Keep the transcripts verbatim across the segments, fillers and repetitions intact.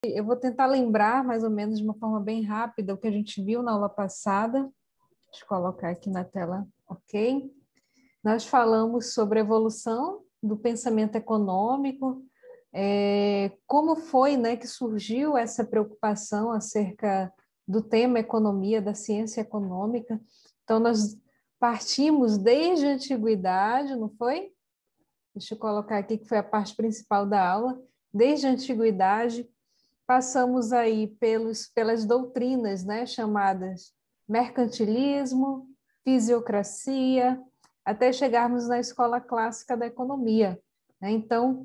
Eu vou tentar lembrar mais ou menos de uma forma bem rápida o que a gente viu na aula passada. Deixa eu colocar aqui na tela, ok? Nós falamos sobre a evolução do pensamento econômico, é, como foi, né, que surgiu essa preocupação acerca do tema economia, da ciência econômica. Então, nós partimos desde a antiguidade, não foi? Deixa eu colocar aqui que foi a parte principal da aula. Desde a antiguidade, passamos aí pelos, pelas doutrinas, né, chamadas mercantilismo, fisiocracia, até chegarmos na escola clássica da economia, né? Então,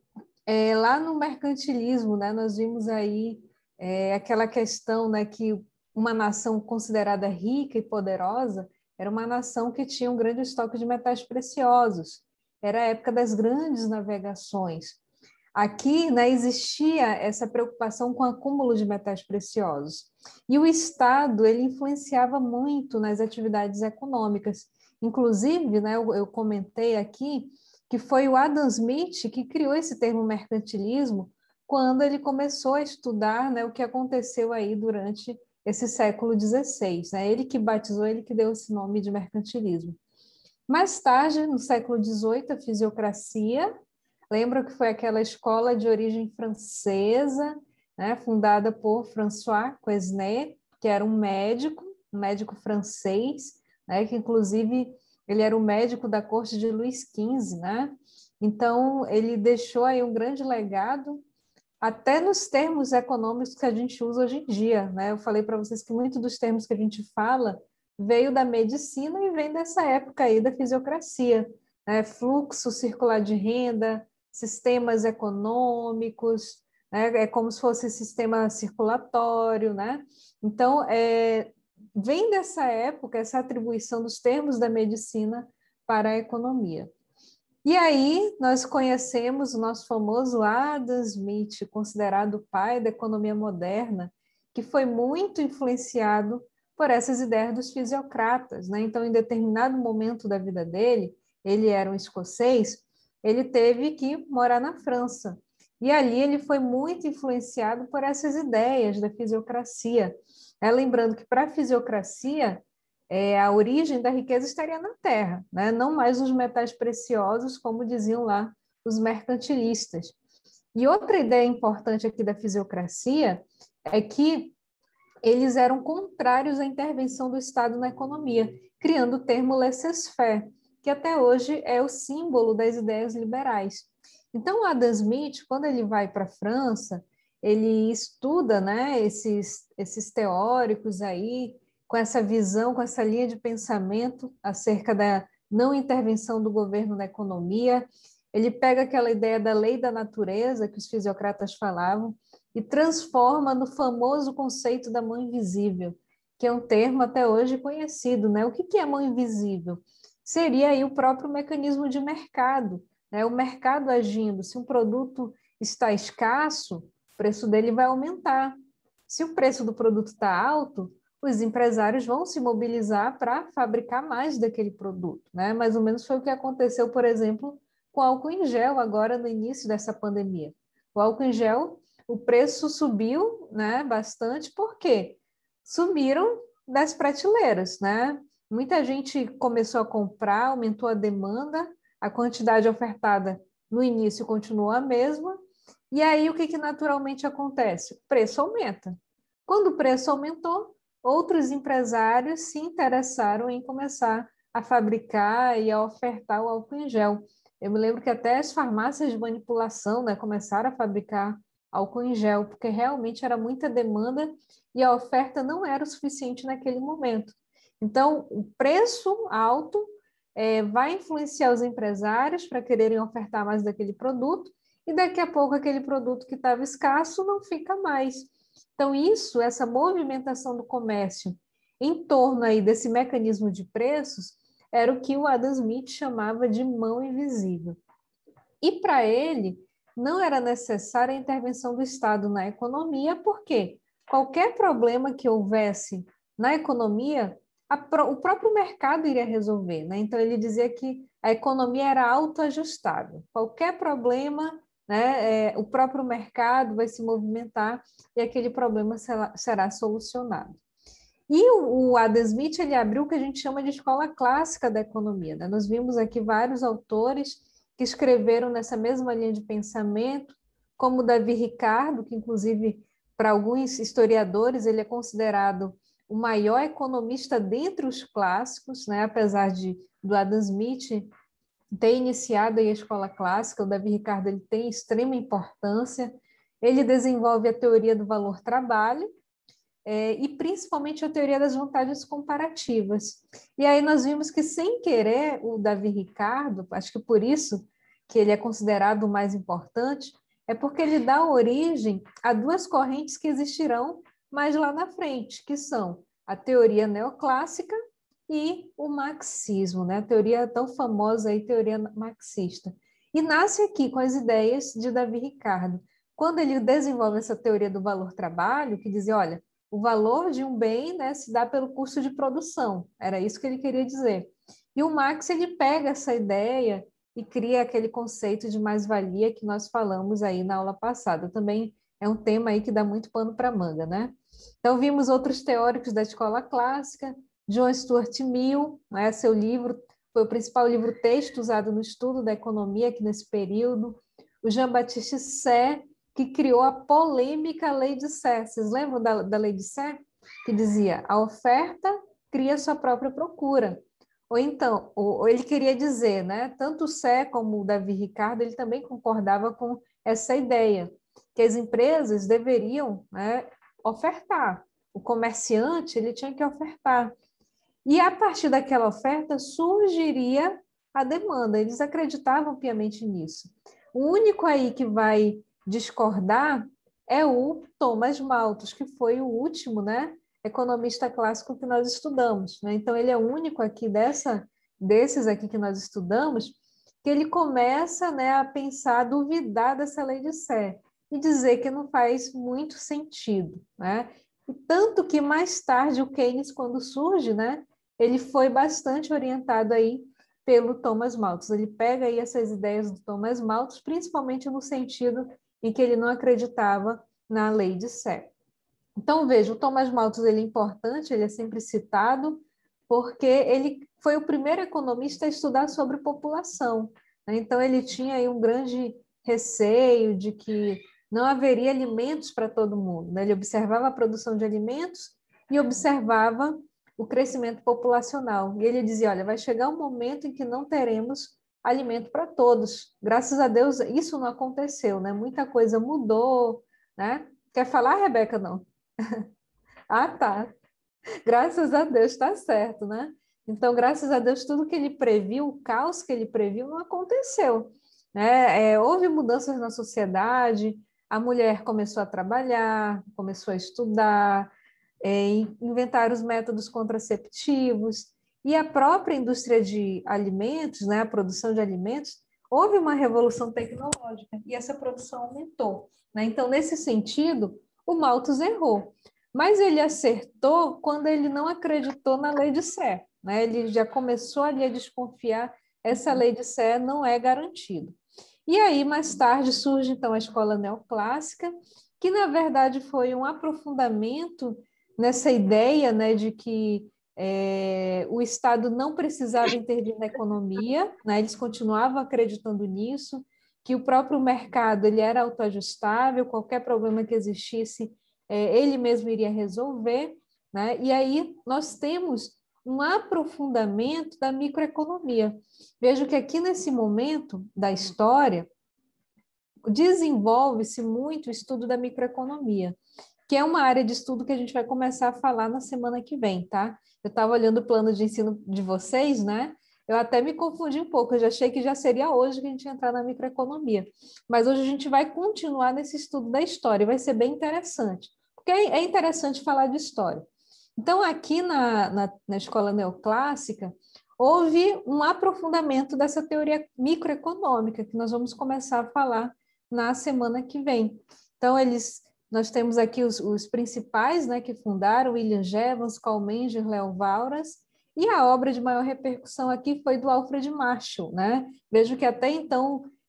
é, lá no mercantilismo, né, nós vimos aí é, aquela questão, né, que uma nação considerada rica e poderosa era uma nação que tinha um grande estoque de metais preciosos. Era a época das grandes navegações. Aqui, né, existia essa preocupação com o acúmulo de metais preciosos. E o Estado, ele influenciava muito nas atividades econômicas. Inclusive, né, eu, eu comentei aqui que foi o Adam Smith que criou esse termo mercantilismo quando ele começou a estudar, né, o que aconteceu aí durante esse século dezesseis. Né? Ele que batizou, ele que deu esse nome de mercantilismo. Mais tarde, no século dezoito, a fisiocracia. Lembra que foi aquela escola de origem francesa, né, fundada por François Quesnay, que era um médico, um médico francês, né, que inclusive ele era o médico da corte de Luís quinze, né? Então, ele deixou aí um grande legado, até nos termos econômicos que a gente usa hoje em dia, né? Eu falei para vocês que muito dos termos que a gente fala veio da medicina e vem dessa época aí da fisiocracia, né? Fluxo circular de renda, sistemas econômicos, né? É como se fosse sistema circulatório, né? Então, é, vem dessa época essa atribuição dos termos da medicina para a economia. E aí nós conhecemos o nosso famoso Adam Smith, considerado o pai da economia moderna, que foi muito influenciado por essas ideias dos fisiocratas, né? Então, em determinado momento da vida dele, ele era um escocês, ele teve que morar na França. E ali ele foi muito influenciado por essas ideias da fisiocracia. É, lembrando que para a fisiocracia, é, a origem da riqueza estaria na terra, né? Não mais nos metais preciosos, como diziam lá os mercantilistas. E outra ideia importante aqui da fisiocracia é que eles eram contrários à intervenção do Estado na economia, criando o termo laissez-faire, que até hoje é o símbolo das ideias liberais. Então, Adam Smith, quando ele vai para a França, ele estuda, né, esses, esses teóricos aí, com essa visão, com essa linha de pensamento acerca da não intervenção do governo na economia. Ele pega aquela ideia da lei da natureza que os fisiocratas falavam e transforma no famoso conceito da mão invisível, que é um termo até hoje conhecido, né? O que é mão invisível? Seria aí o próprio mecanismo de mercado, né? O mercado agindo. Se um produto está escasso, o preço dele vai aumentar. Se o preço do produto está alto, os empresários vão se mobilizar para fabricar mais daquele produto, né? Mais ou menos foi o que aconteceu, por exemplo, com o álcool em gel agora no início dessa pandemia. O álcool em gel, o preço subiu, né, bastante, por quê? Subiram das prateleiras, né? Muita gente começou a comprar, aumentou a demanda, a quantidade ofertada no início continuou a mesma, e aí o que, que naturalmente acontece? O preço aumenta. Quando o preço aumentou, outros empresários se interessaram em começar a fabricar e a ofertar o álcool em gel. Eu me lembro que até as farmácias de manipulação, né, começaram a fabricar álcool em gel, porque realmente era muita demanda e a oferta não era o suficiente naquele momento. Então, o preço alto é, vai influenciar os empresários para quererem ofertar mais daquele produto, e daqui a pouco aquele produto que estava escasso não fica mais. Então, isso, essa movimentação do comércio em torno aí desse mecanismo de preços, era o que o Adam Smith chamava de mão invisível. E para ele, não era necessária a intervenção do Estado na economia, porque qualquer problema que houvesse na economia, o próprio mercado iria resolver, né? Então, ele dizia que a economia era autoajustável. Qualquer problema né, é, o próprio mercado vai se movimentar e aquele problema será, será solucionado. E o, o Adam Smith, ele abriu o que a gente chama de escola clássica da economia, né? Nós vimos aqui vários autores que escreveram nessa mesma linha de pensamento, como Davi Ricardo, que inclusive para alguns historiadores ele é considerado o maior economista dentre os clássicos, né? Apesar de do Adam Smith ter iniciado aí a escola clássica, o Davi Ricardo ele tem extrema importância. Ele desenvolve a teoria do valor-trabalho, é, e principalmente a teoria das vantagens comparativas. E aí nós vimos que, sem querer, o Davi Ricardo, acho que por isso que ele é considerado o mais importante, é porque ele dá origem a duas correntes que existirão mais lá na frente, que são a teoria neoclássica e o marxismo, né? A teoria tão famosa aí, teoria marxista. E nasce aqui com as ideias de Davi Ricardo. Quando ele desenvolve essa teoria do valor-trabalho, que dizia, olha, o valor de um bem, né, se dá pelo custo de produção. Era isso que ele queria dizer. E o Marx, ele pega essa ideia e cria aquele conceito de mais-valia que nós falamos aí na aula passada. Também é um tema aí que dá muito pano para manga, né? Então, vimos outros teóricos da escola clássica, John Stuart Mill, né, seu livro foi o principal livro-texto usado no estudo da economia aqui nesse período, o Jean-Baptiste Say, que criou a polêmica Lei de Say. Vocês lembram da, da Lei de Say? Que dizia, a oferta cria sua própria procura. Ou então, ou, ou ele queria dizer, né, tanto o Say como o Davi Ricardo, ele também concordava com essa ideia, que as empresas deveriam, né, ofertar. O comerciante, ele tinha que ofertar. E a partir daquela oferta surgiria a demanda. Eles acreditavam piamente nisso. O único aí que vai discordar é o Thomas Malthus, que foi o último, né, economista clássico que nós estudamos, né? Então ele é o único aqui dessa desses aqui que nós estudamos que ele começa, né, a pensar, a duvidar dessa lei de Say e dizer que não faz muito sentido, né? E tanto que mais tarde o Keynes, quando surge, né, ele foi bastante orientado aí pelo Thomas Malthus. Ele pega aí essas ideias do Thomas Malthus, principalmente no sentido em que ele não acreditava na lei de Say. Então, veja, o Thomas Malthus ele é importante, ele é sempre citado, porque ele foi o primeiro economista a estudar sobre população, né? Então, ele tinha aí um grande receio de que não haveria alimentos para todo mundo, né? Ele observava a produção de alimentos e observava o crescimento populacional. E ele dizia, olha, vai chegar um momento em que não teremos alimento para todos. Graças a Deus, isso não aconteceu, né? Muita coisa mudou, né? Quer falar, Rebeca? Não. Ah, tá. Graças a Deus, está certo, né? Então, graças a Deus, tudo que ele previu, o caos que ele previu, não aconteceu, né? É, houve mudanças na sociedade, a mulher começou a trabalhar, começou a estudar, é, inventaram os métodos contraceptivos, e a própria indústria de alimentos, né, a produção de alimentos, houve uma revolução tecnológica, e essa produção aumentou, né? Então, nesse sentido, o Malthus errou. Mas ele acertou quando ele não acreditou na lei de Say, né? Ele já começou ali a desconfiar, essa lei de Say não é garantida. E aí, mais tarde, surge então a escola neoclássica, que na verdade foi um aprofundamento nessa ideia, né, de que é, o Estado não precisava intervir na economia, né? Eles continuavam acreditando nisso, que o próprio mercado ele era autoajustável, qualquer problema que existisse, ele mesmo iria resolver, né? E aí nós temos um aprofundamento da microeconomia. Vejo que aqui nesse momento da história desenvolve-se muito o estudo da microeconomia, que é uma área de estudo que a gente vai começar a falar na semana que vem, tá? Eu estava olhando o plano de ensino de vocês, né? Eu até me confundi um pouco, eu já achei que já seria hoje que a gente ia entrar na microeconomia, mas hoje a gente vai continuar nesse estudo da história, vai ser bem interessante, porque é interessante falar de história. Então, aqui na, na, na escola neoclássica, houve um aprofundamento dessa teoria microeconômica, que nós vamos começar a falar na semana que vem. Então, eles, nós temos aqui os, os principais, né, que fundaram, William Jevons, Karl Menger, Leo Walras, e a obra de maior repercussão aqui foi do Alfred Marshall, né? Vejo que até então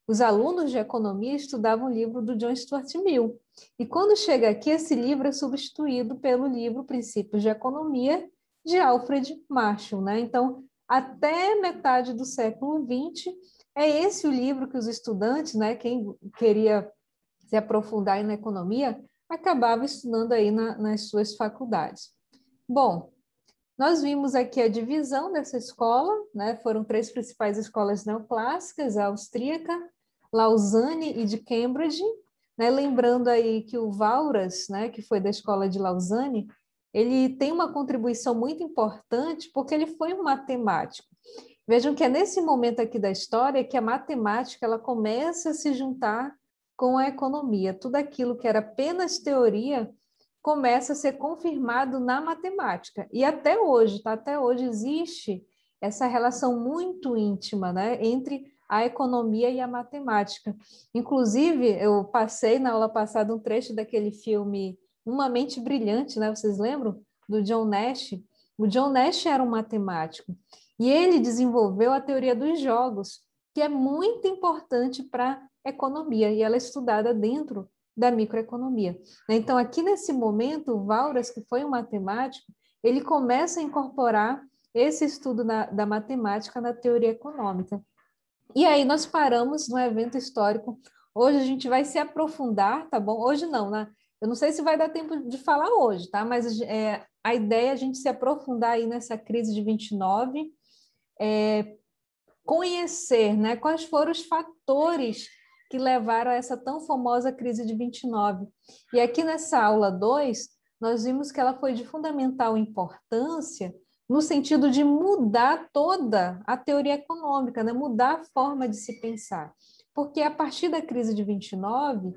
os alunos de economia estudavam o livro do John Stuart Mill. E quando chega aqui, esse livro é substituído pelo livro Princípios de Economia, de Alfred Marshall, né? Então, até metade do século vinte, é esse o livro que os estudantes, né, quem queria se aprofundar na economia, acabava estudando aí na, nas suas faculdades. Bom, nós vimos aqui a divisão dessa escola, né? Foram três principais escolas neoclássicas, a austríaca, Lausanne e de Cambridge, né? Lembrando aí que o Walras, né, que foi da escola de Lausanne, ele tem uma contribuição muito importante porque ele foi um matemático. Vejam que é nesse momento aqui da história que a matemática ela começa a se juntar com a economia. Tudo aquilo que era apenas teoria começa a ser confirmado na matemática. E até hoje, tá? Até hoje existe essa relação muito íntima, né, entre a economia e a matemática. Inclusive, eu passei na aula passada um trecho daquele filme Uma Mente Brilhante, né? Vocês lembram? Do John Nash. O John Nash era um matemático e ele desenvolveu a teoria dos jogos, que é muito importante para a economia, e ela é estudada dentro da microeconomia. Então, aqui nesse momento, o Walras, que foi um matemático, ele começa a incorporar esse estudo na, da matemática na teoria econômica. E aí nós paramos no evento histórico. Hoje a gente vai se aprofundar, tá bom? Hoje não, né? Eu não sei se vai dar tempo de falar hoje, tá? Mas é, a ideia é a gente se aprofundar aí nessa crise de vinte e nove, é, conhecer, né, quais foram os fatores que levaram a essa tão famosa crise de vinte e nove. E aqui nessa aula dois, nós vimos que ela foi de fundamental importância no sentido de mudar toda a teoria econômica, né? Mudar a forma de se pensar. Porque a partir da crise de vinte e nove,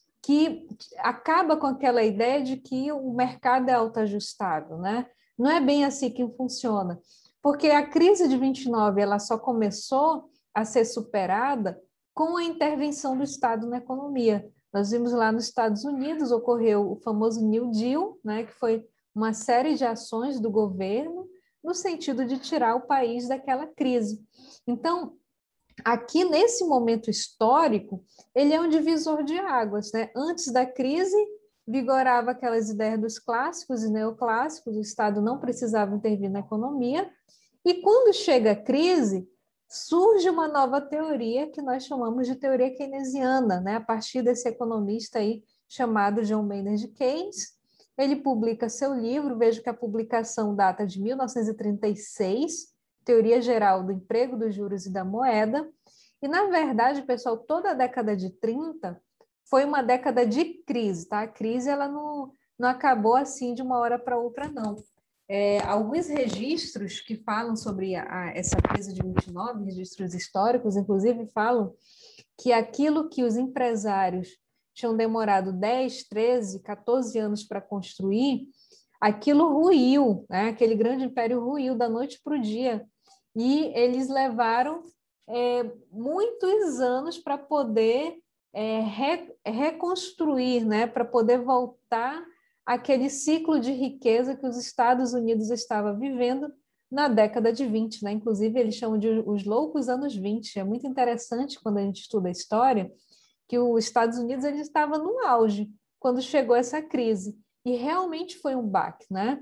que acaba com aquela ideia de que o mercado é autoajustável, né? Não é bem assim que funciona. Porque a crise de vinte e nove ela só começou a ser superada com a intervenção do Estado na economia. Nós vimos lá nos Estados Unidos, ocorreu o famoso New Deal, né, que foi uma série de ações do governo no sentido de tirar o país daquela crise. Então, aqui nesse momento histórico, ele é um divisor de águas, né? Antes da crise, vigorava aquelas ideias dos clássicos e neoclássicos, o Estado não precisava intervir na economia, e quando chega a crise, surge uma nova teoria que nós chamamos de teoria keynesiana, né? A partir desse economista aí chamado John Maynard Keynes. Ele publica seu livro, vejo que a publicação data de mil novecentos e trinta e seis, Teoria Geral do Emprego, dos Juros e da Moeda. E, na verdade, pessoal, toda a década de trinta foi uma década de crise, tá? A crise ela não, não acabou assim de uma hora para outra, não. É, alguns registros que falam sobre a, a, essa crise de vinte e nove, registros históricos, inclusive, falam que aquilo que os empresários tinham demorado dez, treze, quatorze anos para construir, aquilo ruiu, né? Aquele grande império ruiu da noite para o dia. E eles levaram é, muitos anos para poder é, re, reconstruir, né? Para poder voltar aquele ciclo de riqueza que os Estados Unidos estavam vivendo na década de vinte, né? Inclusive, eles chamam de os loucos anos vinte. É muito interessante quando a gente estuda a história que os Estados Unidos ele estava no auge quando chegou essa crise. E realmente foi um baque, né?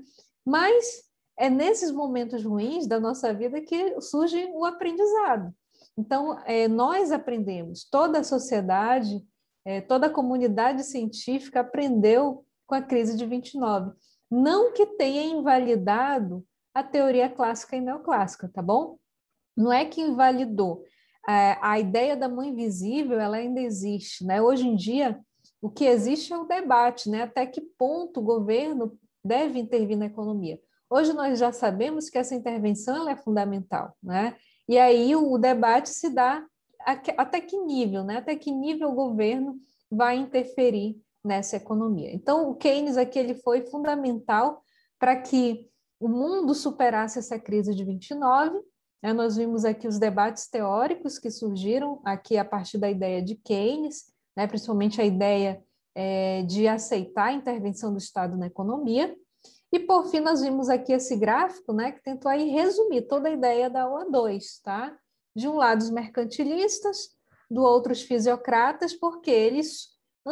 Mas é nesses momentos ruins da nossa vida que surge o aprendizado. Então, é, nós aprendemos, toda a sociedade, é, toda a comunidade científica aprendeu com a crise de vinte e nove. Não que tenha invalidado a teoria clássica e neoclássica, tá bom? Não é que invalidou. É, a ideia da mão invisível, ela ainda existe, né? Hoje em dia, o que existe é o debate, né? Até que ponto o governo deve intervir na economia. Hoje nós já sabemos que essa intervenção ela é fundamental, né? E aí o, o debate se dá a, até que nível, né? Até que nível o governo vai interferir nessa economia. Então, o Keynes aqui ele foi fundamental para que o mundo superasse essa crise de vinte e nove. Né? Nós vimos aqui os debates teóricos que surgiram aqui a partir da ideia de Keynes, né? Principalmente a ideia é, de aceitar a intervenção do Estado na economia. E, por fim, nós vimos aqui esse gráfico, né, que tentou aí resumir toda a ideia da O A dois, tá? De um lado, os mercantilistas, do outros fisiocratas, porque eles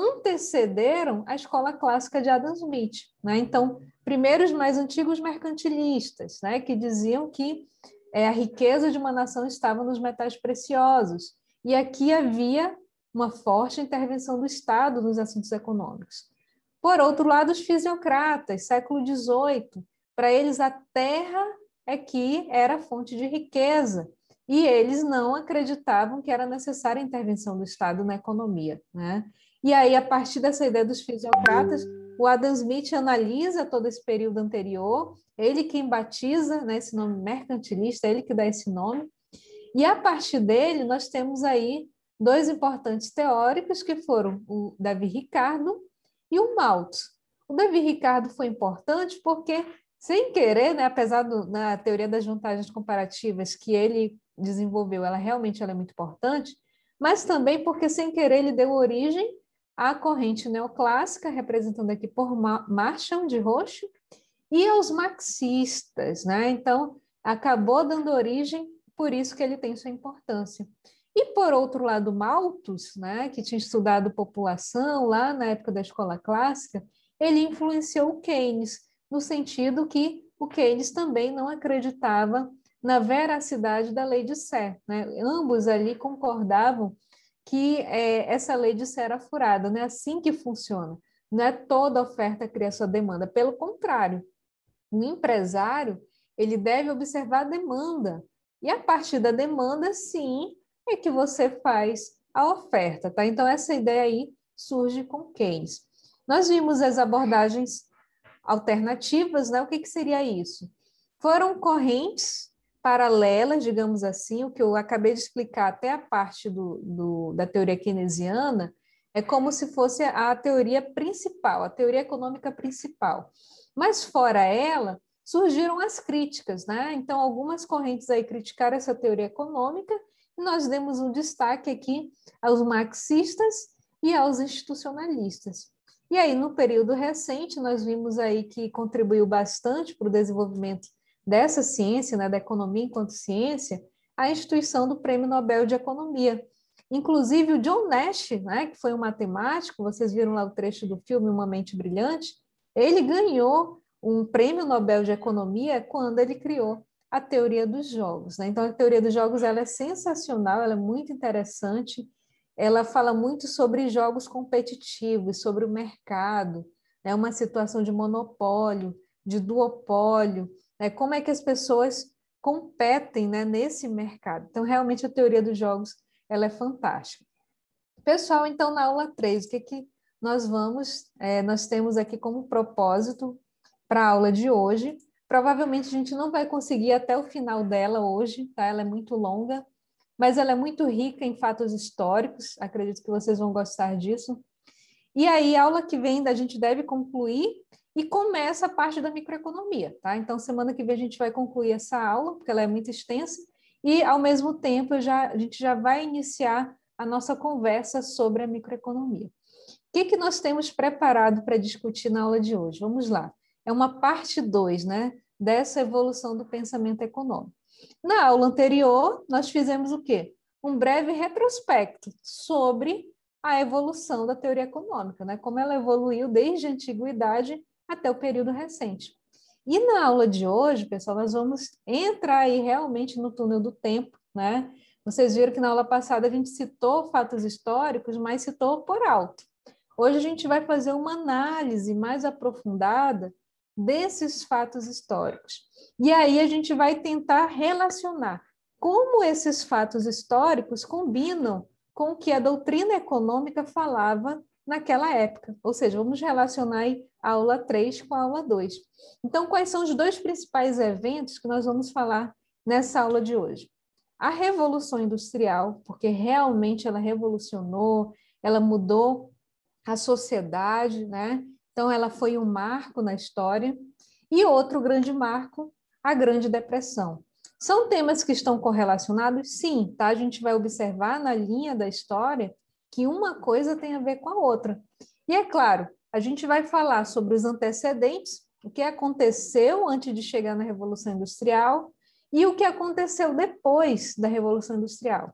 antecederam a escola clássica de Adam Smith, né? Então, primeiro os mais antigos mercantilistas, né, que diziam que é, a riqueza de uma nação estava nos metais preciosos, e aqui havia uma forte intervenção do Estado nos assuntos econômicos. Por outro lado, os fisiocratas, século dezoito, para eles a terra é que era fonte de riqueza, e eles não acreditavam que era necessária a intervenção do Estado na economia, né? E aí, a partir dessa ideia dos fisiocratas, o Adam Smith analisa todo esse período anterior, ele quem batiza, né, esse nome mercantilista, ele que dá esse nome, e a partir dele nós temos aí dois importantes teóricos, que foram o Davi Ricardo e o Malthus. O Davi Ricardo foi importante porque, sem querer, né, apesar da na teoria das vantagens comparativas que ele desenvolveu, ela realmente ela é muito importante, mas também porque, sem querer, ele deu origem à corrente neoclássica, representando aqui por Marshall, de roxo, e aos marxistas, né? Então, acabou dando origem, por isso que ele tem sua importância. E, por outro lado, Malthus, né, que tinha estudado população lá na época da escola clássica, ele influenciou o Keynes, no sentido que o Keynes também não acreditava na veracidade da lei de Sé, né? Ambos ali concordavam que é, essa lei de Sé era furada, não é assim que funciona. Não é toda oferta cria sua demanda, pelo contrário, o empresário ele deve observar a demanda, e a partir da demanda, sim, é que você faz a oferta, tá? Então, essa ideia aí surge com Keynes. Nós vimos as abordagens alternativas, né? O que, que seria isso? Foram correntes paralelas, digamos assim, o que eu acabei de explicar até a parte do, do, da teoria keynesiana, é como se fosse a teoria principal, a teoria econômica principal. Mas fora ela, surgiram as críticas, né? Então, algumas correntes aí criticaram essa teoria econômica, e nós demos um destaque aqui aos marxistas e aos institucionalistas. E aí, no período recente, nós vimos aí que contribuiu bastante para o desenvolvimento dessa ciência, né, da economia enquanto ciência, a instituição do Prêmio Nobel de Economia. Inclusive, o John Nash, né, que foi um matemático, vocês viram lá o trecho do filme Uma Mente Brilhante, ele ganhou um Prêmio Nobel de Economia quando ele criou a teoria dos jogos, né? Então, a teoria dos jogos ela é sensacional, ela é muito interessante, ela fala muito sobre jogos competitivos, sobre o mercado, né? Uma situação de monopólio, de duopólio, né? Como é que as pessoas competem, né, nesse mercado. Então, realmente, a teoria dos jogos ela é fantástica. Pessoal, então, na aula três, o que, que nós vamos, é, nós temos aqui como propósito para a aula de hoje. Provavelmente a gente não vai conseguir até o final dela hoje, tá? Ela é muito longa, mas ela é muito rica em fatos históricos, acredito que vocês vão gostar disso. E aí, a aula que vem a gente deve concluir e começa a parte da microeconomia, tá? Então, semana que vem a gente vai concluir essa aula, porque ela é muito extensa, e, ao mesmo tempo, já, a gente já vai iniciar a nossa conversa sobre a microeconomia. O que, que nós temos preparado para discutir na aula de hoje? Vamos lá. É uma parte dois, né, dessa evolução do pensamento econômico. Na aula anterior, nós fizemos o quê? Um breve retrospecto sobre a evolução da teoria econômica, né? Como ela evoluiu desde a antiguidade até o período recente. E na aula de hoje, pessoal, nós vamos entrar aí realmente no túnel do tempo, né? Vocês viram que na aula passada a gente citou fatos históricos, mas citou por alto. Hoje a gente vai fazer uma análise mais aprofundada desses fatos históricos. E aí a gente vai tentar relacionar como esses fatos históricos combinam com o que a doutrina econômica falava naquela época. Ou seja, vamos relacionar aí a aula três com a aula dois. Então, quais são os dois principais eventos que nós vamos falar nessa aula de hoje? A Revolução Industrial, porque realmente ela revolucionou, ela mudou a sociedade, né? Então, ela foi um marco na história. E outro grande marco, a Grande Depressão. São temas que estão correlacionados? Sim, tá? A gente vai observar na linha da história que uma coisa tem a ver com a outra. E é claro, a gente vai falar sobre os antecedentes, o que aconteceu antes de chegar na Revolução Industrial e o que aconteceu depois da Revolução Industrial.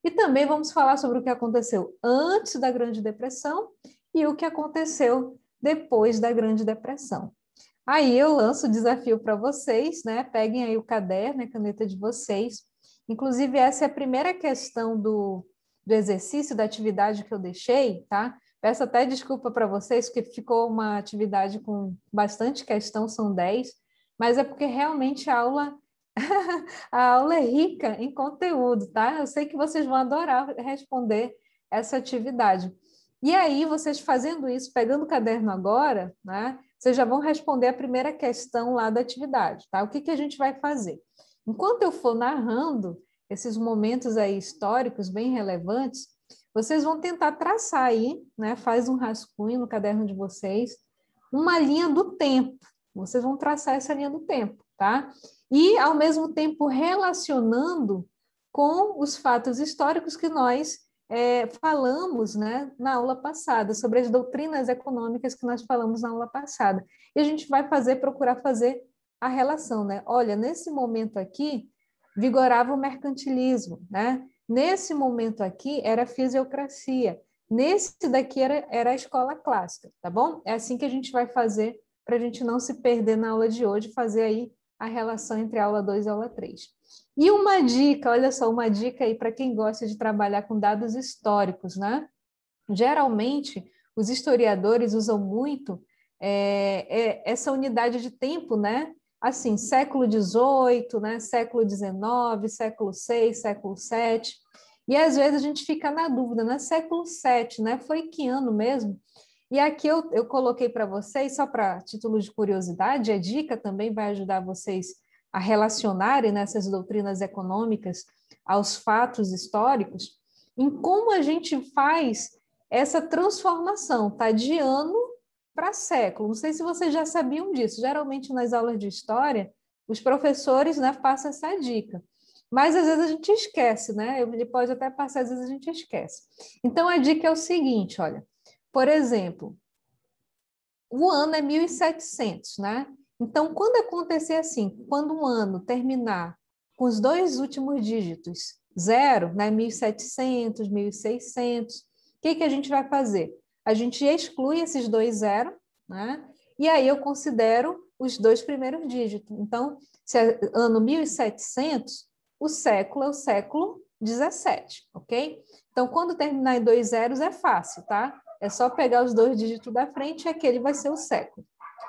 E também vamos falar sobre o que aconteceu antes da Grande Depressão e o que aconteceu depois da Grande Depressão. Aí eu lanço o desafio para vocês, né? Peguem aí o caderno, a caneta de vocês. Inclusive, essa é a primeira questão do, do exercício, da atividade que eu deixei, tá? Peço até desculpa para vocês, porque ficou uma atividade com bastante questão, são dez, mas é porque realmente a aula, a aula é rica em conteúdo, tá? Eu sei que vocês vão adorar responder essa atividade. E aí, vocês fazendo isso, pegando o caderno agora, né? Vocês já vão responder a primeira questão lá da atividade, tá? O que, que a gente vai fazer? Enquanto eu for narrando esses momentos aí históricos bem relevantes, vocês vão tentar traçar aí, né? Faz um rascunho no caderno de vocês, uma linha do tempo. Vocês vão traçar essa linha do tempo, tá? E, ao mesmo tempo, relacionando com os fatos históricos que nós é, falamos, né, na aula passada, sobre as doutrinas econômicas que nós falamos na aula passada. E a gente vai fazer, procurar fazer a relação, né? Olha, nesse momento aqui, vigorava o mercantilismo, né? Nesse momento aqui, era a fisiocracia. Nesse daqui era, era a escola clássica, tá bom? É assim que a gente vai fazer para a gente não se perder na aula de hoje, fazer aí a relação entre a aula dois e a aula três. E uma dica, olha só, uma dica aí para quem gosta de trabalhar com dados históricos, né? Geralmente, os historiadores usam muito é, é, essa unidade de tempo, né? Assim, século dezoito, né? Século dezenove, século seis, século sete. E às vezes a gente fica na dúvida, né? Século sete, né? Foi que ano mesmo? E aqui eu, eu coloquei para vocês, só para título de curiosidade, a dica também vai ajudar vocês a relacionarem nessas doutrinas econômicas aos fatos históricos, em como a gente faz essa transformação, tá? De ano para século. Não sei se vocês já sabiam disso. Geralmente, nas aulas de história, os professores, né, passam essa dica. Mas, às vezes, a gente esquece, né? Ele pode até passar, às vezes, a gente esquece. Então, a dica é o seguinte, olha. Por exemplo, o ano é mil e setecentos, né? Então, quando acontecer assim, quando um ano terminar com os dois últimos dígitos, zero, né? mil e setecentos, mil e seiscentos, o que, que a gente vai fazer? A gente exclui esses dois zero, né? E aí eu considero os dois primeiros dígitos. Então, se é ano mil e setecentos, o século é o século dezessete, ok? Então, quando terminar em dois zeros é fácil, tá? É só pegar os dois dígitos da frente e aquele vai ser o século.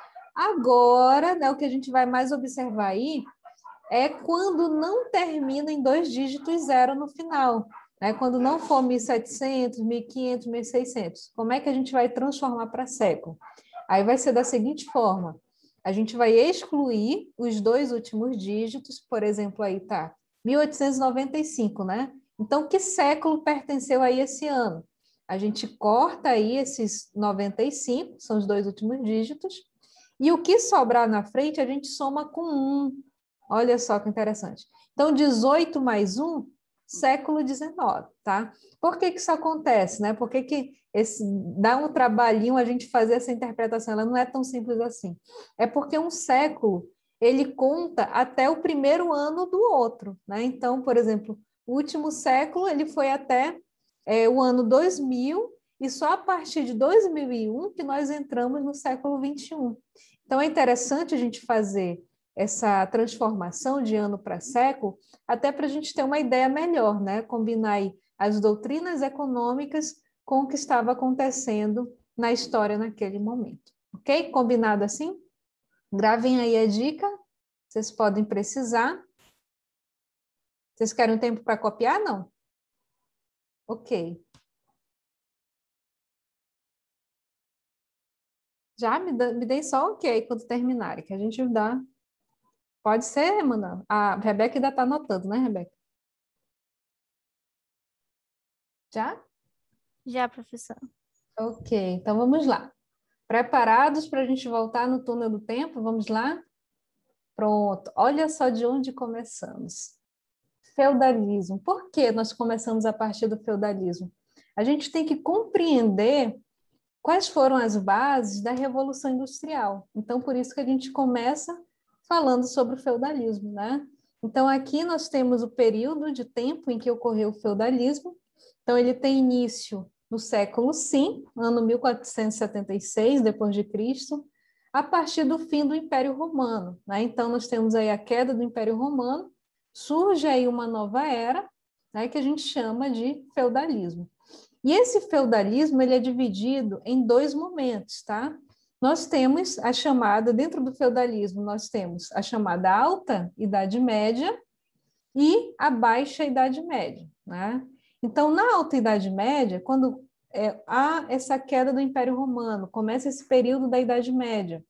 Agora, né, o que a gente vai mais observar aí é quando não termina em dois dígitos zero no final, né? Quando não for mil e setecentos, mil e quinhentos, mil e seiscentos. Como é que a gente vai transformar para século? Aí vai ser da seguinte forma: a gente vai excluir os dois últimos dígitos, por exemplo, aí tá mil oitocentos e noventa e cinco, né? Então, que século pertenceu aí esse ano? A gente corta aí esses noventa e cinco, são os dois últimos dígitos, e o que sobrar na frente a gente soma com um. Olha só que interessante. Então, dezoito mais um, século dezenove, tá? Por que que isso acontece, né? Por que que esse, dá um trabalhinho a gente fazer essa interpretação? Ela não é tão simples assim. É porque um século, ele conta até o primeiro ano do outro, né? Então, por exemplo, o último século, ele foi até é, o ano dois mil, e só a partir de dois mil e um que nós entramos no século vinte e um. Então, é interessante a gente fazer essa transformação de ano para século, até para a gente ter uma ideia melhor, né? Combinar aí as doutrinas econômicas com o que estava acontecendo na história naquele momento. Ok? Combinado assim? Gravem aí a dica, vocês podem precisar. Vocês querem um tempo para copiar? Não? Ok. Já me, me deem só ok quando terminarem, que a gente dá. Pode ser, Manoel? A Rebeca ainda está anotando, né, Rebeca? Já? Já, professora. Ok, então vamos lá. Preparados para a gente voltar no túnel do tempo? Vamos lá? Pronto. Olha só de onde começamos. Feudalismo. Por que nós começamos a partir do feudalismo? A gente tem que compreender quais foram as bases da Revolução Industrial. Então, por isso que a gente começa falando sobre o feudalismo, né? Então, aqui nós temos o período de tempo em que ocorreu o feudalismo. Então, ele tem início no século cinco, ano mil quatrocentos e setenta e seis, depois de Cristo, a partir do fim do Império Romano, né? Então, nós temos aí a queda do Império Romano, surge aí uma nova era, né, que a gente chama de feudalismo. E esse feudalismo ele é dividido em dois momentos, tá? Nós temos a chamada, dentro do feudalismo, nós temos a chamada Alta Idade Média e a Baixa Idade Média, né? Então, na Alta Idade Média, quando é, há essa queda do Império Romano, começa esse período da Idade Média,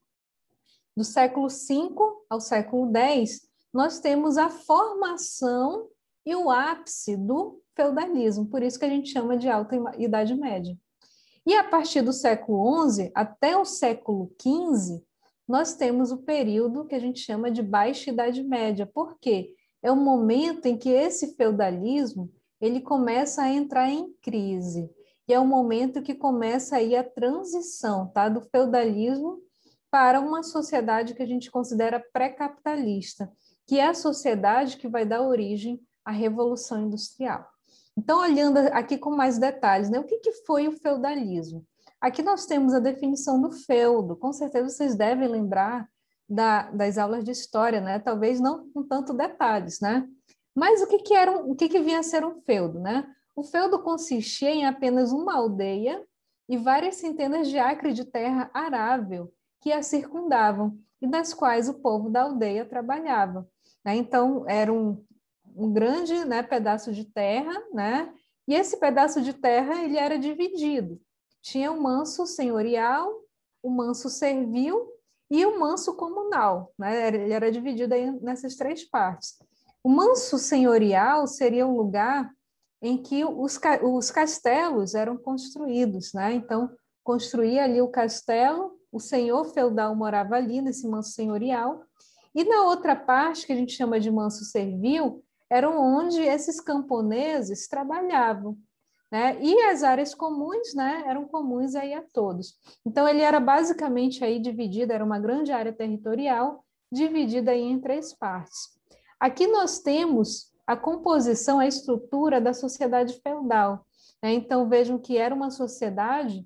do século cinco ao século dez, nós temos a formação e o ápice do feudalismo, por isso que a gente chama de Alta Idade Média. E a partir do século onze até o século quinze, nós temos o período que a gente chama de Baixa Idade Média. Por quê? É o momento em que esse feudalismo ele começa a entrar em crise. E é o momento que começa aí a transição, tá? Do feudalismo para uma sociedade que a gente considera pré-capitalista, que é a sociedade que vai dar origem à Revolução Industrial. Então, olhando aqui com mais detalhes, né? O que, que foi o feudalismo? Aqui nós temos a definição do feudo. Com certeza vocês devem lembrar da, das aulas de história, né? Talvez não com tanto detalhes, né? Mas o que, que, era um, o que, que vinha a ser um feudo, né? O feudo consistia em apenas uma aldeia e várias centenas de acres de terra arável que a circundavam e das quais o povo da aldeia trabalhava, né? Então, era um um grande, né, pedaço de terra, né? E esse pedaço de terra ele era dividido. Tinha o manso senhorial, o manso servil e o manso comunal, né? Ele era dividido aí nessas três partes. O manso senhorial seria um lugar em que os, os castelos eram construídos, né? Então, construía ali o castelo, o senhor feudal morava ali nesse manso senhorial, e na outra parte, que a gente chama de manso servil, eram onde esses camponeses trabalhavam, né? E as áreas comuns, né, eram comuns aí a todos. Então, ele era basicamente aí dividido, era uma grande área territorial, dividida aí em três partes. Aqui nós temos a composição, a estrutura da sociedade feudal, né? Então, vejam que era uma sociedade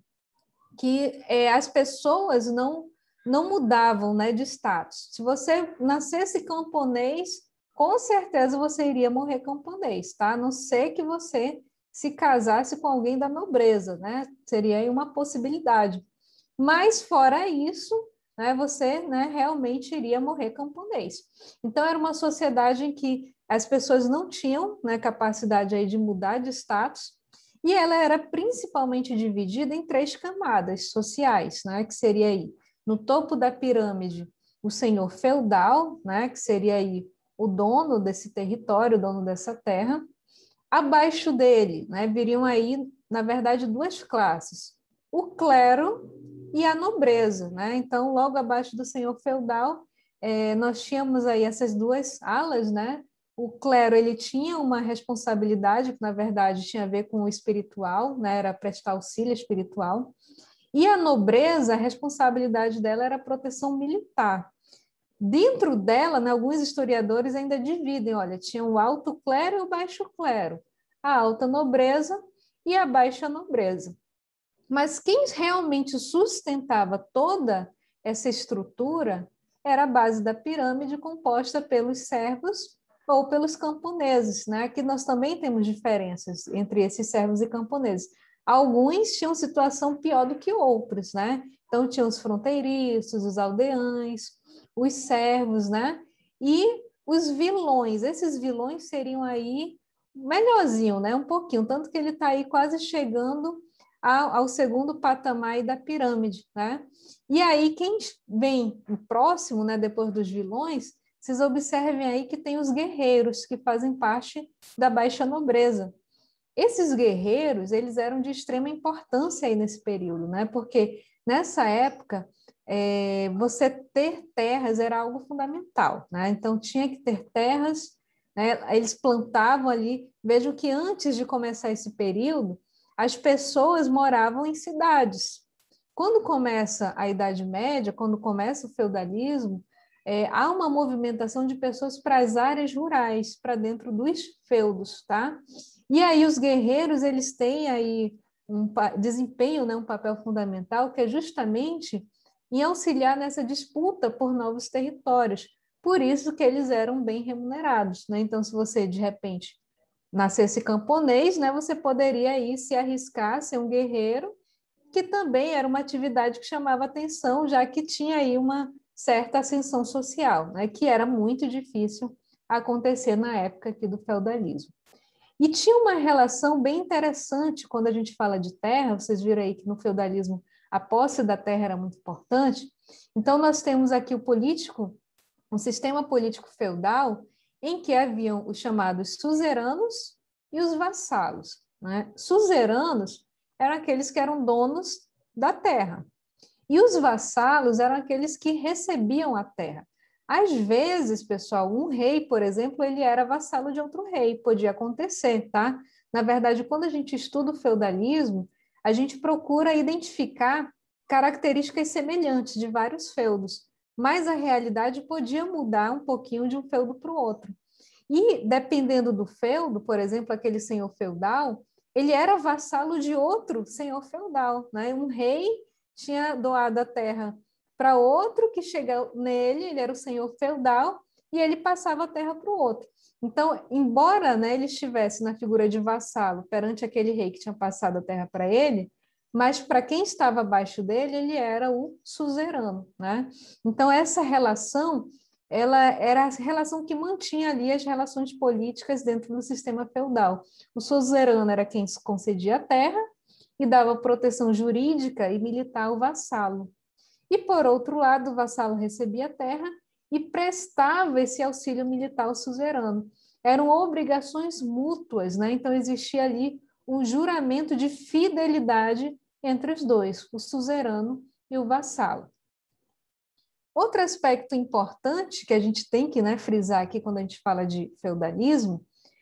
que é, as pessoas não, não mudavam, né, de status. Se você nascesse camponês, com certeza você iria morrer camponês, tá? A não ser que você se casasse com alguém da nobreza, né? Seria aí uma possibilidade. Mas, fora isso, né, você, né, realmente iria morrer camponês. Então, era uma sociedade em que as pessoas não tinham, né, capacidade aí de mudar de status, e ela era principalmente dividida em três camadas sociais, né, que seria aí, no topo da pirâmide, o senhor feudal, né, que seria aí o dono desse território, o dono dessa terra. Abaixo dele, né, viriam aí, na verdade, duas classes, o clero e a nobreza, né? Então, logo abaixo do senhor feudal, eh, nós tínhamos aí essas duas alas, né? O clero, ele tinha uma responsabilidade que, na verdade, tinha a ver com o espiritual, né? Era prestar auxílio espiritual. E a nobreza, a responsabilidade dela era a proteção militar. Dentro dela, né, alguns historiadores ainda dividem, olha, tinha o alto clero e o baixo clero, a alta nobreza e a baixa nobreza. Mas quem realmente sustentava toda essa estrutura era a base da pirâmide, composta pelos servos ou pelos camponeses, né? Aqui nós também temos diferenças entre esses servos e camponeses. Alguns tinham situação pior do que outros, né? Então, tinham os fronteiriços, os aldeães, os servos, né? E os vilões. Esses vilões seriam aí melhorzinho, né? Um pouquinho, tanto que ele está aí quase chegando ao, ao segundo patamar da pirâmide, né? E aí, quem vem próximo, né, depois dos vilões, vocês observem aí que tem os guerreiros, que fazem parte da baixa nobreza. Esses guerreiros, eles eram de extrema importância aí nesse período, né? Porque nessa época, é, você ter terras era algo fundamental, né? Então, tinha que ter terras, né? Eles plantavam ali. Vejam que antes de começar esse período, as pessoas moravam em cidades. Quando começa a Idade Média, quando começa o feudalismo, é, há uma movimentação de pessoas para as áreas rurais, para dentro dos feudos, tá? E aí os guerreiros, eles têm aí um desempenho, né, um papel fundamental, que é justamente em auxiliar nessa disputa por novos territórios. Por isso que eles eram bem remunerados, né? Então, se você, de repente, nascesse camponês, né, você poderia aí se arriscar a ser um guerreiro, que também era uma atividade que chamava atenção, já que tinha aí uma certa ascensão social, né, que era muito difícil acontecer na época aqui do feudalismo. E tinha uma relação bem interessante quando a gente fala de terra, vocês viram aí que no feudalismo a posse da terra era muito importante. Então, nós temos aqui o político, um sistema político feudal, em que haviam os chamados suzeranos e os vassalos, né? Suzeranos eram aqueles que eram donos da terra, e os vassalos eram aqueles que recebiam a terra. Às vezes, pessoal, um rei, por exemplo, ele era vassalo de outro rei, podia acontecer, tá? Na verdade, quando a gente estuda o feudalismo, a gente procura identificar características semelhantes de vários feudos, mas a realidade podia mudar um pouquinho de um feudo para o outro. E, dependendo do feudo, por exemplo, aquele senhor feudal, ele era vassalo de outro senhor feudal, né? Um rei tinha doado a terra para outro que chega nele, ele era o senhor feudal, e ele passava a terra para o outro. Então, embora, né, ele estivesse na figura de vassalo perante aquele rei que tinha passado a terra para ele, mas para quem estava abaixo dele, ele era o suzerano, né? Então, essa relação, ela era a relação que mantinha ali as relações políticas dentro do sistema feudal. O suzerano era quem concedia a terra e dava proteção jurídica e militar ao vassalo. E, por outro lado, o vassalo recebia a terra e prestava esse auxílio militar ao suzerano. Eram obrigações mútuas, né? Então, existia ali um juramento de fidelidade entre os dois, o suzerano e o vassalo. Outro aspecto importante que a gente tem que, né, frisar aqui quando a gente fala de feudalismo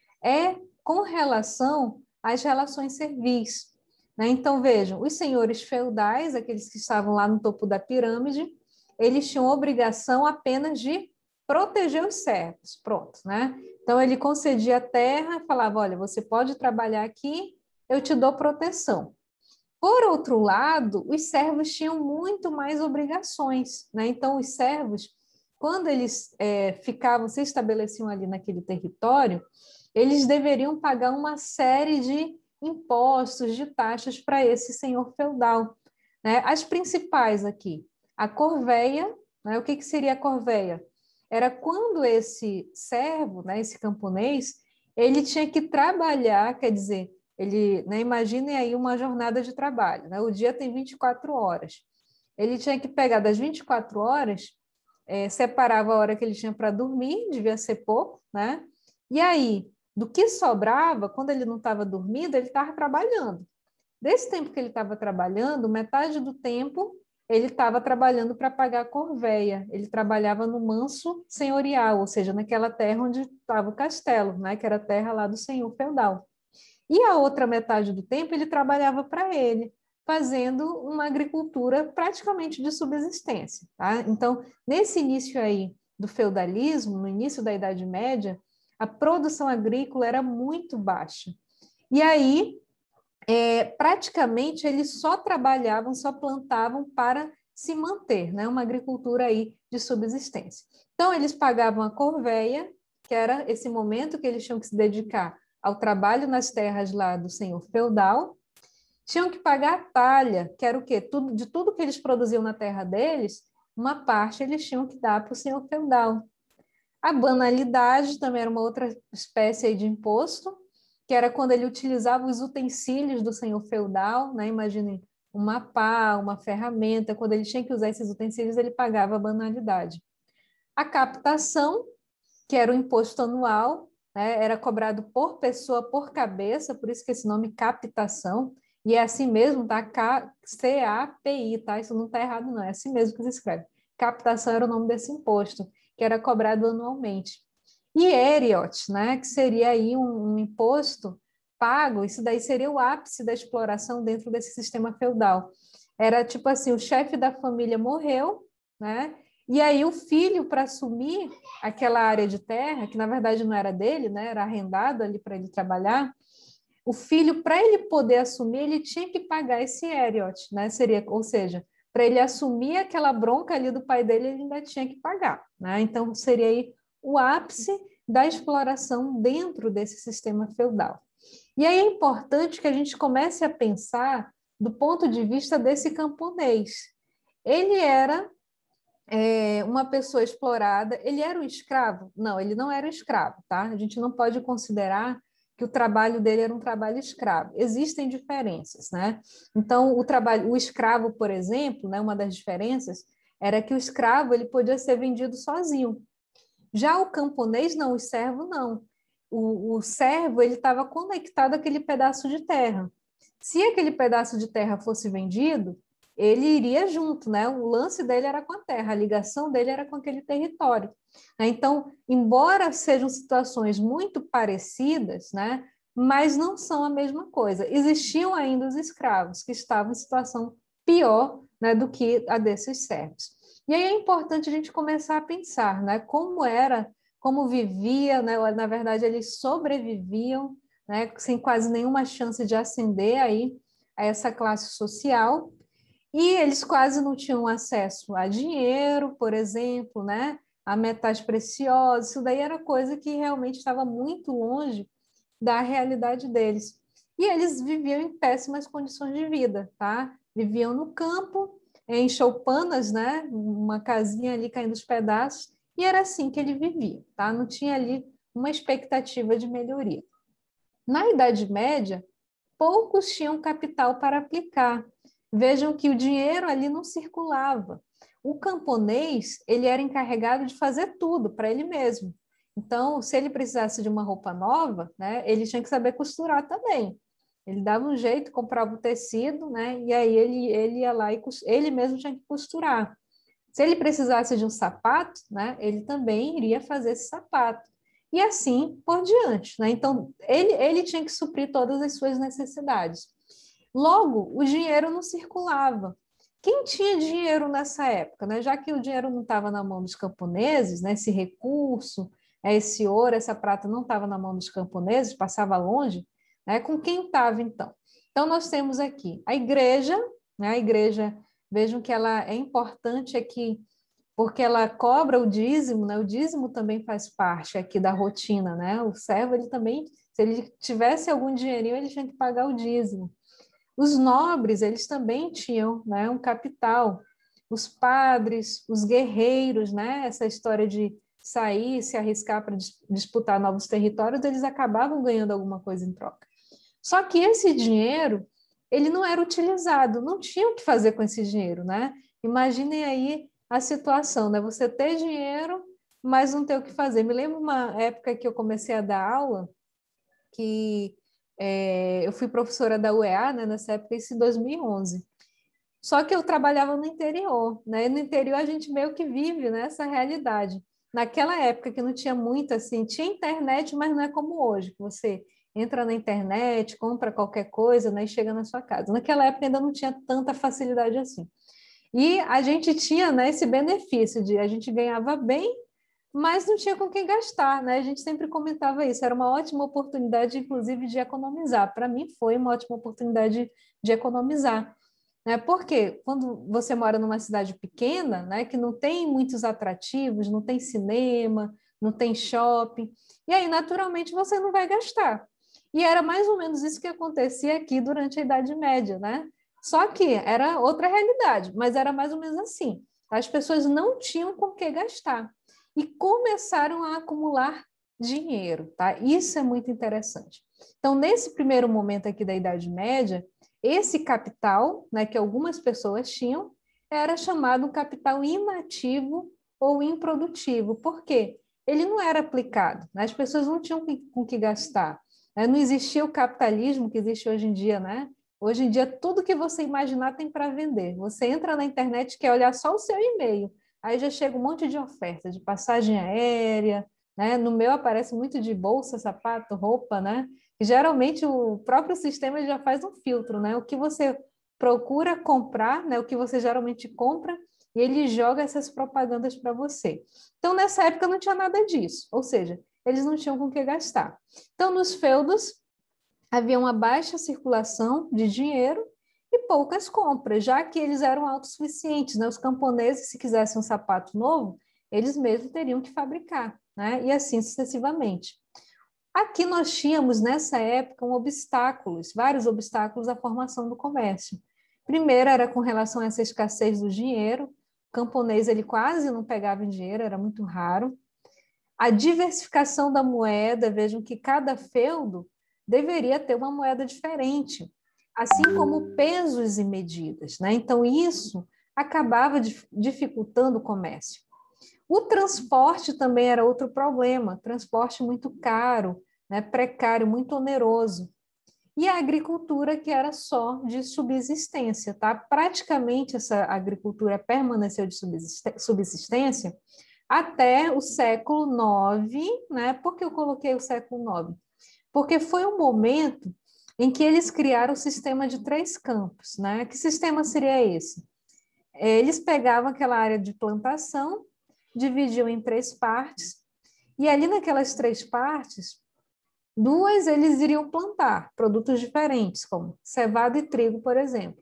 é com relação às relações servis. Né? Então, vejam, os senhores feudais, aqueles que estavam lá no topo da pirâmide, eles tinham obrigação apenas de proteger os servos, pronto, né? Então, ele concedia a terra, falava, olha, você pode trabalhar aqui, eu te dou proteção. Por outro lado, os servos tinham muito mais obrigações, né? Então, os servos, quando eles é, ficavam, se estabeleciam ali naquele território, eles deveriam pagar uma série de impostos, de taxas para esse senhor feudal. Né? As principais aqui, a corveia, né? O que, que seria a corveia? Era quando esse servo, né, esse camponês, ele tinha que trabalhar, quer dizer, ele, né, imaginem aí uma jornada de trabalho, né? O dia tem vinte e quatro horas. Ele tinha que pegar das vinte e quatro horas, é, separava a hora que ele tinha para dormir, devia ser pouco, né? E aí, do que sobrava, quando ele não estava dormindo, ele estava trabalhando. Desse tempo que ele estava trabalhando, metade do tempo ele estava trabalhando para pagar a corveia. Ele trabalhava no manso senhorial, ou seja, naquela terra onde estava o castelo, né? Que era a terra lá do senhor feudal. E a outra metade do tempo ele trabalhava para ele, fazendo uma agricultura praticamente de subsistência. Tá? Então, nesse início aí do feudalismo, no início da Idade Média, a produção agrícola era muito baixa. E aí, é, praticamente, eles só trabalhavam, só plantavam para se manter, né? Uma agricultura aí de subsistência. Então, eles pagavam a corveia, que era esse momento que eles tinham que se dedicar ao trabalho nas terras lá do senhor feudal, tinham que pagar a talha, que era o quê? Tudo, de tudo que eles produziam na terra deles, uma parte eles tinham que dar para o senhor feudal. A banalidade também era uma outra espécie aí de imposto, que era quando ele utilizava os utensílios do senhor feudal, né? Imaginem, uma pá, uma ferramenta, quando ele tinha que usar esses utensílios, ele pagava a banalidade. A captação, que era o imposto anual, né? Era cobrado por pessoa, por cabeça, por isso que esse nome captação, e é assim mesmo, tá? C A P I, tá? Isso não está errado, não, é assim mesmo que se escreve. Captação era o nome desse imposto, que era cobrado anualmente. E Heriot, né? Que seria aí um, um imposto pago, isso daí seria o ápice da exploração dentro desse sistema feudal. Era tipo assim, o chefe da família morreu, né? E aí o filho, para assumir aquela área de terra, que na verdade não era dele, né, era arrendado ali para ele trabalhar, o filho, para ele poder assumir, ele tinha que pagar esse Heriot, né? Seria, ou seja, para ele assumir aquela bronca ali do pai dele, ele ainda tinha que pagar, né? Então seria aí o ápice da exploração dentro desse sistema feudal. E aí é importante que a gente comece a pensar do ponto de vista desse camponês. Ele era é, uma pessoa explorada, ele era um escravo? Não, ele não era escravo, tá? A gente não pode considerar que o trabalho dele era um trabalho escravo. Existem diferenças, né? Então, o trabalho, o escravo, por exemplo, né, uma das diferenças era que o escravo ele podia ser vendido sozinho. Já o camponês, não, o servo, não. O, o servo ele estava conectado àquele pedaço de terra. Se aquele pedaço de terra fosse vendido, ele iria junto, né? O lance dele era com a terra, a ligação dele era com aquele território. Então, embora sejam situações muito parecidas, né? Mas não são a mesma coisa. Existiam ainda os escravos que estavam em situação pior, né, do que a desses servos. E aí é importante a gente começar a pensar, né, como era, como vivia, né, na verdade eles sobreviviam, né, sem quase nenhuma chance de ascender aí a essa classe social, e eles quase não tinham acesso a dinheiro, por exemplo, né, a metais preciosas, isso daí era coisa que realmente estava muito longe da realidade deles. E eles viviam em péssimas condições de vida, tá? Viviam no campo, em choupanas, né? Uma casinha ali caindo os pedaços, e era assim que ele vivia, tá? Não tinha ali uma expectativa de melhoria. Na Idade Média, poucos tinham capital para aplicar. Vejam que o dinheiro ali não circulava. O camponês, ele era encarregado de fazer tudo para ele mesmo. Então, se ele precisasse de uma roupa nova, né, ele tinha que saber costurar também. Ele dava um jeito, comprava o tecido, né, e aí ele, ele ia lá e ele mesmo tinha que costurar. Se ele precisasse de um sapato, né, ele também iria fazer esse sapato. E assim por diante, né? Então, ele, ele tinha que suprir todas as suas necessidades. Logo, o dinheiro não circulava. Quem tinha dinheiro nessa época, né? Já que o dinheiro não estava na mão dos camponeses, né? Esse recurso, esse ouro, essa prata não estava na mão dos camponeses, passava longe, né? Com quem estava, então? Então, nós temos aqui a igreja, né? A igreja, vejam que ela é importante aqui, porque ela cobra o dízimo, né? O dízimo também faz parte aqui da rotina, né? O servo, ele também, se ele tivesse algum dinheirinho, ele tinha que pagar o dízimo. Os nobres, eles também tinham, né, um capital. Os padres, os guerreiros, né, essa história de sair, se arriscar para disputar novos territórios, eles acabavam ganhando alguma coisa em troca. Só que esse dinheiro, ele não era utilizado, não tinha o que fazer com esse dinheiro, né? Imaginem aí a situação, né? Você ter dinheiro, mas não ter o que fazer. Me lembro uma época que eu comecei a dar aula, que é, eu fui professora da U E A, né, nessa época, isso em dois mil e onze. Só que eu trabalhava no interior, né? E no interior a gente meio que vive nessa realidade. Naquela época que não tinha muito assim, tinha internet, mas não é como hoje, que você entra na internet, compra qualquer coisa, né, e chega na sua casa. Naquela época ainda não tinha tanta facilidade assim. E a gente tinha, né, esse benefício de a gente ganhava bem, mas não tinha com quem gastar, né? A gente sempre comentava isso, era uma ótima oportunidade, inclusive, de economizar. Para mim, foi uma ótima oportunidade de economizar, né? Porque quando você mora numa cidade pequena, né, que não tem muitos atrativos, não tem cinema, não tem shopping, e aí, naturalmente, você não vai gastar. E era mais ou menos isso que acontecia aqui durante a Idade Média, né? Só que era outra realidade, mas era mais ou menos assim. As pessoas não tinham com que gastar e começaram a acumular dinheiro, tá? Isso é muito interessante. Então, nesse primeiro momento aqui da Idade Média, esse capital, né, que algumas pessoas tinham, era chamado capital inativo ou improdutivo. Por quê? Ele não era aplicado, né? As pessoas não tinham com que gastar, né? Não existia o capitalismo que existe hoje em dia, né? Hoje em dia, tudo que você imaginar tem para vender. Você entra na internet e quer olhar só o seu e-mail. Aí já chega um monte de oferta, de passagem aérea, né? No meu aparece muito de bolsa, sapato, roupa, né? E geralmente o próprio sistema já faz um filtro, né? O que você procura comprar, né? O que você geralmente compra e ele joga essas propagandas para você. Então, nessa época não tinha nada disso, ou seja, eles não tinham com o que gastar. Então, nos feudos, havia uma baixa circulação de dinheiro e poucas compras, já que eles eram autossuficientes, né? Os camponeses, se quisessem um sapato novo, eles mesmos teriam que fabricar, né? E assim sucessivamente. Aqui nós tínhamos, nessa época, um obstáculos, vários obstáculos à formação do comércio. Primeiro era com relação a essa escassez do dinheiro, o camponês ele quase não pegava em dinheiro, era muito raro. A diversificação da moeda, vejam que cada feudo deveria ter uma moeda diferente, assim como pesos e medidas, né? Então, isso acabava dificultando o comércio. O transporte também era outro problema, transporte muito caro, né? Precário, muito oneroso. E a agricultura, que era só de subsistência, tá? Praticamente essa agricultura permaneceu de subsistência até o século nove, né? Por que eu coloquei o século nove? Porque foi um momento em que eles criaram o sistema de três campos, né? Que sistema seria esse? Eles pegavam aquela área de plantação, dividiam em três partes, e ali naquelas três partes, duas eles iriam plantar produtos diferentes, como cevada e trigo, por exemplo.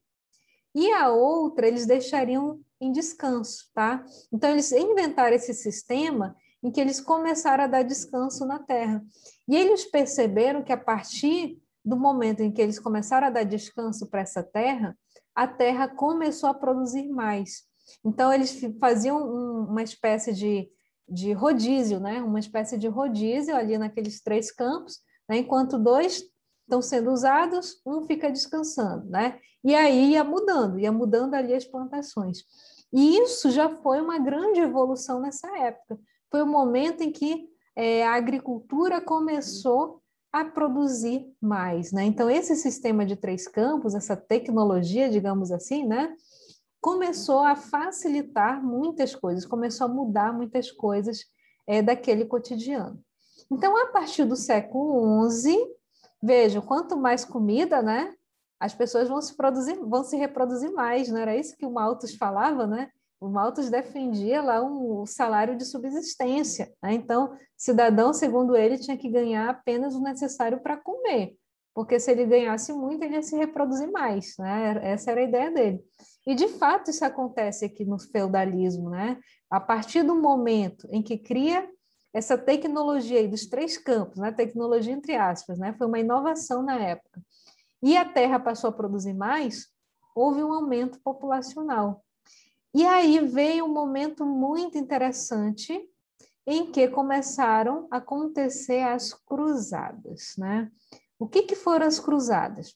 E a outra eles deixariam em descanso, tá? Então, eles inventaram esse sistema em que eles começaram a dar descanso na terra. E eles perceberam que a partir do momento em que eles começaram a dar descanso para essa terra, a terra começou a produzir mais. Então, eles faziam um, uma espécie de, de rodízio, né? Uma espécie de rodízio ali naqueles três campos, né? Enquanto dois estão sendo usados, um fica descansando, né? E aí ia mudando, ia mudando ali as plantações. E isso já foi uma grande evolução nessa época. Foi o momento em que é, a agricultura começou a produzir mais, né? Então, esse sistema de três campos, essa tecnologia, digamos assim, né? Começou a facilitar muitas coisas, começou a mudar muitas coisas é, daquele cotidiano. Então, a partir do século onze, vejam, quanto mais comida, né? As pessoas vão se produzir, vão se reproduzir mais, não era isso que o Malthus falava, né? O Malthus defendia lá um salário de subsistência, né? Então, cidadão, segundo ele, tinha que ganhar apenas o necessário para comer, porque se ele ganhasse muito, ele ia se reproduzir mais, né? Essa era a ideia dele. E, de fato, isso acontece aqui no feudalismo, né? A partir do momento em que cria essa tecnologia aí dos três campos, né? Tecnologia entre aspas, né? Foi uma inovação na época. E a terra passou a produzir mais, houve um aumento populacional. E aí veio um momento muito interessante em que começaram a acontecer as cruzadas, né? O que, que foram as cruzadas?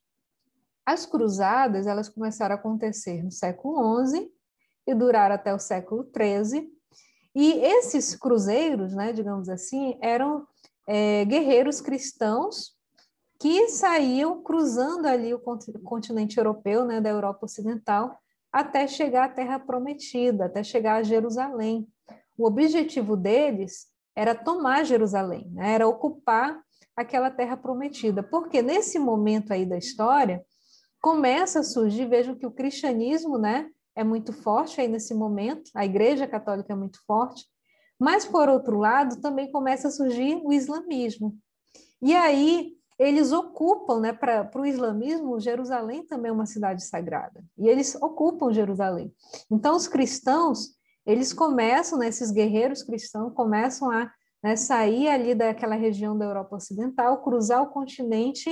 As cruzadas, elas começaram a acontecer no século onze e duraram até o século treze. E esses cruzeiros, né, digamos assim, eram é, guerreiros cristãos que saíam cruzando ali o continente europeu, né, da Europa Ocidental, até chegar à Terra Prometida, até chegar a Jerusalém. O objetivo deles era tomar Jerusalém, né, era ocupar aquela Terra Prometida, porque nesse momento aí da história começa a surgir, vejam que o cristianismo, né, é muito forte aí nesse momento, a Igreja Católica é muito forte, mas, por outro lado, também começa a surgir o islamismo. E aí, eles ocupam, né, para o islamismo, Jerusalém também é uma cidade sagrada, e eles ocupam Jerusalém. Então, os cristãos, eles começam, né, esses guerreiros cristãos, começam a, né, sair ali daquela região da Europa Ocidental, cruzar o continente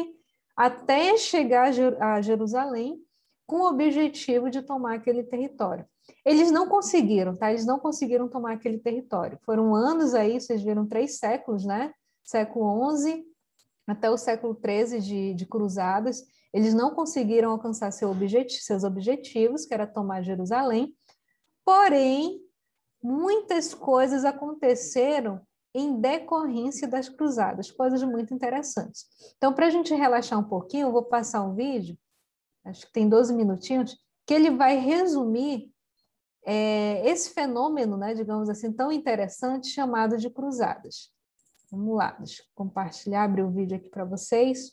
até chegar a Jerusalém, com o objetivo de tomar aquele território. Eles não conseguiram, tá? Eles não conseguiram tomar aquele território. Foram anos aí, vocês viram, três séculos, né? Século onze até o século treze de, de cruzadas. Eles não conseguiram alcançar seu objetivo, seus objetivos, que era tomar Jerusalém. Porém, muitas coisas aconteceram em decorrência das cruzadas, coisas muito interessantes. Então, para a gente relaxar um pouquinho, eu vou passar um vídeo, acho que tem doze minutinhos, que ele vai resumir é, esse fenômeno, né, digamos assim, tão interessante, chamado de cruzadas. Vamos lá, deixa eu compartilhar, abrir o vídeo aqui para vocês.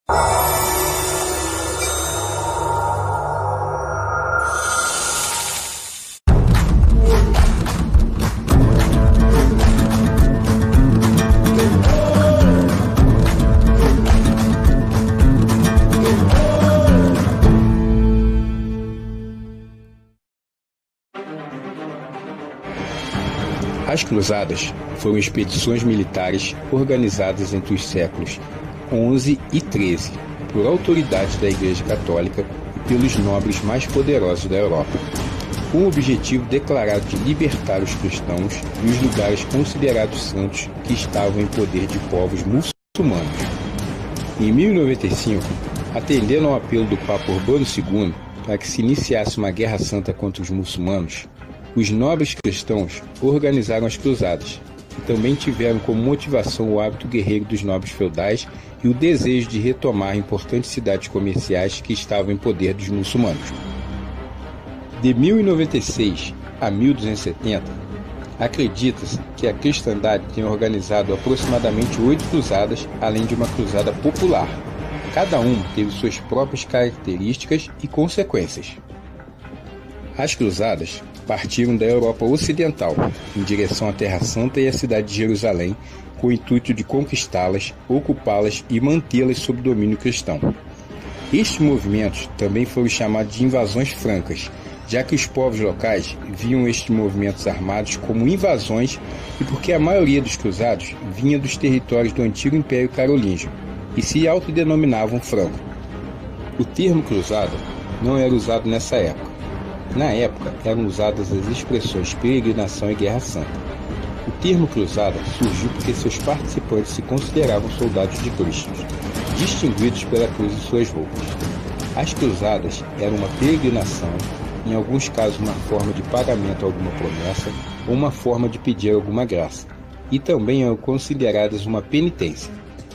As Cruzadas foram expedições militares organizadas entre os séculos onze e treze por autoridades da Igreja Católica e pelos nobres mais poderosos da Europa, com o objetivo declarado de libertar os cristãos e os lugares considerados santos que estavam em poder de povos muçulmanos. Em mil e noventa e cinco, atendendo ao apelo do Papa Urbano segundo para que se iniciasse uma guerra santa contra os muçulmanos, os nobres cristãos organizaram as cruzadas, que também tiveram como motivação o hábito guerreiro dos nobres feudais e o desejo de retomar importantes cidades comerciais que estavam em poder dos muçulmanos. De mil e noventa e seis a mil duzentos e setenta, acredita-se que a cristandade tenha organizado aproximadamente oito cruzadas, além de uma cruzada popular. Cada uma teve suas próprias características e consequências. As cruzadas partiram da Europa Ocidental, em direção à Terra Santa e à cidade de Jerusalém, com o intuito de conquistá-las, ocupá-las e mantê-las sob domínio cristão. Estes movimentos também foram chamados de invasões francas, já que os povos locais viam estes movimentos armados como invasões e porque a maioria dos cruzados vinha dos territórios do antigo Império Carolíngio e se autodenominavam franco. O termo cruzada não era usado nessa época. Na época, eram usadas as expressões peregrinação e guerra santa. O termo cruzada surgiu porque seus participantes se consideravam soldados de Cristo, distinguidos pela cruz em suas roupas. As cruzadas eram uma peregrinação, em alguns casos uma forma de pagamento a alguma promessa ou uma forma de pedir alguma graça, e também eram consideradas uma penitência.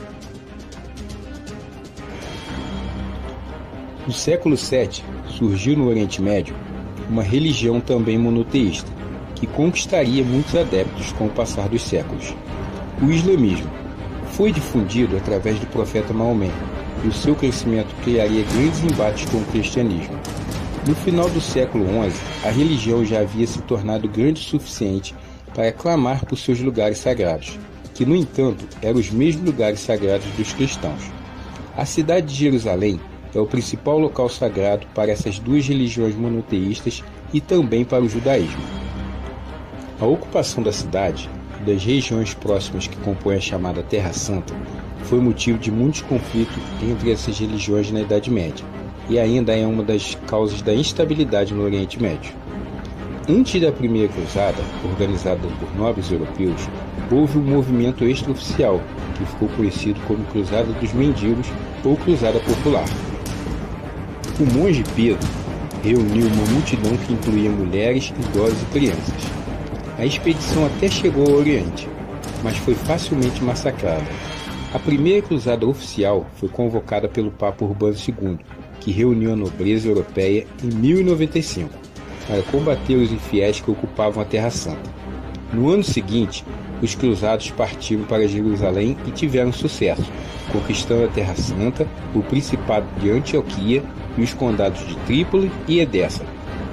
No século sétimo, surgiu no Oriente Médio uma religião também monoteísta, que conquistaria muitos adeptos com o passar dos séculos. O islamismo foi difundido através do profeta Maomé, e o seu crescimento criaria grandes embates com o cristianismo. No final do século onze, a religião já havia se tornado grande o suficiente para clamar por seus lugares sagrados, que, no entanto, eram os mesmos lugares sagrados dos cristãos. A cidade de Jerusalém é o principal local sagrado para essas duas religiões monoteístas e também para o judaísmo. A ocupação da cidade e das regiões próximas que compõem a chamada Terra Santa foi motivo de muitos conflitos entre essas religiões na Idade Média, e ainda é uma das causas da instabilidade no Oriente Médio. Antes da Primeira Cruzada, organizada por nobres europeus, houve um movimento extraoficial, que ficou conhecido como Cruzada dos Mendigos ou Cruzada Popular. O monge Pedro reuniu uma multidão que incluía mulheres, idosos e crianças. A expedição até chegou ao Oriente, mas foi facilmente massacrada. A primeira cruzada oficial foi convocada pelo Papa Urbano segundo, que reuniu a nobreza europeia em mil e noventa e cinco, para combater os infiéis que ocupavam a Terra Santa. No ano seguinte, os cruzados partiram para Jerusalém e tiveram sucesso, conquistando a Terra Santa, o Principado de Antioquia e os condados de Trípoli e Edessa.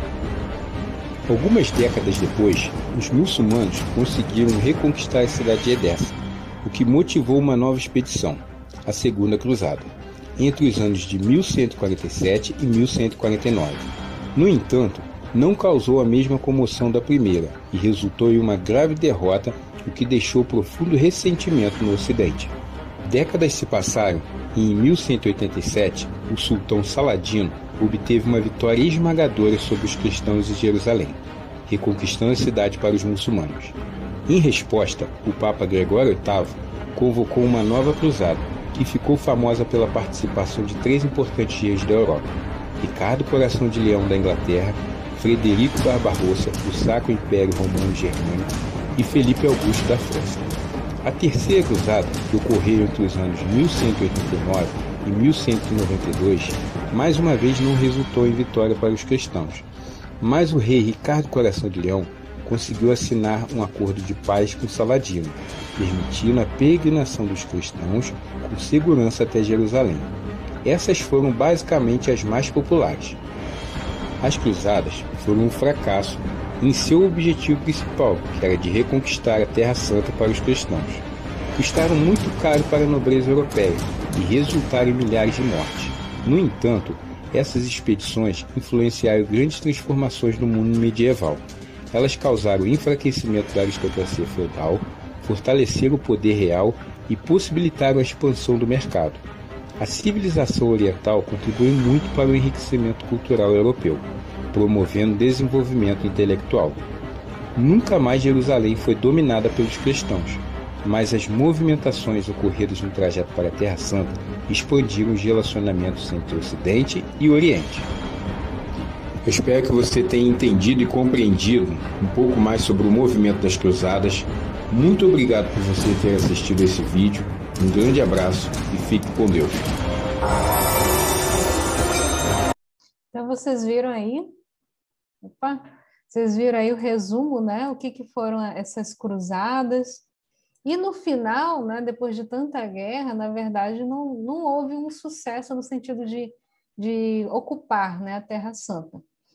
Algumas décadas depois, os muçulmanos conseguiram reconquistar a cidade de Edessa, o que motivou uma nova expedição, a Segunda Cruzada, entre os anos de mil cento e quarenta e sete e mil cento e quarenta e nove. No entanto, não causou a mesma comoção da primeira e resultou em uma grave derrota, o que deixou profundo ressentimento no Ocidente. Décadas se passaram e em mil cento e oitenta e sete, o sultão Saladino obteve uma vitória esmagadora sobre os cristãos de Jerusalém, reconquistando a cidade para os muçulmanos. Em resposta, o Papa Gregório oitavo convocou uma nova cruzada, que ficou famosa pela participação de três importantes reis da Europa: Ricardo Coração de Leão da Inglaterra, Frederico Barbarossa do Sacro Império Romano Germânico e Felipe Augusto da França. A Terceira Cruzada, que ocorreu entre os anos mil cento e oitenta e nove e mil cento e noventa e dois, mais uma vez não resultou em vitória para os cristãos, mas o rei Ricardo Coração de Leão conseguiu assinar um acordo de paz com Saladino, permitindo a peregrinação dos cristãos com segurança até Jerusalém. Essas foram basicamente as mais populares. As cruzadas foram um fracasso em seu objetivo principal, que era de reconquistar a Terra Santa para os cristãos. Custaram muito caro para a nobreza europeia e resultaram em milhares de mortes. No entanto, essas expedições influenciaram grandes transformações no mundo medieval. Elas causaram o enfraquecimento da aristocracia feudal, fortaleceram o poder real e possibilitaram a expansão do mercado. A civilização oriental contribuiu muito para o enriquecimento cultural europeu, promovendo desenvolvimento intelectual. Nunca mais Jerusalém foi dominada pelos cristãos, mas as movimentações ocorridas no trajeto para a Terra Santa expandiram os relacionamentos entre o Ocidente e o Oriente. Eu espero que você tenha entendido e compreendido um pouco mais sobre o movimento das cruzadas. Muito obrigado por você ter assistido esse vídeo. Um grande abraço e fique com Deus. Então, vocês viram aí? Opa! Vocês viram aí o resumo, né? O que, que foram essas cruzadas. E no final, né, depois de tanta guerra, na verdade, não, não houve um sucesso no sentido de, de ocupar, né, a Terra Santa.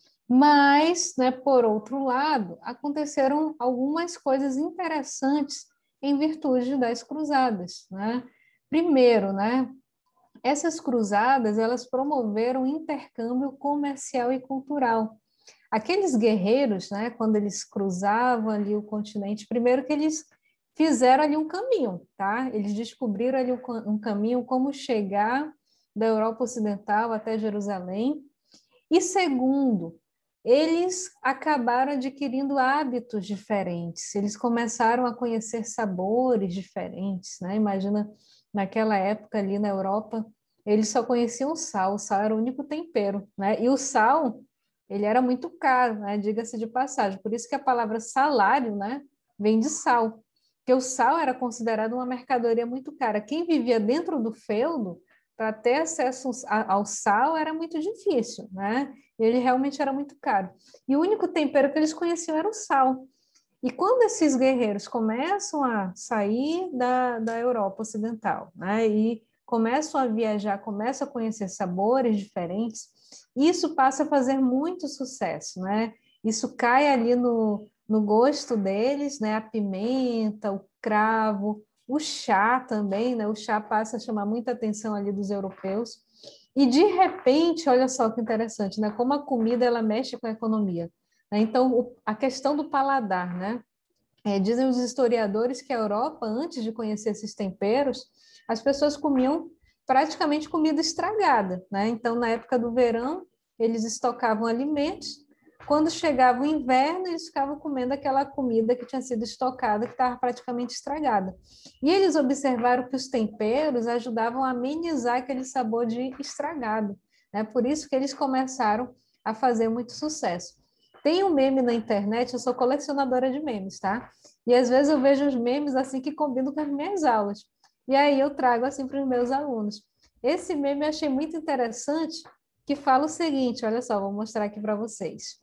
Mas, né, por outro lado, aconteceram algumas coisas interessantes em virtude das cruzadas, né? Primeiro, né, essas cruzadas, elas promoveram o intercâmbio comercial e cultural. Aqueles guerreiros, né, quando eles cruzavam ali o continente, primeiro que eles fizeram ali um caminho, tá? Eles descobriram ali um caminho como chegar da Europa Ocidental até Jerusalém. E segundo, eles acabaram adquirindo hábitos diferentes, eles começaram a conhecer sabores diferentes, né? Imagina, naquela época ali na Europa, eles só conheciam o sal, o sal era o único tempero, né? E o sal, ele era muito caro, né? Diga-se de passagem, por isso que a palavra salário, né, vem de sal, porque o sal era considerado uma mercadoria muito cara. Quem vivia dentro do feudo, para ter acesso ao sal era muito difícil, né? Ele realmente era muito caro. E o único tempero que eles conheciam era o sal. E quando esses guerreiros começam a sair da, da Europa Ocidental, né? E começam a viajar, começam a conhecer sabores diferentes, isso passa a fazer muito sucesso, né? Isso cai ali no, no gosto deles, né? A pimenta, o cravo, o chá também, né? O chá passa a chamar muita atenção ali dos europeus. E, de repente, olha só que interessante, né? Como a comida, ela mexe com a economia, né? Então, o, a questão do paladar, né? É, dizem os historiadores que a Europa, antes de conhecer esses temperos, as pessoas comiam praticamente comida estragada, né? Então, na época do verão, eles estocavam alimentos. Quando chegava o inverno, eles ficavam comendo aquela comida que tinha sido estocada, que estava praticamente estragada. E eles observaram que os temperos ajudavam a amenizar aquele sabor de estragado, né? Por isso que eles começaram a fazer muito sucesso. Tem um meme na internet, eu sou colecionadora de memes, tá? E às vezes eu vejo os memes assim que combinam com as minhas aulas. E aí eu trago assim para os meus alunos. Esse meme eu achei muito interessante, que fala o seguinte, olha só, vou mostrar aqui para vocês.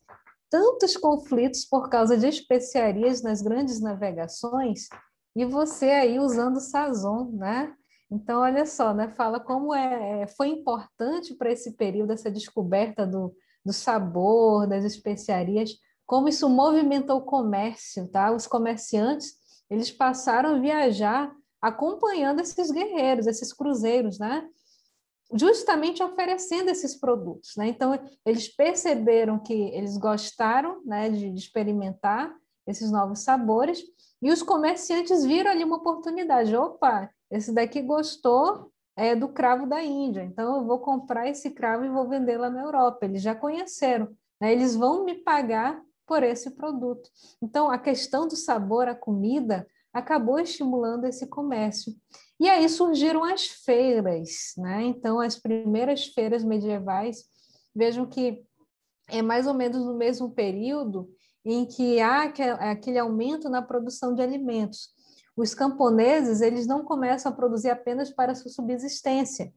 Tantos conflitos por causa de especiarias nas grandes navegações, e você aí usando sazon, né? Então, olha só, né? Fala como é, foi importante para esse período, essa descoberta do, do sabor, das especiarias, como isso movimentou o comércio, tá? Os comerciantes, eles passaram a viajar acompanhando esses guerreiros, esses cruzeiros, né? Justamente oferecendo esses produtos, né? Então, eles perceberam que eles gostaram, né, de, de experimentar esses novos sabores, e os comerciantes viram ali uma oportunidade. Opa, esse daqui gostou é, do cravo da Índia, então eu vou comprar esse cravo e vou vender lá na Europa. Eles já conheceram, né? Eles vão me pagar por esse produto. Então, a questão do sabor, a comida, acabou estimulando esse comércio. E aí surgiram as feiras, né? Então, as primeiras feiras medievais, vejam que é mais ou menos no mesmo período em que há aquele aumento na produção de alimentos. Os camponeses, eles não começam a produzir apenas para a sua subsistência,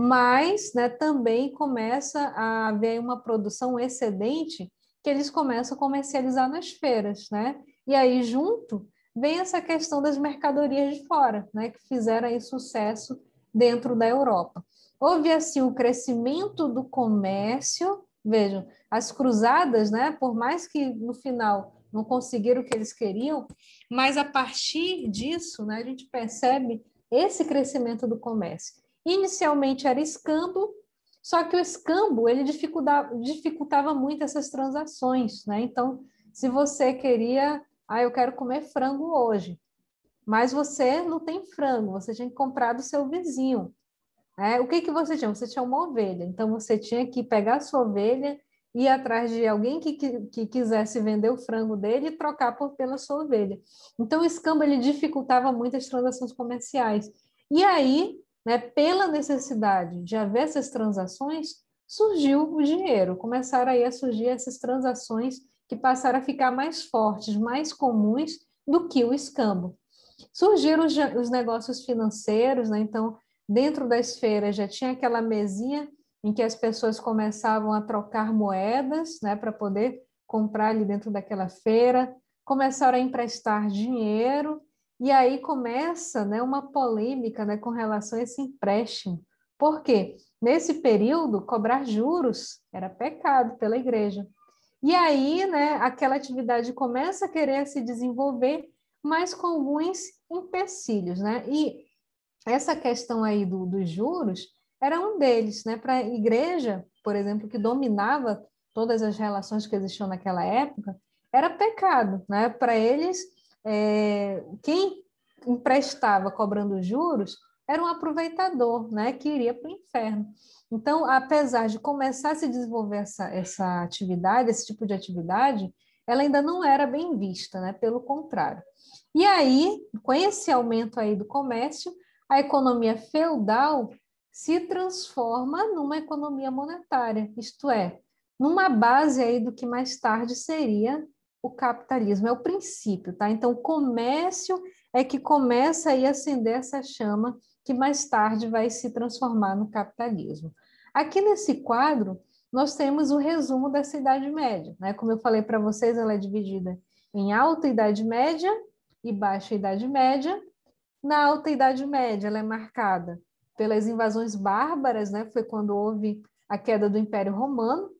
mas, né, também começa a haver uma produção excedente que eles começam a comercializar nas feiras, né? E aí, junto, vem essa questão das mercadorias de fora, né, que fizeram aí sucesso dentro da Europa. Houve, assim, o crescimento do comércio. Vejam, as cruzadas, né, por mais que no final não conseguiram o que eles queriam, mas a partir disso, né, a gente percebe esse crescimento do comércio. Inicialmente era escambo, só que o escambo ele dificultava, dificultava muito essas transações, né? Então, se você queria, ah, eu quero comer frango hoje, mas você não tem frango, você tinha que comprar do seu vizinho. É, o que, que você tinha? Você tinha uma ovelha, então você tinha que pegar a sua ovelha, ir atrás de alguém que, que, que quisesse vender o frango dele e trocar por, pela sua ovelha. Então, o escambo ele dificultava muito as transações comerciais. E aí, né, pela necessidade de haver essas transações, surgiu o dinheiro. Começaram aí a surgir essas transações que passaram a ficar mais fortes, mais comuns do que o escambo. Surgiram os, os negócios financeiros, né? Então, dentro das feiras já tinha aquela mesinha em que as pessoas começavam a trocar moedas, né, para poder comprar ali dentro daquela feira, começaram a emprestar dinheiro, e aí começa, né, uma polêmica, né, com relação a esse empréstimo. Por quê? Nesse período, cobrar juros era pecado pela igreja. E aí, né, aquela atividade começa a querer se desenvolver, mas com alguns empecilhos, né? E essa questão aí do, dos juros era um deles, né? Para a igreja, por exemplo, que dominava todas as relações que existiam naquela época, era pecado, né? Para eles, é, quem emprestava cobrando juros era um aproveitador, né? Que iria para o inferno. Então, apesar de começar a se desenvolver essa, essa atividade, esse tipo de atividade, ela ainda não era bem vista, né? Pelo contrário. E aí, com esse aumento aí do comércio, a economia feudal se transforma numa economia monetária, isto é, numa base aí do que mais tarde seria o capitalismo, é o princípio, tá? Então, o comércio é que começa aí a acender essa chama que mais tarde vai se transformar no capitalismo. Aqui nesse quadro, nós temos o resumo dessa Idade Média, né? Como eu falei para vocês, ela é dividida em Alta Idade Média e Baixa Idade Média. Na Alta Idade Média, ela é marcada pelas invasões bárbaras, né? Foi quando houve a queda do Império Romano.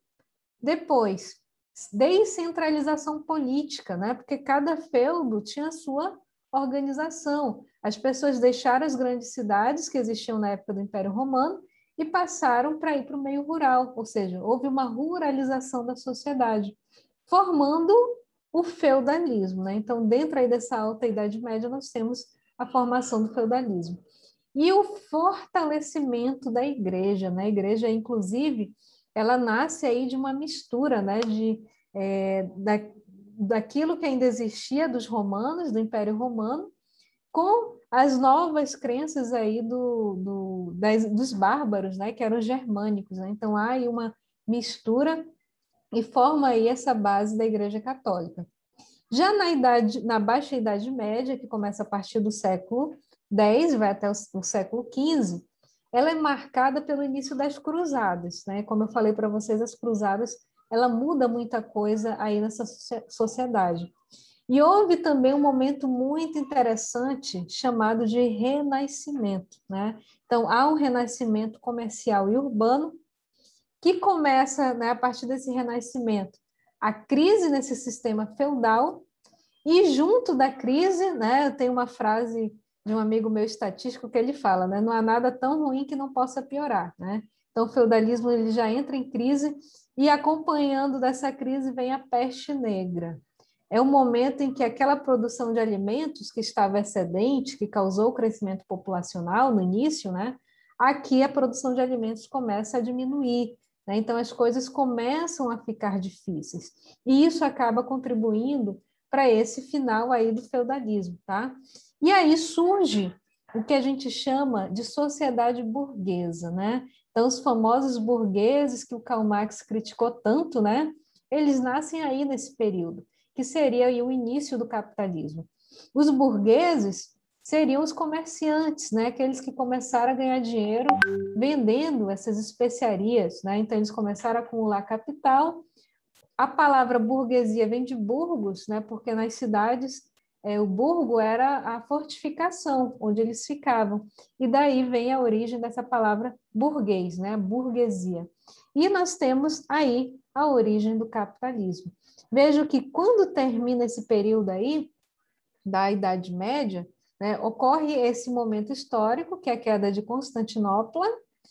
Depois, descentralização política, né? Porque cada feudo tinha sua organização. As pessoas deixaram as grandes cidades que existiam na época do Império Romano e passaram para ir para o meio rural, ou seja, houve uma ruralização da sociedade, formando o feudalismo, né? Então, dentro aí dessa Alta Idade Média, nós temos a formação do feudalismo. E o fortalecimento da igreja, né? A igreja, inclusive, ela nasce aí de uma mistura, né? De, é, da, daquilo que ainda existia dos romanos, do Império Romano, com as novas crenças aí do, do, das, dos bárbaros, né? Que eram os germânicos, né? Então, há aí uma mistura e forma aí essa base da Igreja Católica. Já na, idade, na Baixa Idade Média, que começa a partir do século dez, vai até o, o século quinze, ela é marcada pelo início das cruzadas, né? Como eu falei para vocês, as cruzadas, ela muda muita coisa aí nessa sociedade. E houve também um momento muito interessante chamado de renascimento, né? Então, há um renascimento comercial e urbano que começa, né, a partir desse renascimento, a crise nesse sistema feudal, e junto da crise, né, tem uma frase de um amigo meu estatístico que ele fala, né, não há nada tão ruim que não possa piorar, né? Então, o feudalismo ele já entra em crise e acompanhando dessa crise vem a peste negra. É o momento em que aquela produção de alimentos que estava excedente, que causou o crescimento populacional no início, né, aqui a produção de alimentos começa a diminuir. Então, as coisas começam a ficar difíceis. E isso acaba contribuindo para esse final aí do feudalismo, tá? E aí surge o que a gente chama de sociedade burguesa, né? Então, os famosos burgueses que o Karl Marx criticou tanto, né? Eles nascem aí nesse período, que seria aí o início do capitalismo. Os burgueses seriam os comerciantes, né? Aqueles que começaram a ganhar dinheiro vendendo essas especiarias, né? Então, eles começaram a acumular capital. A palavra burguesia vem de burgos, né? Porque nas cidades é, o burgo era a fortificação onde eles ficavam. E daí vem a origem dessa palavra burguês, né? Burguesia. E nós temos aí a origem do capitalismo. Vejo que quando termina esse período aí, da Idade Média, né, ocorre esse momento histórico, que é a queda de Constantinopla,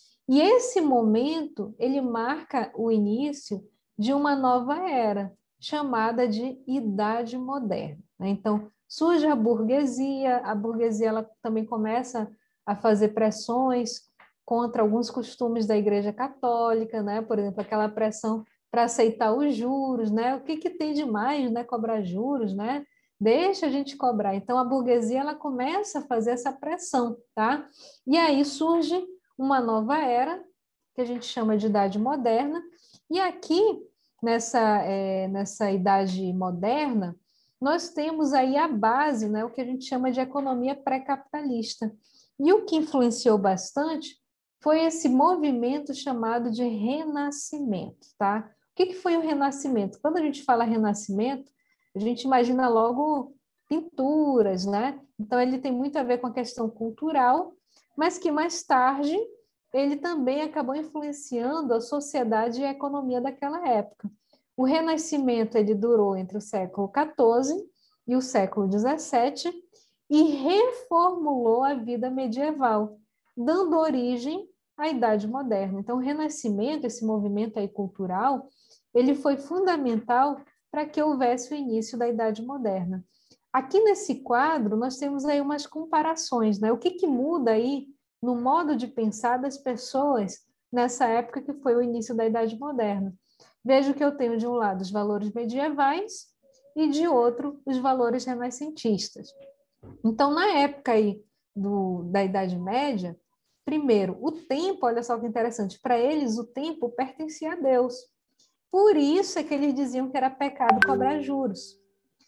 e esse momento, ele marca o início de uma nova era, chamada de Idade Moderna, né? Então, surge a burguesia, a burguesia ela também começa a fazer pressões contra alguns costumes da Igreja Católica, né? Por exemplo, aquela pressão para aceitar os juros, né? O que, que tem de mais, né? Cobrar juros, né? Deixa a gente cobrar. Então, a burguesia ela começa a fazer essa pressão, tá? E aí surge uma nova era, que a gente chama de Idade Moderna, e aqui, nessa, é, nessa Idade Moderna, nós temos aí a base, né, o que a gente chama de economia pré-capitalista. E o que influenciou bastante foi esse movimento chamado de Renascimento, tá? O que, que foi o Renascimento? Quando a gente fala Renascimento, a gente imagina logo pinturas, né? Então, ele tem muito a ver com a questão cultural, mas que mais tarde ele também acabou influenciando a sociedade e a economia daquela época. O Renascimento ele durou entre o século quatorze e o século dezessete e reformulou a vida medieval, dando origem à Idade Moderna. Então, o Renascimento, esse movimento aí cultural, ele foi fundamental para que houvesse o início da Idade Moderna. Aqui nesse quadro, nós temos aí umas comparações, né? O que, que muda aí no modo de pensar das pessoas nessa época que foi o início da Idade Moderna. Vejo que eu tenho de um lado os valores medievais e de outro os valores renascentistas. Então, na época aí do, da Idade Média, primeiro, o tempo, olha só que interessante, para eles o tempo pertencia a Deus. Por isso é que eles diziam que era pecado cobrar juros.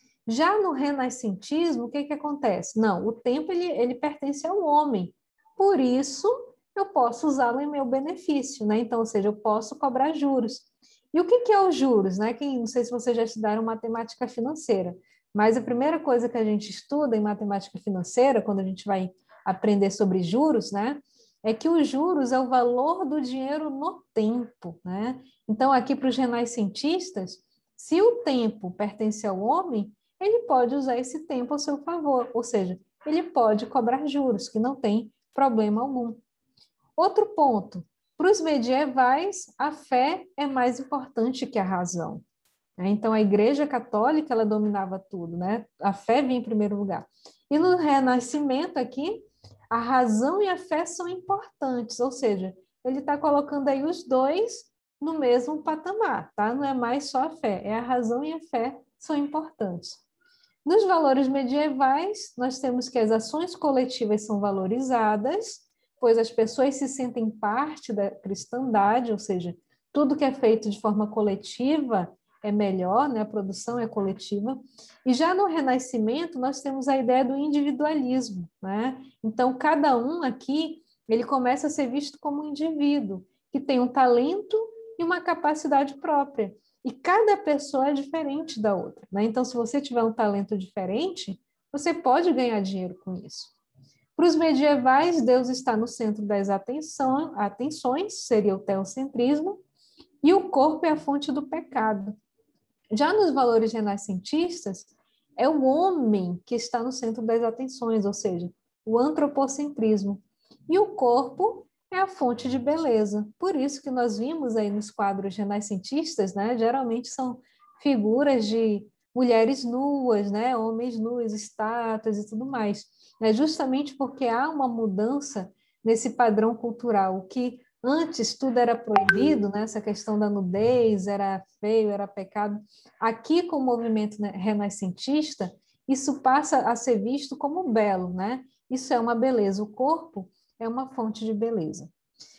Já no renascentismo, o que, que acontece? Não, o tempo ele, ele pertence ao homem. Por isso, eu posso usá-lo em meu benefício, né? Então, ou seja, eu posso cobrar juros. E o que, que é os juros, né? Quem, não sei se vocês já estudaram matemática financeira, mas a primeira coisa que a gente estuda em matemática financeira, quando a gente vai aprender sobre juros, né? É que os juros é o valor do dinheiro no tempo, né? Então, aqui para os renascentistas, se o tempo pertence ao homem, ele pode usar esse tempo a seu favor, ou seja, ele pode cobrar juros, que não tem problema algum. Outro ponto, para os medievais, a fé é mais importante que a razão. Então, a Igreja Católica, ela dominava tudo, né? A fé vinha em primeiro lugar. E no Renascimento aqui, a razão e a fé são importantes, ou seja, ele está colocando aí os dois no mesmo patamar, tá? Não é mais só a fé, é a razão e a fé são importantes. Nos valores medievais, nós temos que as ações coletivas são valorizadas, pois as pessoas se sentem parte da cristandade, ou seja, tudo que é feito de forma coletiva é melhor, né? A produção é coletiva. E já no Renascimento, nós temos a ideia do individualismo, né? Então, cada um aqui, ele começa a ser visto como um indivíduo, que tem um talento e uma capacidade própria. E cada pessoa é diferente da outra, né? Então, se você tiver um talento diferente, você pode ganhar dinheiro com isso. Para os medievais, Deus está no centro das atenção, atenções, seria o teocentrismo, e o corpo é a fonte do pecado. Já nos valores renascentistas, é o homem que está no centro das atenções, ou seja, o antropocentrismo. E o corpo é a fonte de beleza. Por isso que nós vimos aí nos quadros renascentistas, né, geralmente são figuras de mulheres nuas, né, homens nus, estátuas e tudo mais. É justamente porque há uma mudança nesse padrão cultural, que antes tudo era proibido, né, essa questão da nudez era feio, era pecado. Aqui, com o movimento renascentista, isso passa a ser visto como belo, né? Isso é uma beleza. O corpo é uma fonte de beleza.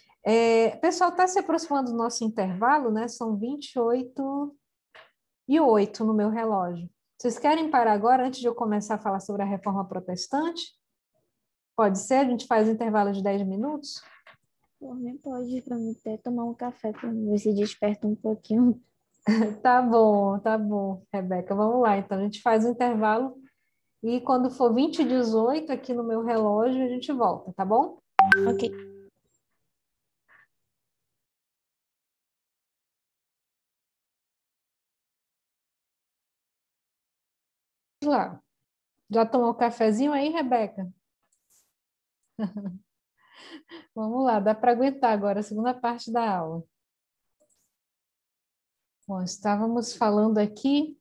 É, pessoal, está se aproximando do nosso intervalo, né? São vinte e oito e oito no meu relógio. Vocês querem parar agora, antes de eu começar a falar sobre a reforma protestante? Pode ser? A gente faz um intervalo de dez minutos? Por mim pode, para mim até tomar um café, para ver se desperta um pouquinho. Tá bom, tá bom, Rebeca. Vamos lá, então. A gente faz um intervalo e quando for vinte e dezoito aqui no meu relógio, a gente volta, tá bom? Ok. Vamos lá. Já tomou o cafezinho aí, Rebeca? Vamos lá, dá para aguentar agora a segunda parte da aula. Bom, estávamos falando aqui,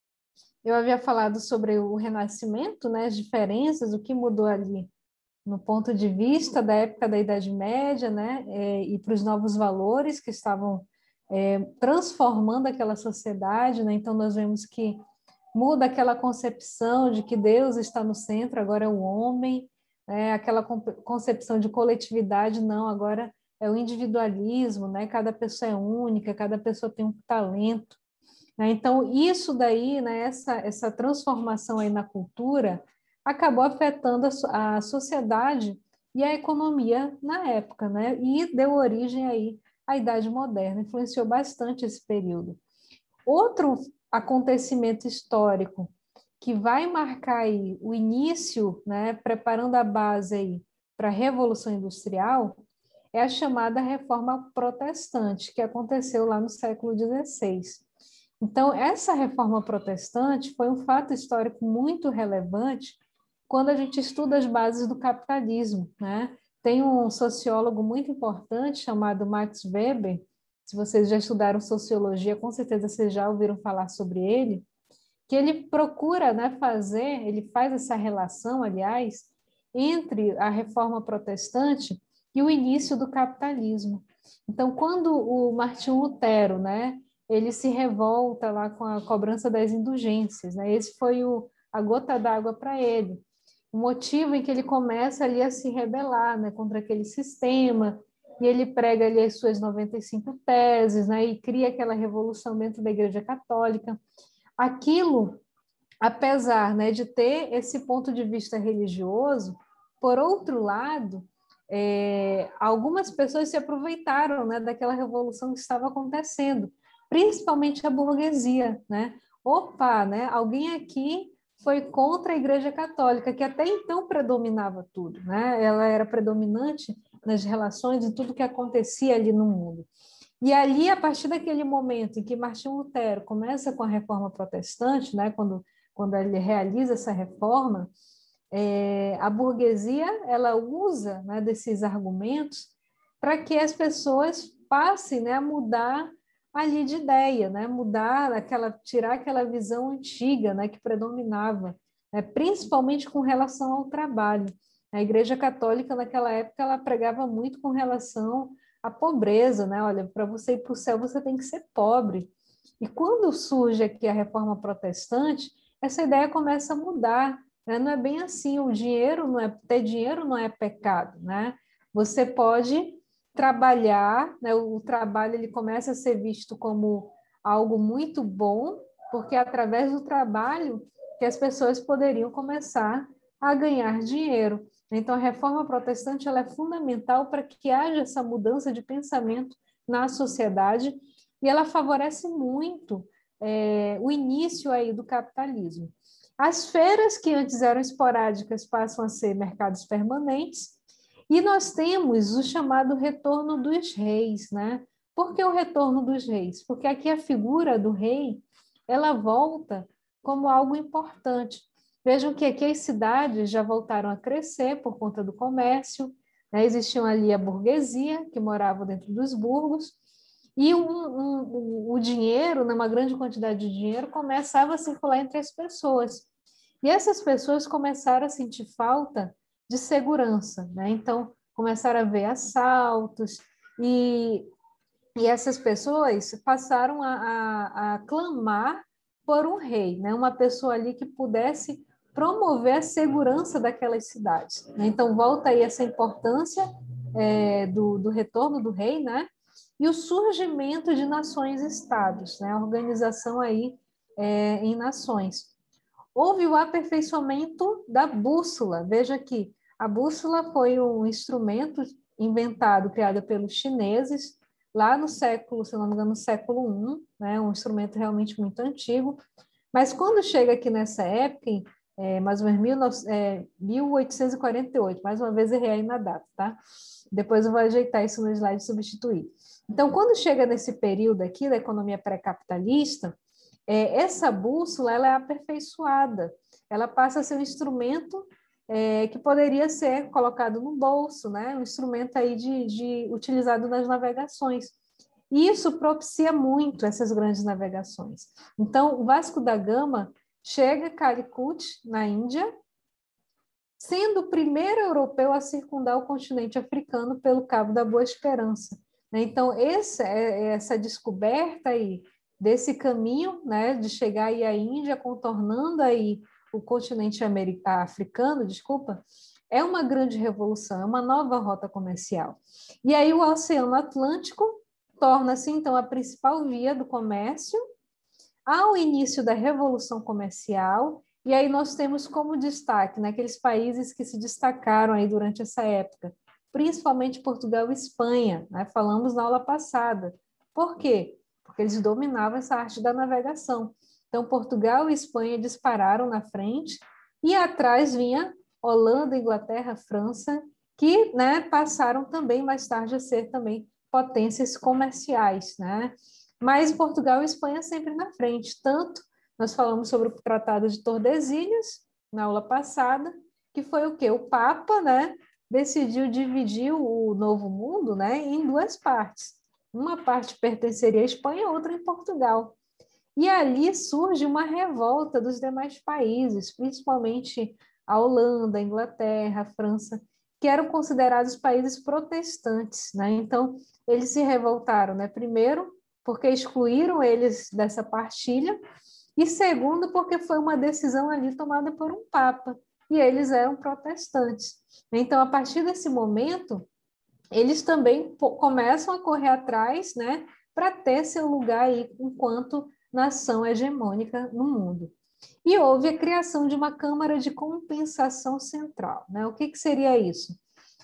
eu havia falado sobre o Renascimento, né, as diferenças, o que mudou ali no ponto de vista da época da Idade Média, né, é, e para os novos valores que estavam é, transformando aquela sociedade, né, então nós vemos que muda aquela concepção de que Deus está no centro, agora é o homem, é, aquela concepção de coletividade, não, agora é o individualismo, né, cada pessoa é única, cada pessoa tem um talento, né, então isso daí, né, essa, essa transformação aí na cultura, acabou afetando a, a sociedade e a economia na época, né? E deu origem aí à Idade Moderna, influenciou bastante esse período. Outro acontecimento histórico que vai marcar aí o início, né, preparando a base aí para a Revolução Industrial, é a chamada Reforma Protestante, que aconteceu lá no século dezesseis. Então, essa reforma protestante foi um fato histórico muito relevante quando a gente estuda as bases do capitalismo, né? Tem um sociólogo muito importante chamado Max Weber, se vocês já estudaram sociologia, com certeza vocês já ouviram falar sobre ele, que ele procura, né, fazer, ele faz essa relação, aliás, entre a reforma protestante e o início do capitalismo. Então, quando o Martinho Lutero, né, ele se revolta lá com a cobrança das indulgências, né, esse foi o, a gota d'água para ele, o motivo em que ele começa ali a se rebelar, né, contra aquele sistema, e ele prega ali as suas noventa e cinco teses, né, e cria aquela revolução dentro da Igreja Católica. Aquilo, apesar, né, de ter esse ponto de vista religioso, por outro lado, é, algumas pessoas se aproveitaram, né, daquela revolução que estava acontecendo, principalmente a burguesia, né? Opa, né, alguém aqui foi contra a Igreja Católica, que até então predominava tudo, né? Ela era predominante nas relações e tudo que acontecia ali no mundo. E ali, a partir daquele momento em que Martinho Lutero começa com a reforma protestante, né, quando, quando ele realiza essa reforma, é, a burguesia ela usa, né, desses argumentos para que as pessoas passem, né, a mudar ali de ideia, né, mudar aquela, tirar aquela visão antiga, né, que predominava, né, principalmente com relação ao trabalho. A Igreja Católica naquela época ela pregava muito com relação à pobreza, né? Olha, para você ir para o céu você tem que ser pobre. E quando surge aqui a Reforma Protestante, essa ideia começa a mudar, né? Não é bem assim, o dinheiro não é, ter dinheiro não é pecado, né? Você pode trabalhar, né? O trabalho ele começa a ser visto como algo muito bom, porque é através do trabalho que as pessoas poderiam começar a ganhar dinheiro. Então, a reforma protestante ela é fundamental para que haja essa mudança de pensamento na sociedade e ela favorece muito é, o início aí do capitalismo. As feiras, que antes eram esporádicas, passam a ser mercados permanentes e nós temos o chamado retorno dos reis, né? Por que o retorno dos reis? Porque aqui a figura do rei, ela volta como algo importante. Vejam que aqui as cidades já voltaram a crescer por conta do comércio, né? Existiam ali a burguesia, que morava dentro dos burgos, e um, um, o dinheiro, né, uma grande quantidade de dinheiro, começava a circular entre as pessoas. E essas pessoas começaram a sentir falta de segurança, né? Então, começaram a ver assaltos, e, e essas pessoas passaram a, a, a clamar por um rei, né? Uma pessoa ali que pudesse promover a segurança daquelas cidades. Né? Então, volta aí essa importância é, do, do retorno do rei, né? E o surgimento de nações-estados, né? A organização aí é, em nações. Houve o aperfeiçoamento da bússola. Veja aqui, a bússola foi um instrumento inventado, criado pelos chineses, lá no século, se não me engano, no século um, né? Um instrumento realmente muito antigo. Mas quando chega aqui nessa época, é, mais ou menos mil, é, mil oitocentos e quarenta e oito, mais uma vez errei aí na data, tá? Depois eu vou ajeitar isso no slide e substituir. Então, quando chega nesse período aqui da economia pré-capitalista, é, essa bússola ela é aperfeiçoada, ela passa a ser um instrumento é, que poderia ser colocado no bolso, né? Um instrumento aí de, de, utilizado nas navegações. E isso propicia muito essas grandes navegações. Então, o Vasco da Gama chega a Calicut, na Índia, sendo o primeiro europeu a circundar o continente africano pelo Cabo da Boa Esperança. Então, essa, essa descoberta aí desse caminho, né, de chegar aí à Índia, contornando aí o continente africano, desculpa, é uma grande revolução, é uma nova rota comercial. E aí o Oceano Atlântico torna-se, então, a principal via do comércio ao início da Revolução Comercial. E aí nós temos como destaque naqueles países que se destacaram aí durante essa época, principalmente Portugal e Espanha, né? Falamos na aula passada. Por quê? Porque eles dominavam essa arte da navegação. Então, Portugal e Espanha dispararam na frente e atrás vinha Holanda, Inglaterra, França, que, né, passaram também mais tarde a ser também potências comerciais, né? Mas Portugal e Espanha sempre na frente, tanto nós falamos sobre o Tratado de Tordesilhas, na aula passada, que foi o quê? O Papa, né, decidiu dividir o Novo Mundo, né, em duas partes. Uma parte pertenceria à Espanha, outra em Portugal. E ali surge uma revolta dos demais países, principalmente a Holanda, a Inglaterra, a França, que eram considerados países protestantes, né? Então, eles se revoltaram, né? Primeiro, porque excluíram eles dessa partilha, e segundo, porque foi uma decisão ali tomada por um papa, e eles eram protestantes. Então, a partir desse momento, eles também começam a correr atrás, né, para ter seu lugar aí enquanto nação hegemônica no mundo. E houve a criação de uma Câmara de Compensação Central, né? O que, que seria isso?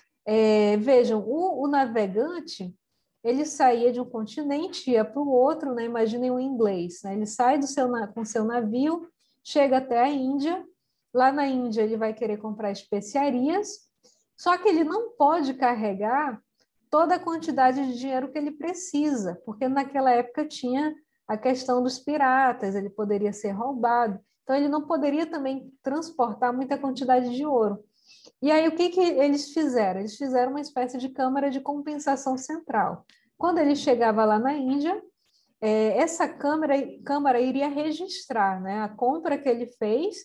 É, vejam, o, o navegante, ele saía de um continente, ia para o outro, né? Imaginem um inglês, né? Ele sai do seu, com seu navio, chega até a Índia, lá na Índia ele vai querer comprar especiarias, só que ele não pode carregar toda a quantidade de dinheiro que ele precisa, porque naquela época tinha a questão dos piratas, ele poderia ser roubado, então ele não poderia também transportar muita quantidade de ouro. E aí o que, que eles fizeram? Eles fizeram uma espécie de câmara de compensação central. Quando ele chegava lá na Índia, é, essa câmara, câmara iria registrar, né, a compra que ele fez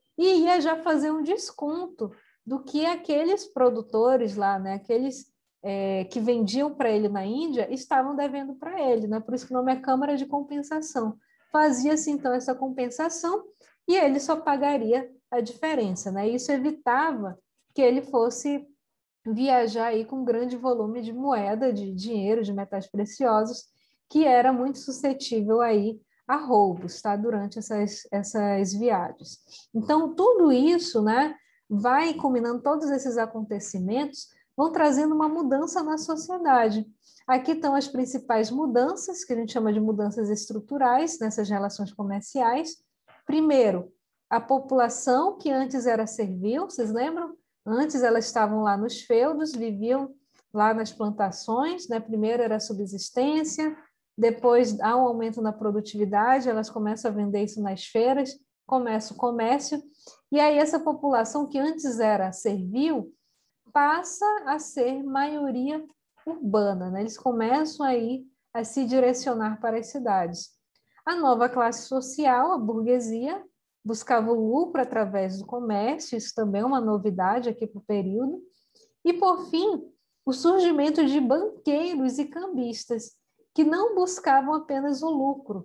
e ia já fazer um desconto do que aqueles produtores lá, né, aqueles é, que vendiam para ele na Índia, estavam devendo para ele, né? Por isso que o nome é Câmara de Compensação. Fazia-se, então, essa compensação e ele só pagaria a diferença, né? Isso evitava que ele fosse viajar aí com um grande volume de moeda, de dinheiro, de metais preciosos, que era muito suscetível aí a roubos, tá? Durante essas, essas viagens. Então, tudo isso, né, vai combinando, todos esses acontecimentos vão trazendo uma mudança na sociedade. Aqui estão as principais mudanças, que a gente chama de mudanças estruturais nessas relações comerciais. Primeiro, a população que antes era servil, vocês lembram? Antes elas estavam lá nos feudos, viviam lá nas plantações, né? Primeiro era a subsistência, depois há um aumento na produtividade, elas começam a vender isso nas feiras, começa o comércio, e aí essa população que antes era servil passa a ser maioria urbana, né? Eles começam aí a se direcionar para as cidades. A nova classe social, a burguesia, buscava o lucro através do comércio, isso também é uma novidade aqui para o período. E, por fim, o surgimento de banqueiros e cambistas, que não buscavam apenas o lucro,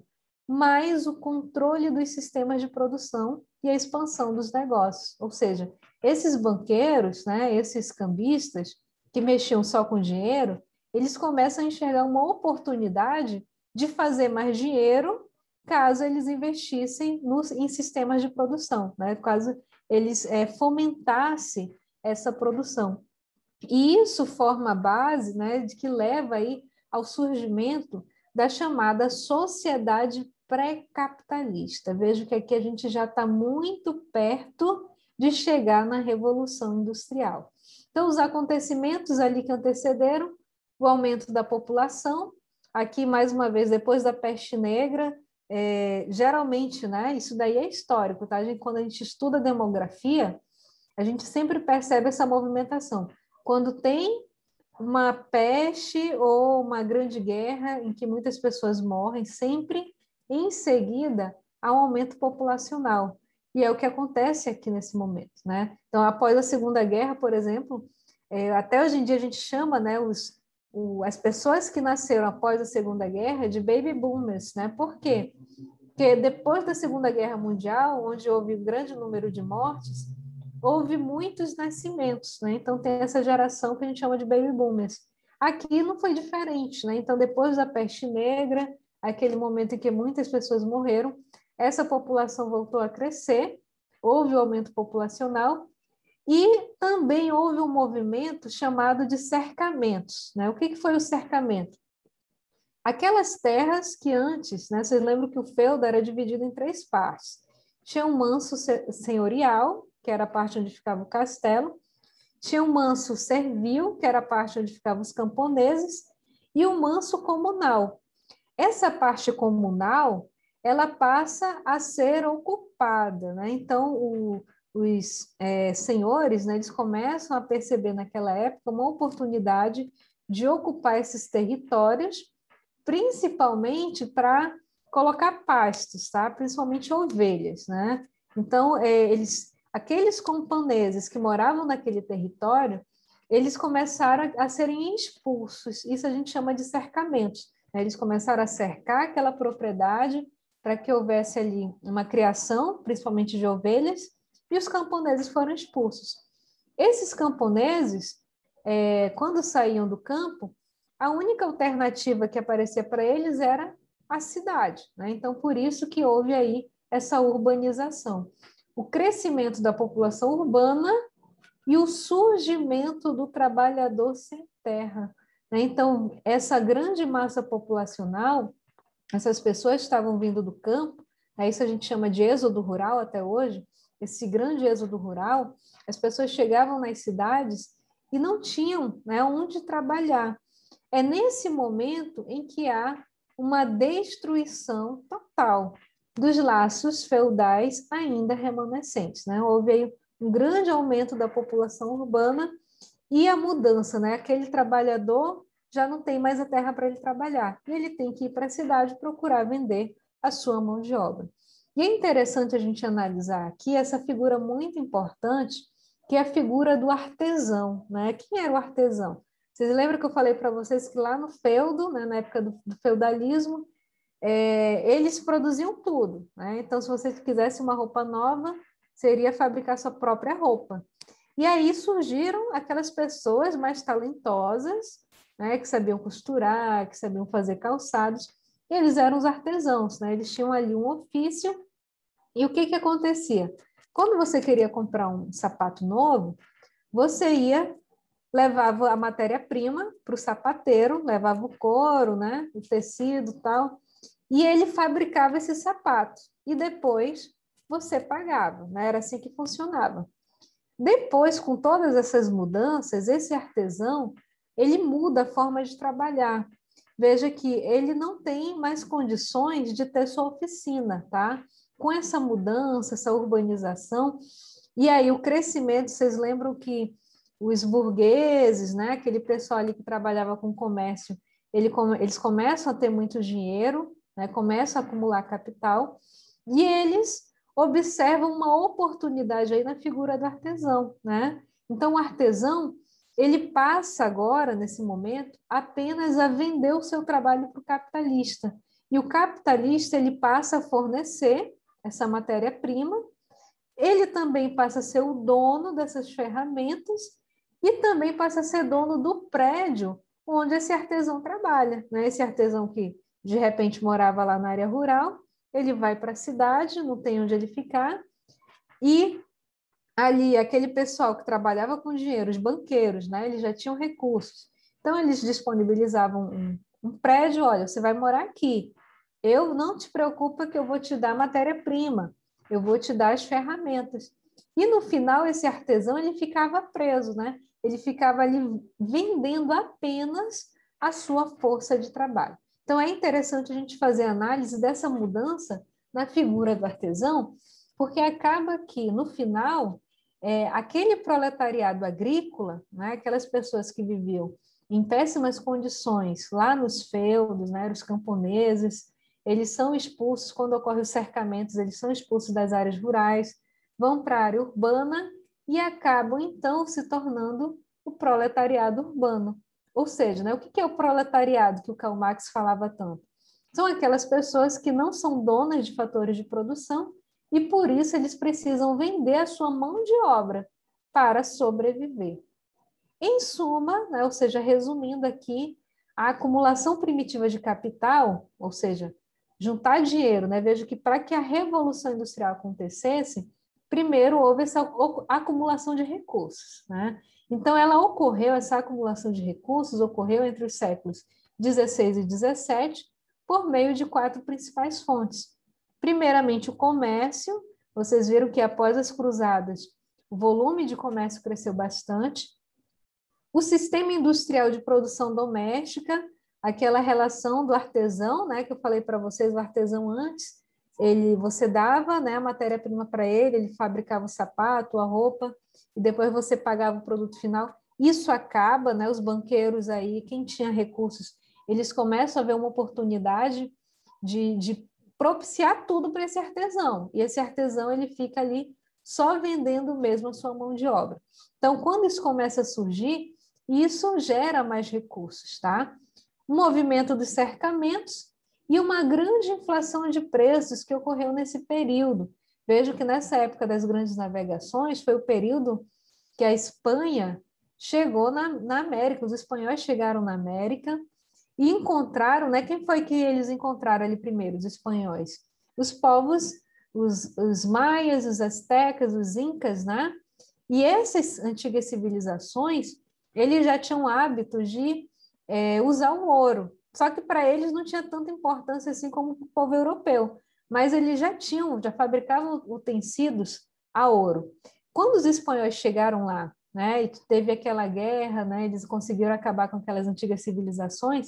mas o controle dos sistemas de produção e a expansão dos negócios. Ou seja, esses banqueiros, né, esses cambistas, que mexiam só com dinheiro, eles começam a enxergar uma oportunidade de fazer mais dinheiro caso eles investissem nos, em sistemas de produção, né? Caso eles é, fomentassem essa produção. E isso forma a base, né, de que leva aí ao surgimento da chamada sociedade pré-capitalista. Vejo que aqui a gente já está muito perto de chegar na Revolução Industrial. Então, os acontecimentos ali que antecederam, o aumento da população, aqui, mais uma vez, depois da peste negra, é, geralmente, né, isso daí é histórico, tá? A gente, quando a gente estuda demografia, a gente sempre percebe essa movimentação. Quando tem uma peste ou uma grande guerra em que muitas pessoas morrem, sempre em seguida há um aumento populacional. E é o que acontece aqui nesse momento, né? Então, após a Segunda Guerra, por exemplo, é, até hoje em dia a gente chama, né, os, o, as pessoas que nasceram após a Segunda Guerra de baby boomers, né? Por quê? Porque depois da Segunda Guerra Mundial, onde houve um grande número de mortes, houve muitos nascimentos, né? Então tem essa geração que a gente chama de baby boomers. Aqui não foi diferente, né? Então depois da peste negra, aquele momento em que muitas pessoas morreram, essa população voltou a crescer, houve um aumento populacional e também houve um movimento chamado de cercamentos, né? O que que foi o cercamento? Aquelas terras que antes, né? Vocês lembram que o feudo era dividido em três partes. Tinha um manso senhorial, que era a parte onde ficava o castelo, tinha um manso servil, que era a parte onde ficavam os camponeses, e o manso comunal. Essa parte comunal, ela passa a ser ocupada, né? Então, o, os é, senhores, né, eles começam a perceber naquela época uma oportunidade de ocupar esses territórios, principalmente para colocar pastos, tá? Principalmente ovelhas, né? Então, é, eles, aqueles camponeses que moravam naquele território, eles começaram a, a serem expulsos. Isso a gente chama de cercamentos. Né? Eles começaram a cercar aquela propriedade para que houvesse ali uma criação, principalmente de ovelhas, e os camponeses foram expulsos. Esses camponeses, é, quando saíam do campo, a única alternativa que aparecia para eles era a cidade, né? Então, por isso que houve aí essa urbanização. O crescimento da população urbana e o surgimento do trabalhador sem terra, né? Então, essa grande massa populacional, essas pessoas estavam vindo do campo, né? Isso a gente chama de êxodo rural até hoje, esse grande êxodo rural, as pessoas chegavam nas cidades e não tinham, né, onde trabalhar. É nesse momento em que há uma destruição total dos laços feudais ainda remanescentes, né? Houve aí um grande aumento da população urbana e a mudança, né? Aquele trabalhador já não tem mais a terra para ele trabalhar, e ele tem que ir para a cidade procurar vender a sua mão de obra. E é interessante a gente analisar aqui essa figura muito importante, que é a figura do artesão, né? Quem era o artesão? Vocês lembram que eu falei para vocês que lá no feudo, né, na época do, do feudalismo, é, eles produziam tudo, né? Então, se você quisesse uma roupa nova, seria fabricar sua própria roupa. E aí surgiram aquelas pessoas mais talentosas, né, que sabiam costurar, que sabiam fazer calçados, e eles eram os artesãos, né? Eles tinham ali um ofício, e o que que acontecia? Quando você queria comprar um sapato novo, você ia levava a matéria-prima para o sapateiro, levava o couro, né, o tecido e tal, e ele fabricava esse sapato. E depois você pagava, né? Era assim que funcionava. Depois, com todas essas mudanças, esse artesão, ele muda a forma de trabalhar. Veja que ele não tem mais condições de ter sua oficina, tá? Com essa mudança, essa urbanização, e aí o crescimento, vocês lembram que os burgueses, né, aquele pessoal ali que trabalhava com comércio, ele, eles começam a ter muito dinheiro, né, começam a acumular capital, e eles observam uma oportunidade aí na figura do artesão, né? Então, o artesão, ele passa agora, nesse momento, apenas a vender o seu trabalho para o capitalista. E o capitalista, ele passa a fornecer essa matéria-prima, ele também passa a ser o dono dessas ferramentas e também passa a ser dono do prédio onde esse artesão trabalha, né? Esse artesão que, de repente, morava lá na área rural, ele vai para a cidade, não tem onde ele ficar, e ali, aquele pessoal que trabalhava com dinheiro, os banqueiros, né? Eles já tinham recursos. Então, eles disponibilizavam um, um prédio, olha, você vai morar aqui. eu não te preocupa que eu vou te dar matéria-prima, eu vou te dar as ferramentas. E no final, esse artesão ele ficava preso, né? Ele ficava ali vendendo apenas a sua força de trabalho. Então, é interessante a gente fazer análise dessa mudança na figura do artesão, porque acaba que, no final, é, aquele proletariado agrícola, né, aquelas pessoas que viviam em péssimas condições lá nos feudos, né, os camponeses, eles são expulsos, quando ocorrem os cercamentos, eles são expulsos das áreas rurais, vão para a área urbana e acabam, então, se tornando o proletariado urbano. Ou seja, né, o que é o proletariado que o Karl Marx falava tanto? São aquelas pessoas que não são donas de fatores de produção e, por isso, eles precisam vender a sua mão de obra para sobreviver. Em suma, né, ou seja, resumindo aqui, a acumulação primitiva de capital, ou seja, juntar dinheiro, né? Vejo que para que a Revolução Industrial acontecesse, primeiro houve essa acumulação de recursos, né? Então, ela ocorreu, essa acumulação de recursos ocorreu entre os séculos dezesseis e dezessete, por meio de quatro principais fontes. Primeiramente, o comércio. Vocês viram que após as cruzadas, o volume de comércio cresceu bastante. O sistema industrial de produção doméstica, aquela relação do artesão, né, que eu falei para vocês, o artesão antes, ele, você dava, né, a matéria-prima para ele, ele fabricava o sapato, a roupa, e depois você pagava o produto final. Isso acaba, né, os banqueiros aí, quem tinha recursos, eles começam a ver uma oportunidade de, de propiciar tudo para esse artesão, e esse artesão ele fica ali só vendendo mesmo a sua mão de obra. Então, quando isso começa a surgir, isso gera mais recursos, tá? Um movimento dos cercamentos e uma grande inflação de preços que ocorreu nesse período. Vejo que nessa época das grandes navegações foi o período que a Espanha chegou na, na América, os espanhóis chegaram na América e encontraram, né? Quem foi que eles encontraram ali primeiro, os espanhóis? Os povos, os, os maias, os astecas, os incas, né? E essas antigas civilizações, eles já tinham hábito de é, usar o ouro. Só que para eles não tinha tanta importância assim como para o povo europeu. Mas eles já tinham, já fabricavam utensílios a ouro. Quando os espanhóis chegaram lá, né, e teve aquela guerra, né, eles conseguiram acabar com aquelas antigas civilizações,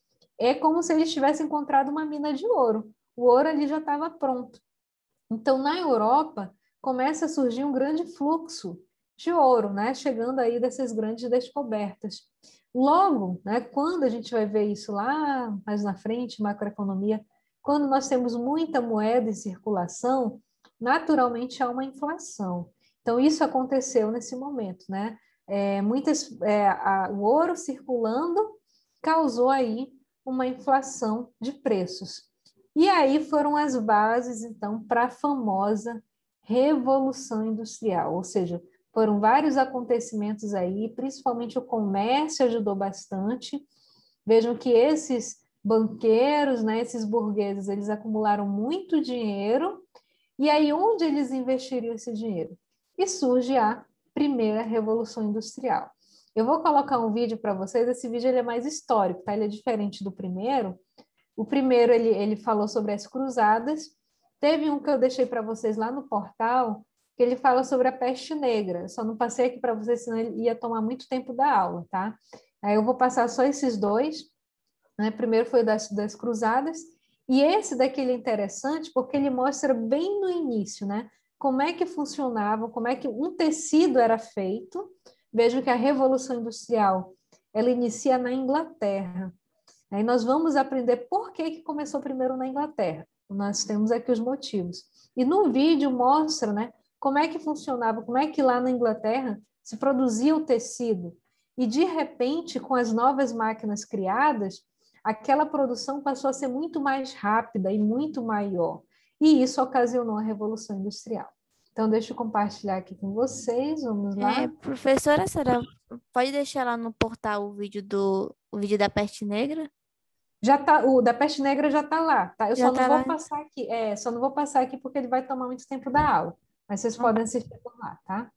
é como se eles tivessem encontrado uma mina de ouro. O ouro ali já estava pronto. Então, na Europa, começa a surgir um grande fluxo de ouro, né? Chegando aí dessas grandes descobertas. Logo, né, quando a gente vai ver isso lá mais na frente, macroeconomia, quando nós temos muita moeda em circulação, naturalmente há uma inflação. Então, isso aconteceu nesse momento, né? É, muitas, é, a, o ouro circulando causou aí uma inflação de preços. E aí foram as bases, então, para a famosa Revolução Industrial, ou seja, foram vários acontecimentos aí, principalmente o comércio ajudou bastante. Vejam que esses banqueiros, né, esses burgueses, eles acumularam muito dinheiro, e aí onde eles investiriam esse dinheiro? E surge a primeira Revolução Industrial. Eu vou colocar um vídeo para vocês, esse vídeo ele é mais histórico, tá? Ele é diferente do primeiro. O primeiro, ele, ele falou sobre as cruzadas. Teve um que eu deixei para vocês lá no portal, que ele fala sobre a peste negra. Só não passei aqui para vocês, senão ele ia tomar muito tempo da aula, tá? Aí eu vou passar só esses dois. Né? Primeiro foi das, das cruzadas. E esse daqui ele é interessante porque ele mostra bem no início, né? Como é que funcionava, como é que um tecido era feito. Vejam que a Revolução Industrial, ela inicia na Inglaterra. Aí nós vamos aprender por que, que começou primeiro na Inglaterra. Nós temos aqui os motivos. E no vídeo mostra, né, como é que funcionava, como é que lá na Inglaterra se produzia o tecido. E, de repente, com as novas máquinas criadas, aquela produção passou a ser muito mais rápida e muito maior. E isso ocasionou a Revolução Industrial. Então, deixa eu compartilhar aqui com vocês. Vamos lá. É, professora, a senhora pode deixar lá no portal o vídeo do o vídeo da peste negra? Já tá, o da peste negra já está lá, tá? Eu Já só não tá vou lá. passar aqui, é, só não vou passar aqui porque ele vai tomar muito tempo da aula. Mas vocês podem assistir por lá, tá?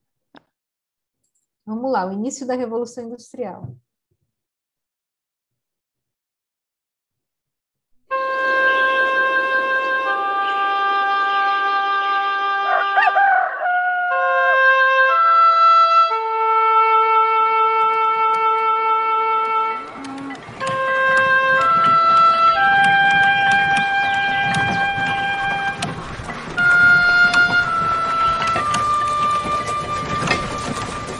Vamos lá, o início da Revolução Industrial.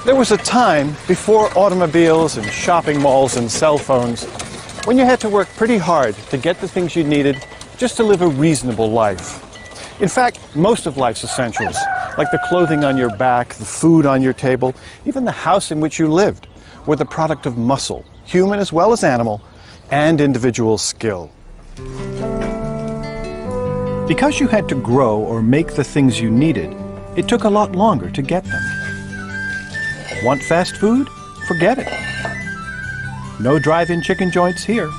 There was a time before automobiles and shopping malls and cell phones when you had to work pretty hard to get the things you needed just to live a reasonable life. In fact, most of life's essentials, like the clothing on your back, the food on your table, even the house in which you lived, were the product of muscle, human as well as animal, and individual skill. Because you had to grow or make the things you needed, it took a lot longer to get them. Want fast food? Forget it. No drive-in chicken joints here.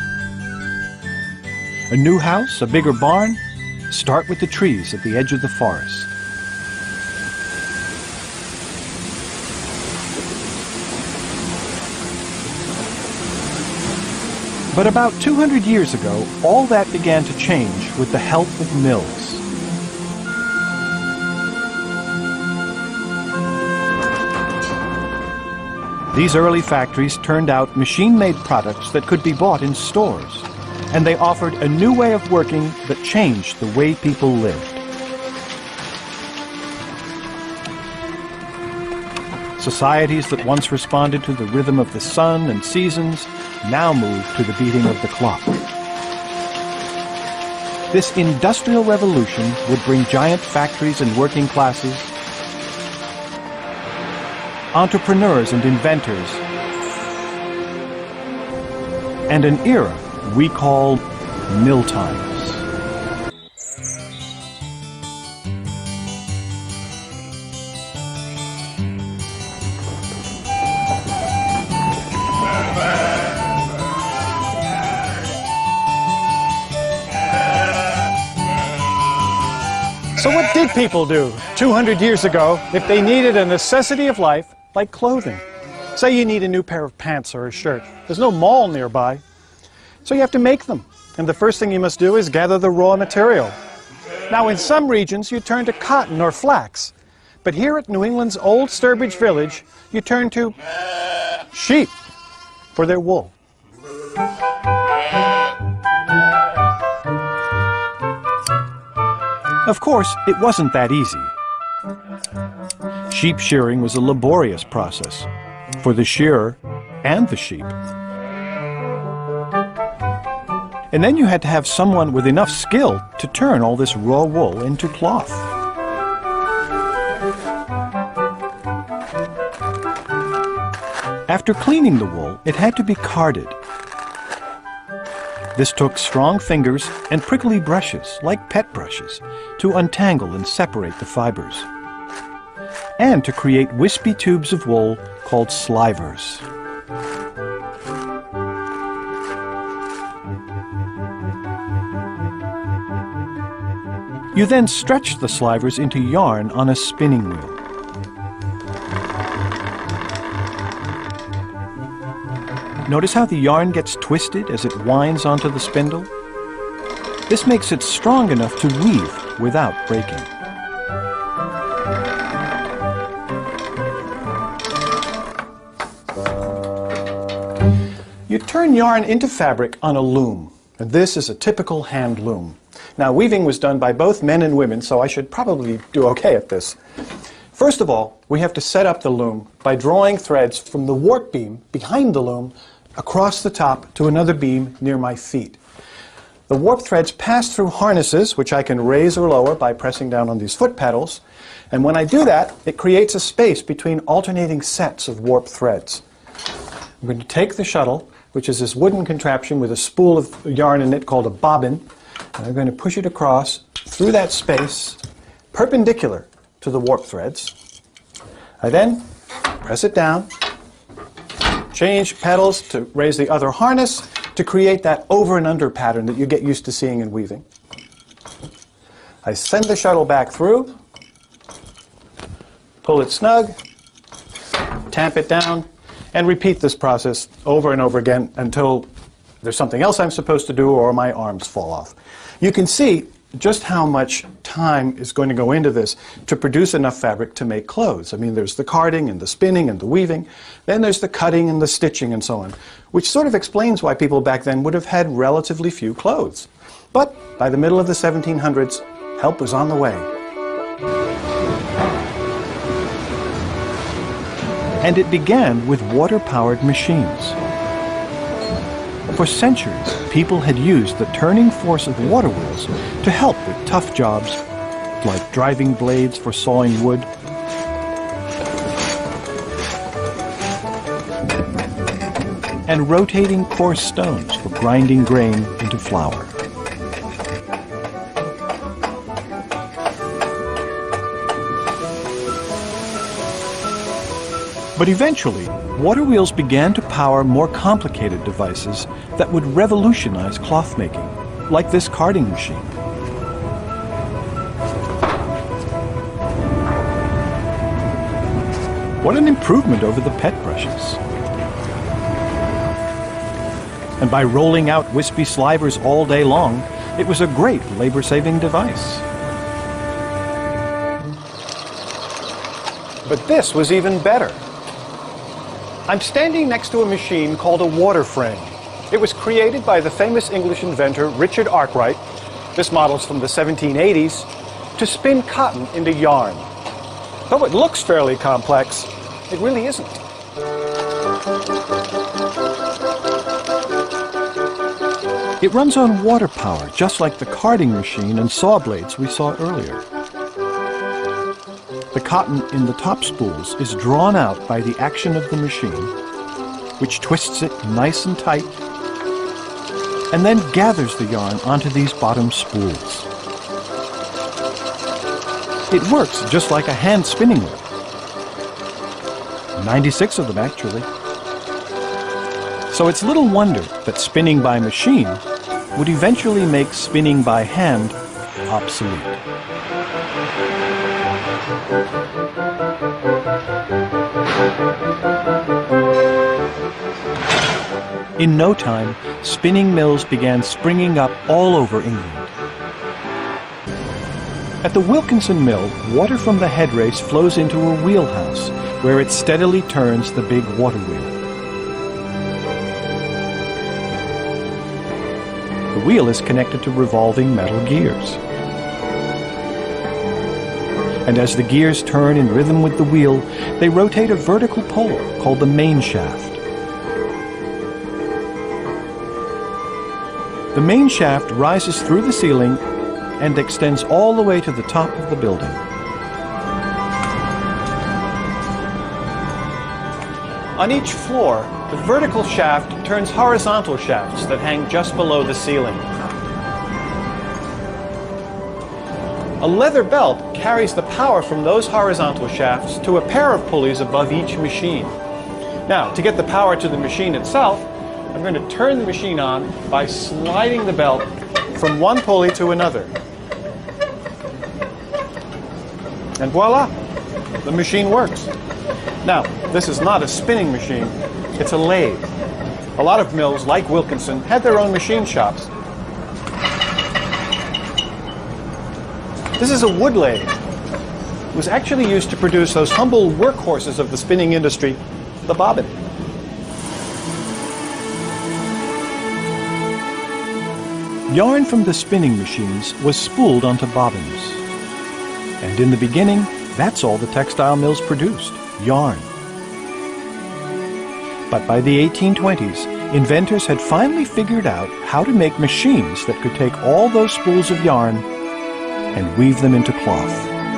A new house, a bigger barn? Start with the trees at the edge of the forest. But about two hundred years ago, all that began to change with the help of mills. These early factories turned out machine-made products that could be bought in stores, and they offered a new way of working that changed the way people lived. Societies that once responded to the rhythm of the sun and seasons now moved to the beating of the clock. This industrial revolution would bring giant factories and working classes, entrepreneurs and inventors, and an era we call mill times. So what did people do two hundred years ago if they needed a necessity of life like clothing? Say you need a new pair of pants or a shirt. There's no mall nearby, so you have to make them. And the first thing you must do is gather the raw material. Now in some regions you turn to cotton or flax, but here at New England's Old Sturbridge Village you turn to sheep for their wool. Of course, it wasn't that easy. Sheep shearing was a laborious process for the shearer and the sheep. And then you had to have someone with enough skill to turn all this raw wool into cloth. After cleaning the wool, it had to be carded. This took strong fingers and prickly brushes, like pet brushes, to untangle and separate the fibers, and to create wispy tubes of wool called slivers. You then stretched the slivers into yarn on a spinning wheel. Notice how the yarn gets twisted as it winds onto the spindle? This makes it strong enough to weave without breaking. You turn yarn into fabric on a loom, and this is a typical hand loom. Now, weaving was done by both men and women, so I should probably do okay at this. First of all, we have to set up the loom by drawing threads from the warp beam behind the loom across the top to another beam near my feet. The warp threads pass through harnesses, which I can raise or lower by pressing down on these foot pedals, and when I do that, it creates a space between alternating sets of warp threads. I'm going to take the shuttle, which is this wooden contraption with a spool of yarn in it called a bobbin, and I'm going to push it across through that space, perpendicular to the warp threads. I then press it down, change pedals to raise the other harness to create that over and under pattern that you get used to seeing in weaving. I send the shuttle back through, pull it snug, tamp it down, and repeat this process over and over again until there's something else I'm supposed to do or my arms fall off. You can see just how much time is going to go into this to produce enough fabric to make clothes. I mean, there's the carding and the spinning and the weaving, then there's the cutting and the stitching and so on, which sort of explains why people back then would have had relatively few clothes. But by the middle of the seventeen hundreds, help was on the way. And it began with water-powered machines. For centuries, people had used the turning force of water wheels to help with tough jobs like driving blades for sawing wood, and rotating coarse stones for grinding grain into flour. But eventually, water wheels began to power more complicated devices that would revolutionize cloth making, like this carding machine. What an improvement over the pet brushes. And by rolling out wispy slivers all day long, it was a great labor-saving device. But this was even better. I'm standing next to a machine called a water frame. It was created by the famous English inventor Richard Arkwright, this model's from the seventeen eighties, to spin cotton into yarn. Though it looks fairly complex, it really isn't. It runs on water power, just like the carding machine and saw blades we saw earlier. The cotton in the top spools is drawn out by the action of the machine, which twists it nice and tight, and then gathers the yarn onto these bottom spools. It works just like a hand spinning wheel. ninety-six of them, actually. So it's little wonder that spinning by machine would eventually make spinning by hand obsolete. In no time, spinning mills began springing up all over England. At the Wilkinson Mill, water from the head race flows into a wheelhouse, where it steadily turns the big water wheel. The wheel is connected to revolving metal gears. And as the gears turn in rhythm with the wheel, they rotate a vertical pole called the main shaft. The main shaft rises through the ceiling and extends all the way to the top of the building. On each floor, the vertical shaft turns horizontal shafts that hang just below the ceiling. A leather belt carries the power from those horizontal shafts to a pair of pulleys above each machine. Now, to get the power to the machine itself, I'm going to turn the machine on by sliding the belt from one pulley to another. And voila, the machine works. Now, this is not a spinning machine, it's a lathe. A lot of mills, like Wilkinson, had their own machine shops. This is a wood lathe. It was actually used to produce those humble workhorses of the spinning industry, the bobbin. Yarn from the spinning machines was spooled onto bobbins. And in the beginning, that's all the textile mills produced, yarn. But by the eighteen twenties, inventors had finally figured out how to make machines that could take all those spools of yarn and weave them into cloth.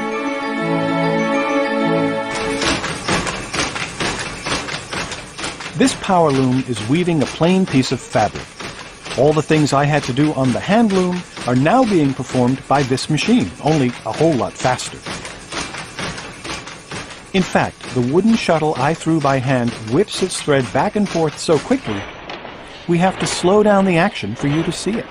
This power loom is weaving a plain piece of fabric. All the things I had to do on the hand loom are now being performed by this machine, only a whole lot faster. In fact, the wooden shuttle I threw by hand whips its thread back and forth so quickly, we have to slow down the action for you to see it.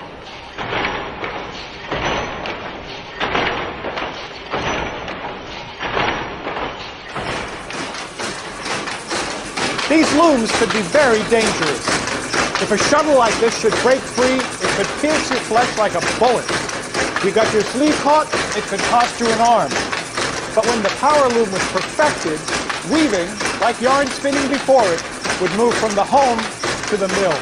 These looms could be very dangerous. If a shuttle like this should break free, it could pierce your flesh like a bullet. If you got your sleeve caught, it could cost you an arm. But when the power loom was perfected, weaving, like yarn spinning before it, would move from the home to the mill.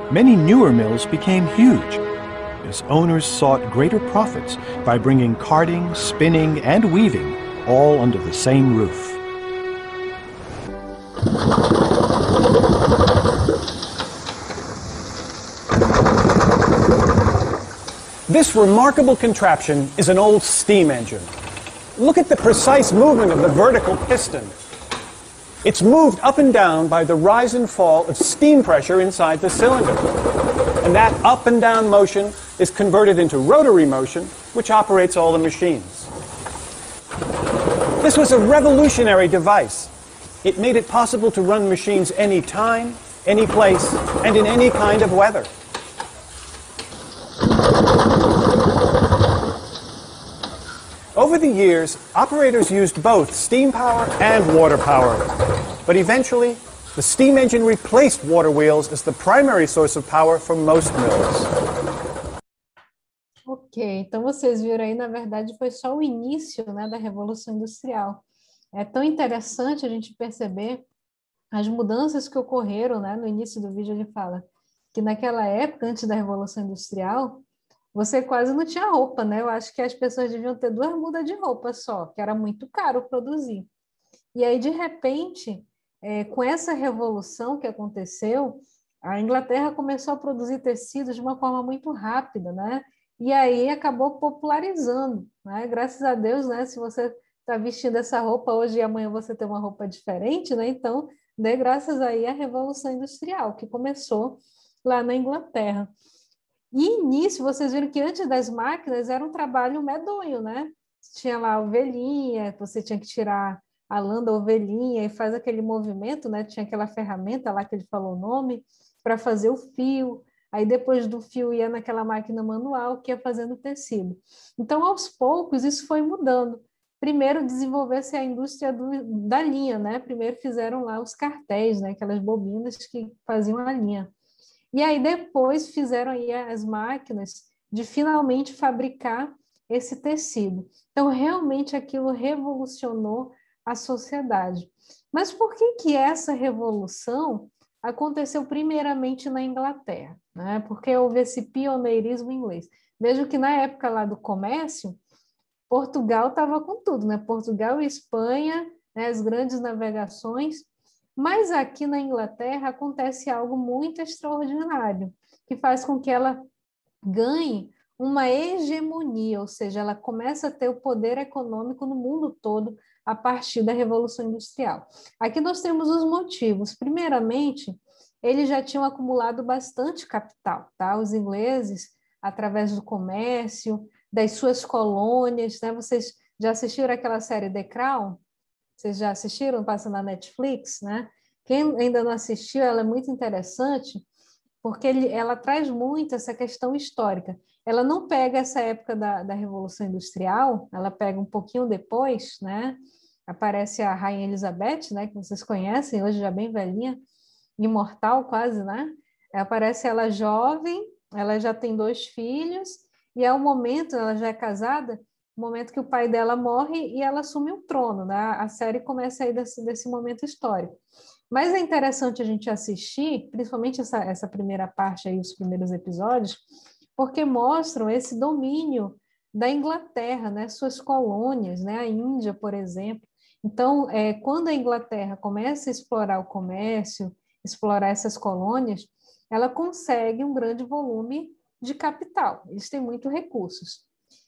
many newer mills became huge, as owners sought greater profits by bringing carding, spinning, and weaving all under the same roof. This remarkable contraption is an old steam engine. Look at the precise movement of the vertical piston. It's moved up and down by the rise and fall of steam pressure inside the cylinder. And that up and down motion is converted into rotary motion, which operates all the machines. This was a revolutionary device. It made it possible to run machines any time, any place, and in any kind of weather. Over the years, operators used both steam power and water power. But eventually, the steam engine replaced water wheels as the primary source of power for most mills. Ok, então vocês viram aí, na verdade, foi só o início, né, da Revolução Industrial. É tão interessante a gente perceber as mudanças que ocorreram, né? No início do vídeo ele fala que naquela época, antes da Revolução Industrial, você quase não tinha roupa, né? Eu acho que as pessoas deviam ter duas mudas de roupa só, que era muito caro produzir. E aí, de repente, é, com essa revolução que aconteceu, a Inglaterra começou a produzir tecidos de uma forma muito rápida, né? E aí acabou popularizando, né? Graças a Deus, né? Se você está vestindo essa roupa hoje e amanhã você tem uma roupa diferente, né? Então, dê graças aí à Revolução Industrial, que começou lá na Inglaterra. E nisso, vocês viram que antes das máquinas era um trabalho medonho, né? Tinha lá a ovelhinha, você tinha que tirar a lã da ovelhinha e faz aquele movimento, né? Tinha aquela ferramenta lá que ele falou o nome, para fazer o fio. Aí depois do fio ia naquela máquina manual que ia fazendo o tecido. Então, aos poucos, isso foi mudando. Primeiro desenvolveu-se a indústria do, da linha, né? Primeiro fizeram lá os cartéis, né? Aquelas bobinas que faziam a linha. E aí depois fizeram aí as máquinas de finalmente fabricar esse tecido. Então, realmente aquilo revolucionou a sociedade. Mas por que que essa revolução aconteceu primeiramente na Inglaterra, né? Porque houve esse pioneirismo inglês. Vejo que na época lá do comércio, Portugal estava com tudo, né? Portugal e Espanha, né? As grandes navegações. Mas aqui na Inglaterra acontece algo muito extraordinário, que faz com que ela ganhe uma hegemonia, ou seja, ela começa a ter o poder econômico no mundo todo a partir da Revolução Industrial. Aqui nós temos os motivos. Primeiramente, eles já tinham acumulado bastante capital, tá? Os ingleses, através do comércio, das suas colônias, né? Vocês já assistiram aquela série The Crown? Vocês já assistiram? Passa na Netflix, né? Quem ainda não assistiu, ela é muito interessante, porque ele, ela traz muito essa questão histórica. Ela não pega essa época da, da Revolução Industrial, ela pega um pouquinho depois, né? Aparece a Rainha Elizabeth, né? Que vocês conhecem, hoje já bem velhinha, imortal quase, né? Aparece ela jovem, ela já tem dois filhos, e é o momento, ela já é casada, o momento que o pai dela morre e ela assume o trono, né? A série começa aí desse, desse momento histórico. Mas é interessante a gente assistir, principalmente essa, essa primeira parte aí, os primeiros episódios, porque mostram esse domínio da Inglaterra, né? Suas colônias, né? A Índia, por exemplo. Então, é, quando a Inglaterra começa a explorar o comércio, explorar essas colônias, ela consegue um grande volume de capital. Eles têm muitos recursos.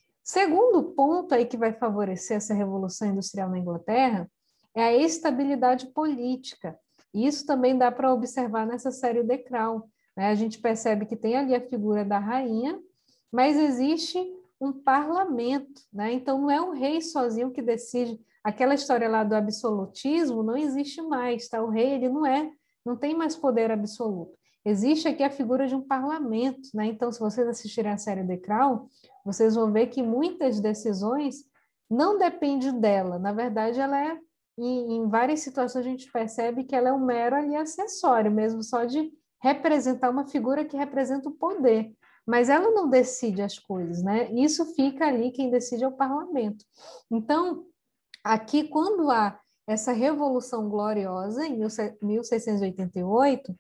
Segundo ponto aí que vai favorecer essa revolução industrial na Inglaterra é a estabilidade política. E isso também dá para observar nessa série The Crown, né? A gente percebe que tem ali a figura da rainha, mas existe um parlamento, né? Então não é um rei sozinho que decide. Aquela história lá do absolutismo não existe mais, tá? O rei ele não é, não tem mais poder absoluto. Existe aqui a figura de um parlamento, né? Então, se vocês assistirem a série The Crown, vocês vão ver que muitas decisões não dependem dela. Na verdade, ela é, em, em várias situações, a gente percebe que ela é um mero ali acessório, mesmo só de representar uma figura que representa o poder. Mas ela não decide as coisas, né? Isso fica ali, quem decide é o parlamento. Então, aqui, quando há essa Revolução Gloriosa, em mil seiscentos e oitenta e oito,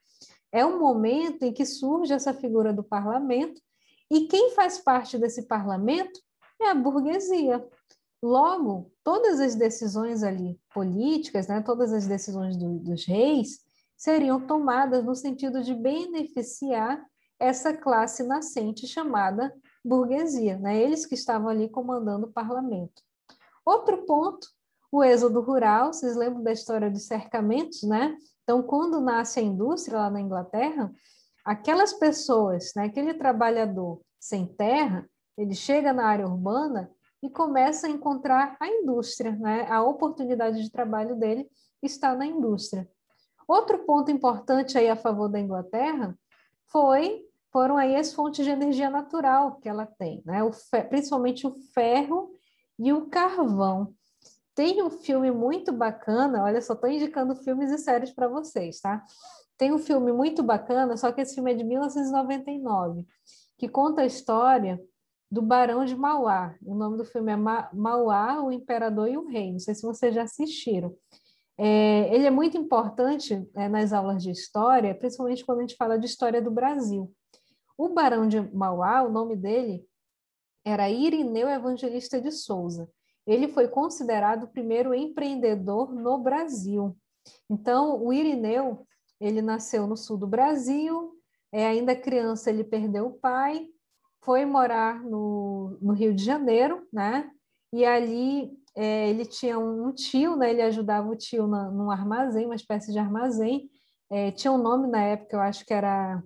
É um momento em que surge essa figura do parlamento, e quem faz parte desse parlamento é a burguesia. Logo, todas as decisões ali políticas, né, todas as decisões do, dos reis, seriam tomadas no sentido de beneficiar essa classe nascente chamada burguesia, né? Eles que estavam ali comandando o parlamento. Outro ponto, o êxodo rural, vocês lembram da história dos cercamentos, né? Então, quando nasce a indústria lá na Inglaterra, aquelas pessoas, né, aquele trabalhador sem terra, ele chega na área urbana e começa a encontrar a indústria, né? A oportunidade de trabalho dele está na indústria. Outro ponto importante aí a favor da Inglaterra foi, foram aí as fontes de energia natural que ela tem, né? O fe- principalmente o ferro e o carvão. Tem um filme muito bacana, olha só, estou indicando filmes e séries para vocês, tá? Tem um filme muito bacana, só que esse filme é de mil novecentos e noventa e nove, que conta a história do Barão de Mauá. O nome do filme é Ma Mauá, o Imperador e o Rei. Não sei se vocês já assistiram. É, ele é muito importante é, nas aulas de história, principalmente quando a gente fala de história do Brasil. O Barão de Mauá, o nome dele era Irineu Evangelista de Souza. Ele foi considerado o primeiro empreendedor no Brasil. Então, o Irineu, ele nasceu no sul do Brasil, é, ainda criança ele perdeu o pai, foi morar no, no Rio de Janeiro, né? E ali é, ele tinha um tio, né? Ele ajudava o tio na, num armazém, uma espécie de armazém. É, tinha um nome na época, eu acho que era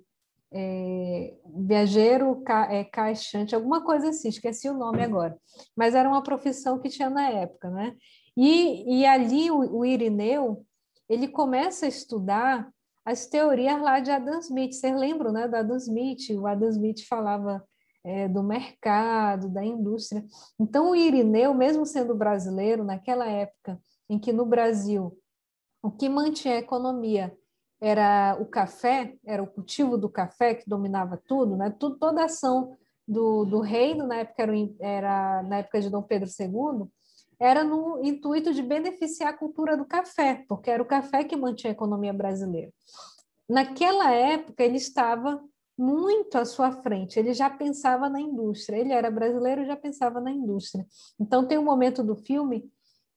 é, viajeiro ca, é, caixante, alguma coisa assim, esqueci o nome agora. Mas era uma profissão que tinha na época, né? E, e ali o, o Irineu, ele começa a estudar as teorias lá de Adam Smith. Vocês lembram, né, do Adam Smith? O Adam Smith falava é, do mercado, da indústria. Então, o Irineu, mesmo sendo brasileiro, naquela época em que no Brasil o que mantinha a economia era o café, era o cultivo do café que dominava tudo, né? Tudo, toda a ação do, do reino, na época, era, era, na época de Dom Pedro segundo, era no intuito de beneficiar a cultura do café, porque era o café que mantinha a economia brasileira. Naquela época, ele estava muito à sua frente, ele já pensava na indústria, ele era brasileiro e já pensava na indústria. Então, tem um momento do filme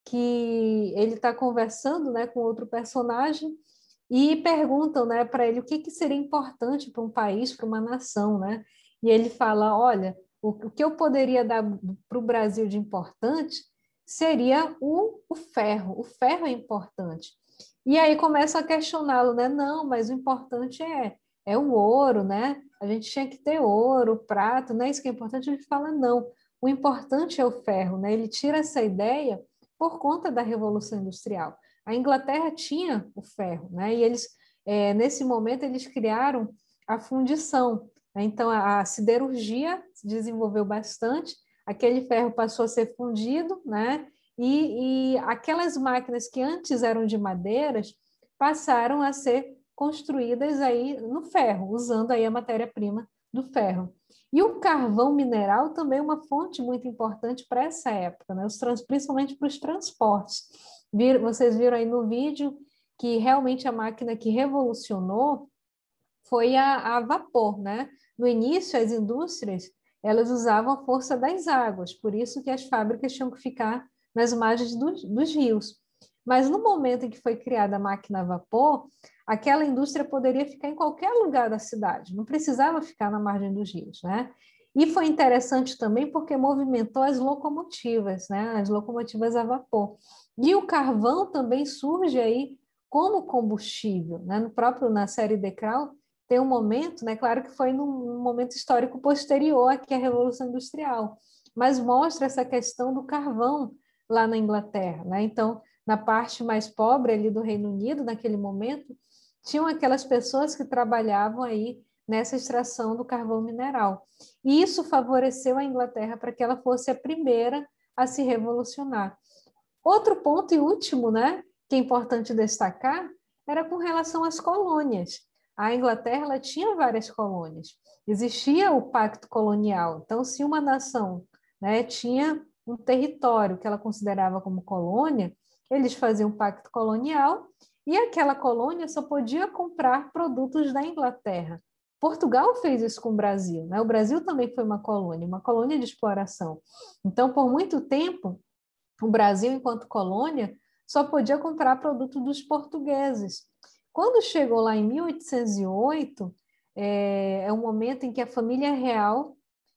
que ele está conversando, né, com outro personagem e perguntam, né, para ele o que, que seria importante para um país, para uma nação, né? E ele fala, olha, o, o que eu poderia dar para o Brasil de importante seria o, o ferro, o ferro é importante. E aí começa a questioná-lo, né? Não, mas o importante é, é o ouro, né? A gente tinha que ter ouro, prato, não é isso que é importante? Ele fala, não, o importante é o ferro, né? Ele tira essa ideia por conta da Revolução Industrial. A Inglaterra tinha o ferro, né? E eles, é, nesse momento, eles criaram a fundição, né? Então, a, a siderurgia se desenvolveu bastante, aquele ferro passou a ser fundido, né? E, e aquelas máquinas que antes eram de madeiras passaram a ser construídas aí no ferro, usando aí a matéria-prima do ferro. E o carvão mineral também é uma fonte muito importante para essa época, né? Os trans, principalmente para os transportes. Vir, vocês viram aí no vídeo que realmente a máquina que revolucionou foi a, a vapor, né? No início, as indústrias, elas usavam a força das águas, por isso que as fábricas tinham que ficar nas margens dos, dos rios. Mas no momento em que foi criada a máquina a vapor, aquela indústria poderia ficar em qualquer lugar da cidade, não precisava ficar na margem dos rios, né? E foi interessante também porque movimentou as locomotivas, né? As locomotivas a vapor. E o carvão também surge aí como combustível, né? No próprio, na série The Crown, tem um momento, né? Claro que foi num momento histórico posterior aqui à Revolução Industrial, mas mostra essa questão do carvão lá na Inglaterra, né? Então, na parte mais pobre ali do Reino Unido, naquele momento, tinham aquelas pessoas que trabalhavam aí nessa extração do carvão mineral. E isso favoreceu a Inglaterra para que ela fosse a primeira a se revolucionar. Outro ponto e último, né, que é importante destacar, era com relação às colônias. A Inglaterra ela tinha várias colônias. Existia o pacto colonial. Então, se uma nação, né, tinha um território que ela considerava como colônia, eles faziam um pacto colonial E aquela colônia só podia comprar produtos da Inglaterra. Portugal fez isso com o Brasil, né? O Brasil também foi uma colônia, uma colônia de exploração. Então, por muito tempo, o Brasil, enquanto colônia, só podia comprar produto dos portugueses. Quando chegou lá em mil oitocentos e oito, é, é um momento em que a família real,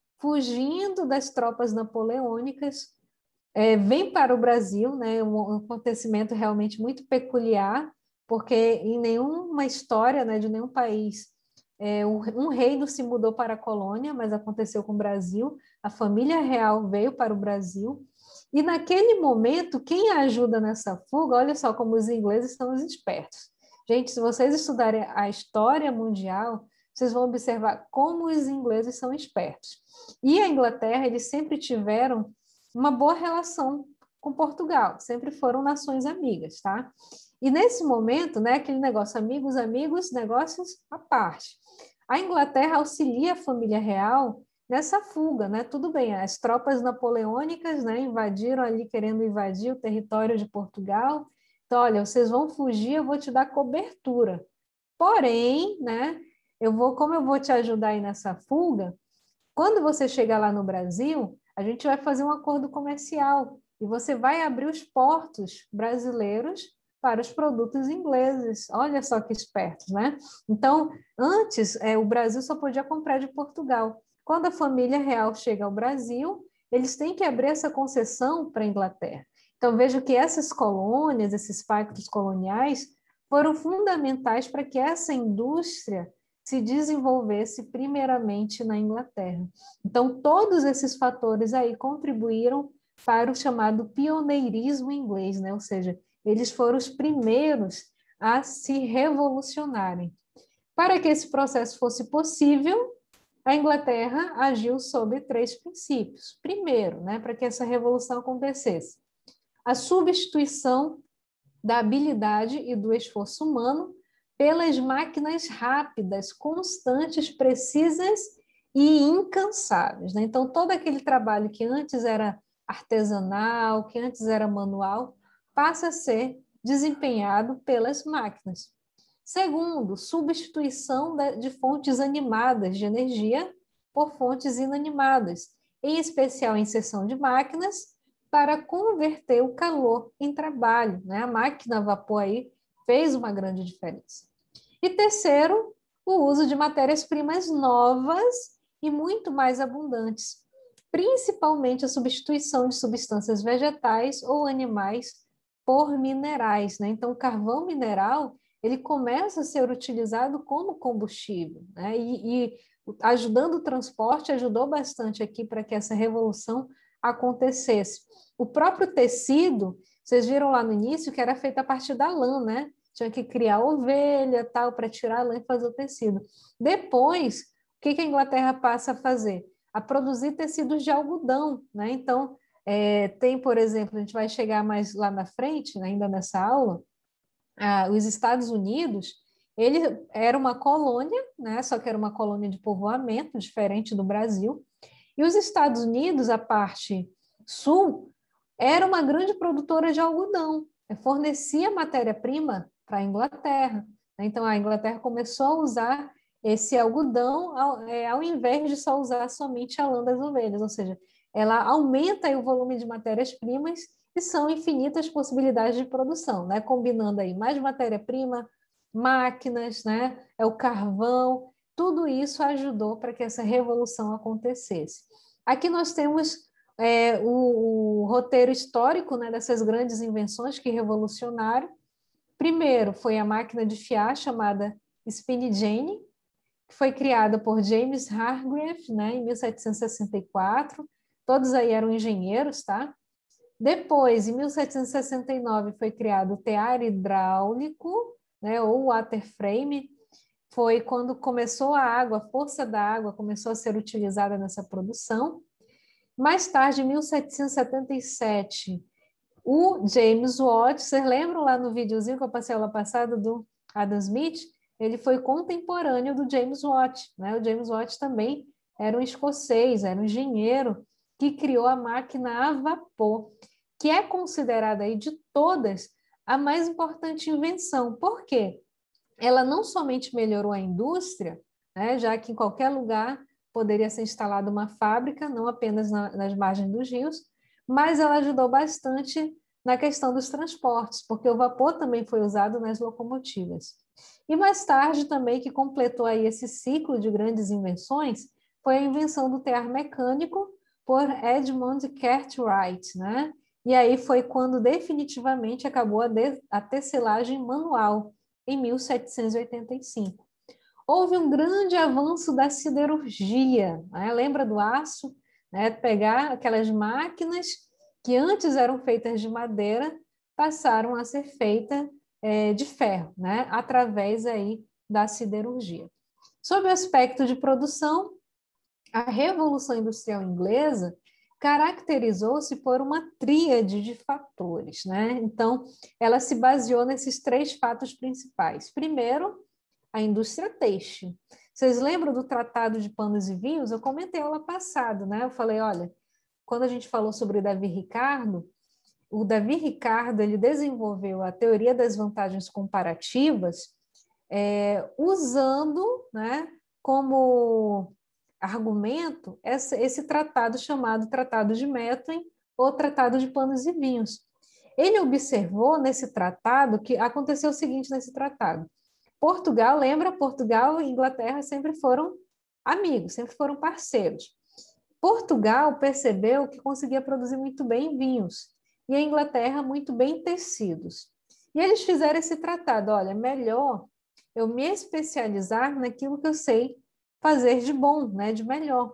fugindo das tropas napoleônicas, é, vem para o Brasil, né? Um acontecimento realmente muito peculiar, porque em nenhuma história, né, de nenhum país É, um reino se mudou para a colônia, mas aconteceu com o Brasil. A família real veio para o Brasil. E naquele momento, quem ajuda nessa fuga, olha só como os ingleses são os espertos. Gente, se vocês estudarem a história mundial, vocês vão observar como os ingleses são espertos. E a Inglaterra, eles sempre tiveram uma boa relação com Portugal, sempre foram nações amigas, tá? E nesse momento, né, aquele negócio amigos, amigos, negócios à parte. A Inglaterra auxilia a família real nessa fuga, né? Tudo bem, as tropas napoleônicas, né, invadiram ali, querendo invadir o território de Portugal. Então, olha, vocês vão fugir, eu vou te dar cobertura. Porém, né, eu vou, como eu vou te ajudar aí nessa fuga, quando você chegar lá no Brasil, a gente vai fazer um acordo comercial e você vai abrir os portos brasileiros para os produtos ingleses. Olha só que espertos, né? Então, antes, é, o Brasil só podia comprar de Portugal. Quando a família real chega ao Brasil, eles têm que abrir essa concessão para a Inglaterra. Então, vejo que essas colônias, esses pactos coloniais, foram fundamentais para que essa indústria se desenvolvesse primeiramente na Inglaterra. Então, todos esses fatores aí contribuíram para o chamado pioneirismo inglês, né? Ou seja, eles foram os primeiros a se revolucionarem. Para que esse processo fosse possível, a Inglaterra agiu sob três princípios. Primeiro, né, para que essa revolução acontecesse, a substituição da habilidade e do esforço humano pelas máquinas rápidas, constantes, precisas e incansáveis, né? Então, todo aquele trabalho que antes era artesanal, que antes era manual, passa a ser desempenhado pelas máquinas. Segundo, substituição de fontes animadas de energia por fontes inanimadas, em especial a inserção de máquinas para converter o calor em trabalho, né? A máquina a vapor aí fez uma grande diferença. E terceiro, o uso de matérias-primas novas e muito mais abundantes, principalmente a substituição de substâncias vegetais ou animais por minerais, né? Então, o carvão mineral, ele começa a ser utilizado como combustível, né? E, e ajudando o transporte, ajudou bastante aqui para que essa revolução acontecesse. O próprio tecido, vocês viram lá no início que era feito a partir da lã, né? Tinha que criar ovelha, tal, para tirar a lã e fazer o tecido. Depois, o que a Inglaterra passa a fazer? A produzir tecidos de algodão, né? Então, é, tem, por exemplo, a gente vai chegar mais lá na frente, né, ainda nessa aula, ah, os Estados Unidos, ele era uma colônia, né, só que era uma colônia de povoamento, diferente do Brasil, e os Estados Unidos, a parte sul, era uma grande produtora de algodão, fornecia matéria-prima para a Inglaterra. Então, a Inglaterra começou a usar esse algodão ao, é, ao invés de só usar somente a lã das ovelhas, ou seja, ela aumenta aí o volume de matérias-primas e são infinitas possibilidades de produção, né? Combinando aí mais matéria-prima, máquinas, né? É o carvão, tudo isso ajudou para que essa revolução acontecesse. Aqui nós temos é, o, o roteiro histórico, né, dessas grandes invenções que revolucionaram. Primeiro foi a máquina de fiar chamada Spinning Jenny, que foi criada por James Hargreaves, né, em mil setecentos e sessenta e quatro. Todos aí eram engenheiros, tá? Depois, em mil setecentos e sessenta e nove, foi criado o tear hidráulico, né, ou water frame. Foi quando começou a água, a força da água começou a ser utilizada nessa produção. Mais tarde, em mil setecentos e setenta e sete, o James Watt, vocês lembram lá no videozinho que eu passei a aula passada do Adam Smith? Ele foi contemporâneo do James Watt, né? O James Watt também era um escocês, era um engenheiro que criou a máquina a vapor, que é considerada aí de todas a mais importante invenção. Por quê? Ela não somente melhorou a indústria, né, já que em qualquer lugar poderia ser instalada uma fábrica, não apenas na, nas margens dos rios, mas ela ajudou bastante na questão dos transportes, porque o vapor também foi usado nas locomotivas. E mais tarde também, que completou aí esse ciclo de grandes invenções, foi a invenção do tear mecânico por Edmund Cartwright, né? E aí foi quando definitivamente acabou a, de, a tecelagem manual, em mil setecentos e oitenta e cinco. Houve um grande avanço da siderurgia, né? Lembra do aço? Né? Pegar aquelas máquinas que antes eram feitas de madeira, passaram a ser feitas é, de ferro, né? Através aí da siderurgia. Sob o aspecto de produção, a Revolução Industrial Inglesa caracterizou-se por uma tríade de fatores, né? Então, ela se baseou nesses três fatos principais. Primeiro, a indústria têxtil. Vocês lembram do Tratado de Panos e Vinhos? Eu comentei aula passada, né? Eu falei, olha, quando a gente falou sobre o Davi Ricardo, o Davi Ricardo ele desenvolveu a teoria das vantagens comparativas é, usando, né, como argumento esse, esse tratado chamado Tratado de Methuen ou Tratado de Panos e Vinhos. Ele observou nesse tratado que aconteceu o seguinte nesse tratado. Portugal, lembra? Portugal e Inglaterra sempre foram amigos, sempre foram parceiros. Portugal percebeu que conseguia produzir muito bem vinhos e a Inglaterra muito bem tecidos. E eles fizeram esse tratado, olha, melhor eu me especializar naquilo que eu sei fazer de bom, né, de melhor.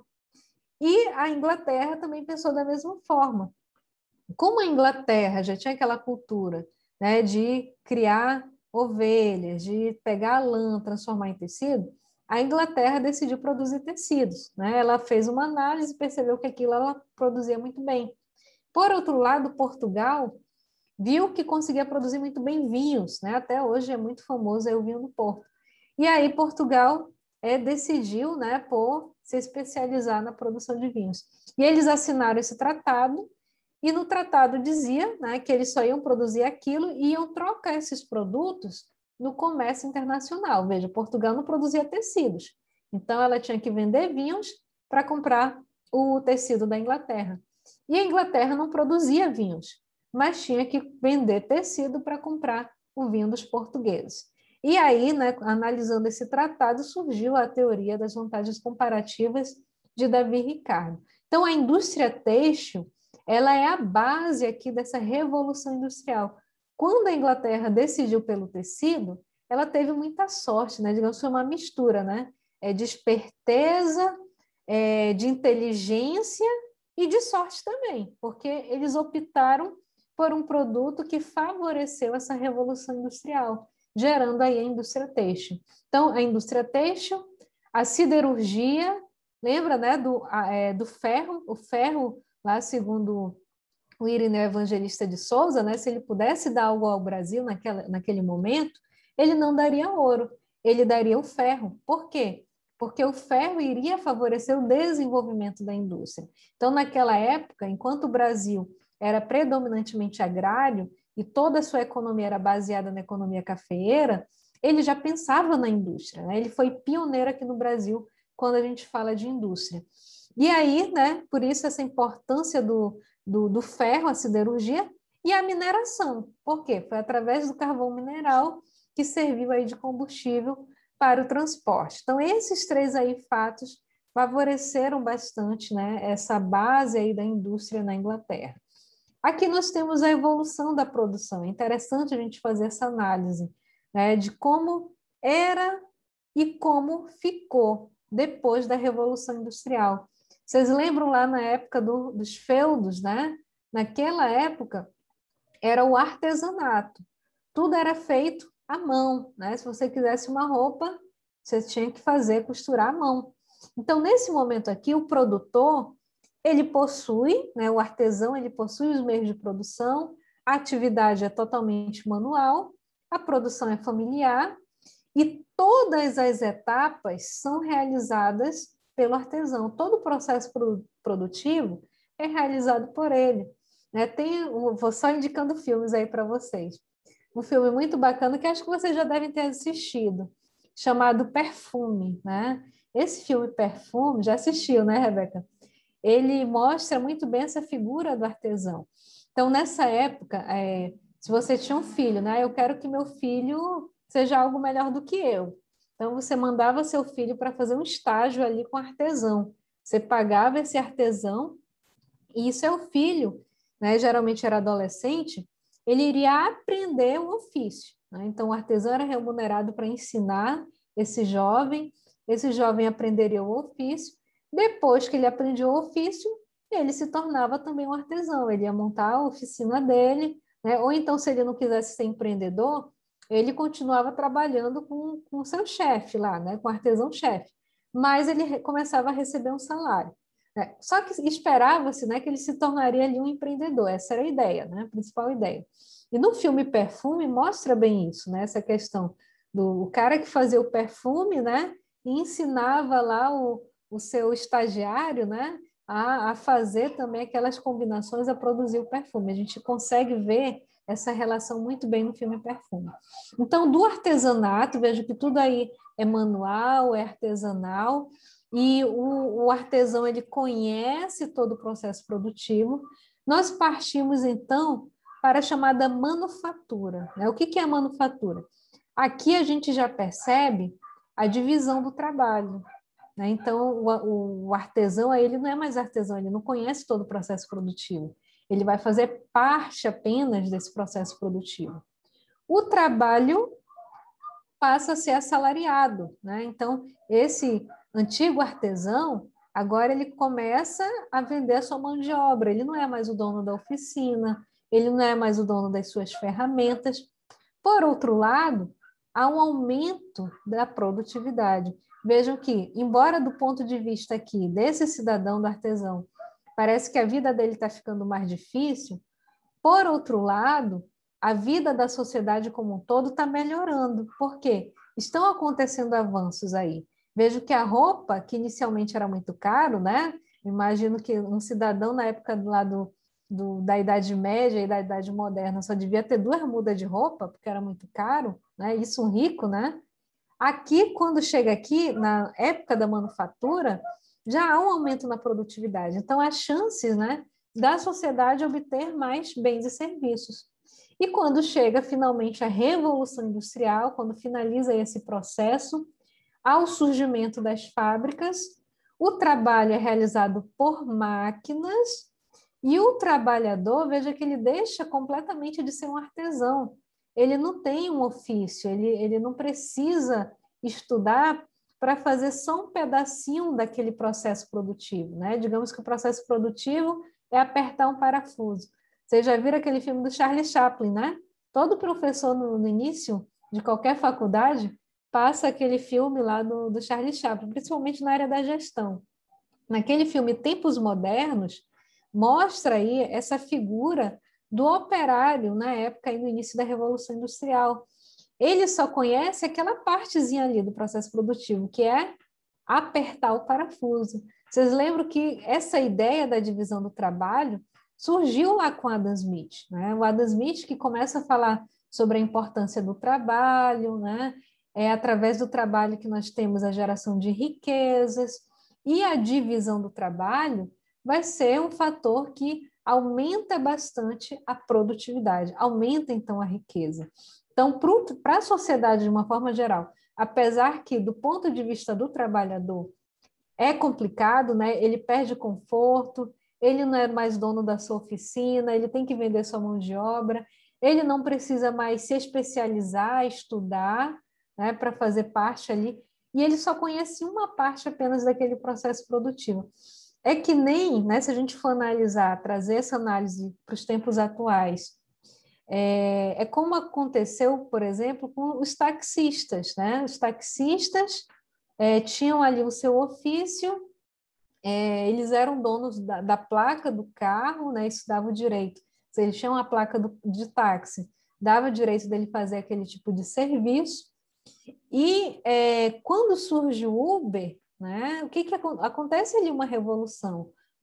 E a Inglaterra também pensou da mesma forma. Como a Inglaterra já tinha aquela cultura, né, de criar ovelhas, de pegar a lã, transformar em tecido, a Inglaterra decidiu produzir tecidos, né? Ela fez uma análise e percebeu que aquilo ela produzia muito bem. Por outro lado, Portugal viu que conseguia produzir muito bem vinhos, né? Até hoje é muito famoso aí o vinho do Porto. E aí Portugal é, decidiu, né, por se especializar na produção de vinhos. E eles assinaram esse tratado, e no tratado dizia, né, que eles só iam produzir aquilo e iam trocar esses produtos no comércio internacional. Veja, Portugal não produzia tecidos, então ela tinha que vender vinhos para comprar o tecido da Inglaterra. E a Inglaterra não produzia vinhos, mas tinha que vender tecido para comprar o vinho dos portugueses. E aí, né, analisando esse tratado, surgiu a teoria das vantagens comparativas de Davi Ricardo. Então, a indústria têxtil, ela é a base aqui dessa revolução industrial. Quando a Inglaterra decidiu pelo tecido, ela teve muita sorte, né? Digamos, foi uma mistura, né? É, de esperteza, é, de inteligência e de sorte também, porque eles optaram por um produto que favoreceu essa revolução industrial, gerando aí a indústria têxtil. Então, a indústria têxtil, a siderurgia, lembra, né, do, é, do ferro, o ferro, lá segundo o Irineu Evangelista de Souza, né, se ele pudesse dar algo ao Brasil naquela, naquele momento, ele não daria ouro, ele daria o ferro. Por quê? Porque o ferro iria favorecer o desenvolvimento da indústria. Então, naquela época, enquanto o Brasil era predominantemente agrário e toda a sua economia era baseada na economia cafeeira, ele já pensava na indústria, né? Ele foi pioneiro aqui no Brasil quando a gente fala de indústria. E aí, né, por isso essa importância do, do, do ferro, a siderurgia e a mineração. Por quê? Foi através do carvão mineral que serviu aí de combustível para o transporte. Então, esses três aí fatos favoreceram bastante, né, essa base aí da indústria na Inglaterra. Aqui nós temos a evolução da produção. É interessante a gente fazer essa análise, né, de como era e como ficou depois da Revolução Industrial. Vocês lembram lá na época do, dos feudos, né? Naquela época era o artesanato. Tudo era feito à mão, né? Se você quisesse uma roupa, você tinha que fazer, costurar à mão. Então, nesse momento aqui, o produtor, ele possui, né, o artesão, ele possui os meios de produção, a atividade é totalmente manual, a produção é familiar e todas as etapas são realizadas pelo artesão. Todo o processo produtivo é realizado por ele. Né? Tem, vou só indicando filmes aí para vocês. um filme muito bacana que acho que vocês já devem ter assistido, chamado Perfume, né? Esse filme Perfume, já assistiu, né, Rebeca? Ele mostra muito bem essa figura do artesão. Então, nessa época, é, se você tinha um filho, né? Eu quero que meu filho seja algo melhor do que eu. Então, você mandava seu filho para fazer um estágio ali com artesão. Você pagava esse artesão e seu filho, né, geralmente era adolescente, ele iria aprender o ofício, né? Então, o artesão era remunerado para ensinar esse jovem, esse jovem aprenderia o ofício. Depois que ele aprendia o ofício, ele se tornava também um artesão, ele ia montar a oficina dele, né? Ou então, se ele não quisesse ser empreendedor, ele continuava trabalhando com o seu chefe lá, né? Com o artesão-chefe, mas ele começava a receber um salário. É, só que esperava-se, né, que ele se tornaria ali um empreendedor, essa era a ideia, né, a principal ideia. E no filme Perfume mostra bem isso, né, essa questão do o cara que fazia o perfume, né, e ensinava lá o, o seu estagiário, né, a, a fazer também aquelas combinações, a produzir o perfume. A gente consegue ver essa relação muito bem no filme Perfume. Então, do artesanato, vejo que tudo aí é manual, é artesanal, e o, o artesão ele conhece todo o processo produtivo. Nós partimos, então, para a chamada manufatura, né? O que, que é a manufatura? Aqui a gente já percebe a divisão do trabalho, né? Então, o, o artesão ele não é mais artesão, ele não conhece todo o processo produtivo. Ele vai fazer parte apenas desse processo produtivo. O trabalho passa a ser assalariado, né? Então, esse antigo artesão, agora ele começa a vender a sua mão de obra, ele não é mais o dono da oficina, ele não é mais o dono das suas ferramentas. Por outro lado, há um aumento da produtividade. Vejam que, embora do ponto de vista aqui desse cidadão do artesão, parece que a vida dele está ficando mais difícil, por outro lado, a vida da sociedade como um todo está melhorando. Por quê? Estão acontecendo avanços aí. Vejo que a roupa, que inicialmente era muito caro, né? Imagino que um cidadão na época lá do, do, da Idade Média e da Idade Moderna só devia ter duas mudas de roupa, porque era muito caro, né? Isso um rico, né? Aqui, quando chega aqui, na época da manufatura, já há um aumento na produtividade. Então, há chances, né, da sociedade obter mais bens e serviços. E quando chega finalmente a Revolução Industrial, quando finaliza esse processo, ao surgimento das fábricas, o trabalho é realizado por máquinas e o trabalhador, veja que ele deixa completamente de ser um artesão. Ele não tem um ofício, ele, ele não precisa estudar para fazer só um pedacinho daquele processo produtivo, né? Digamos que o processo produtivo é apertar um parafuso. Vocês já viram aquele filme do Charlie Chaplin, né? Todo professor no, no início de qualquer faculdade passa aquele filme lá do, do Charlie Chaplin, principalmente na área da gestão. Naquele filme Tempos Modernos, mostra aí essa figura do operário na época e no início da Revolução Industrial. Ele só conhece aquela partezinha ali do processo produtivo, que é apertar o parafuso. Vocês lembram que essa ideia da divisão do trabalho surgiu lá com Adam Smith, né? O Adam Smith que começa a falar sobre a importância do trabalho, né? É através do trabalho que nós temos a geração de riquezas, e a divisão do trabalho vai ser um fator que aumenta bastante a produtividade, aumenta então a riqueza. Então, para a sociedade de uma forma geral, apesar que do ponto de vista do trabalhador é complicado, né? Ele perde conforto, ele não é mais dono da sua oficina, ele tem que vender sua mão de obra, ele não precisa mais se especializar, estudar, né, para fazer parte ali, e ele só conhece uma parte apenas daquele processo produtivo. É que nem, né, se a gente for analisar, trazer essa análise para os tempos atuais, é, é como aconteceu, por exemplo, com os taxistas, né? Os taxistas é, tinham ali o seu ofício, é, eles eram donos da, da placa do carro, né? Isso dava o direito. Se eles tinham a placa do, de táxi, dava o direito dele fazer aquele tipo de serviço. E é, quando surge o Uber, né, o que, que acontece ali? Uma revolução.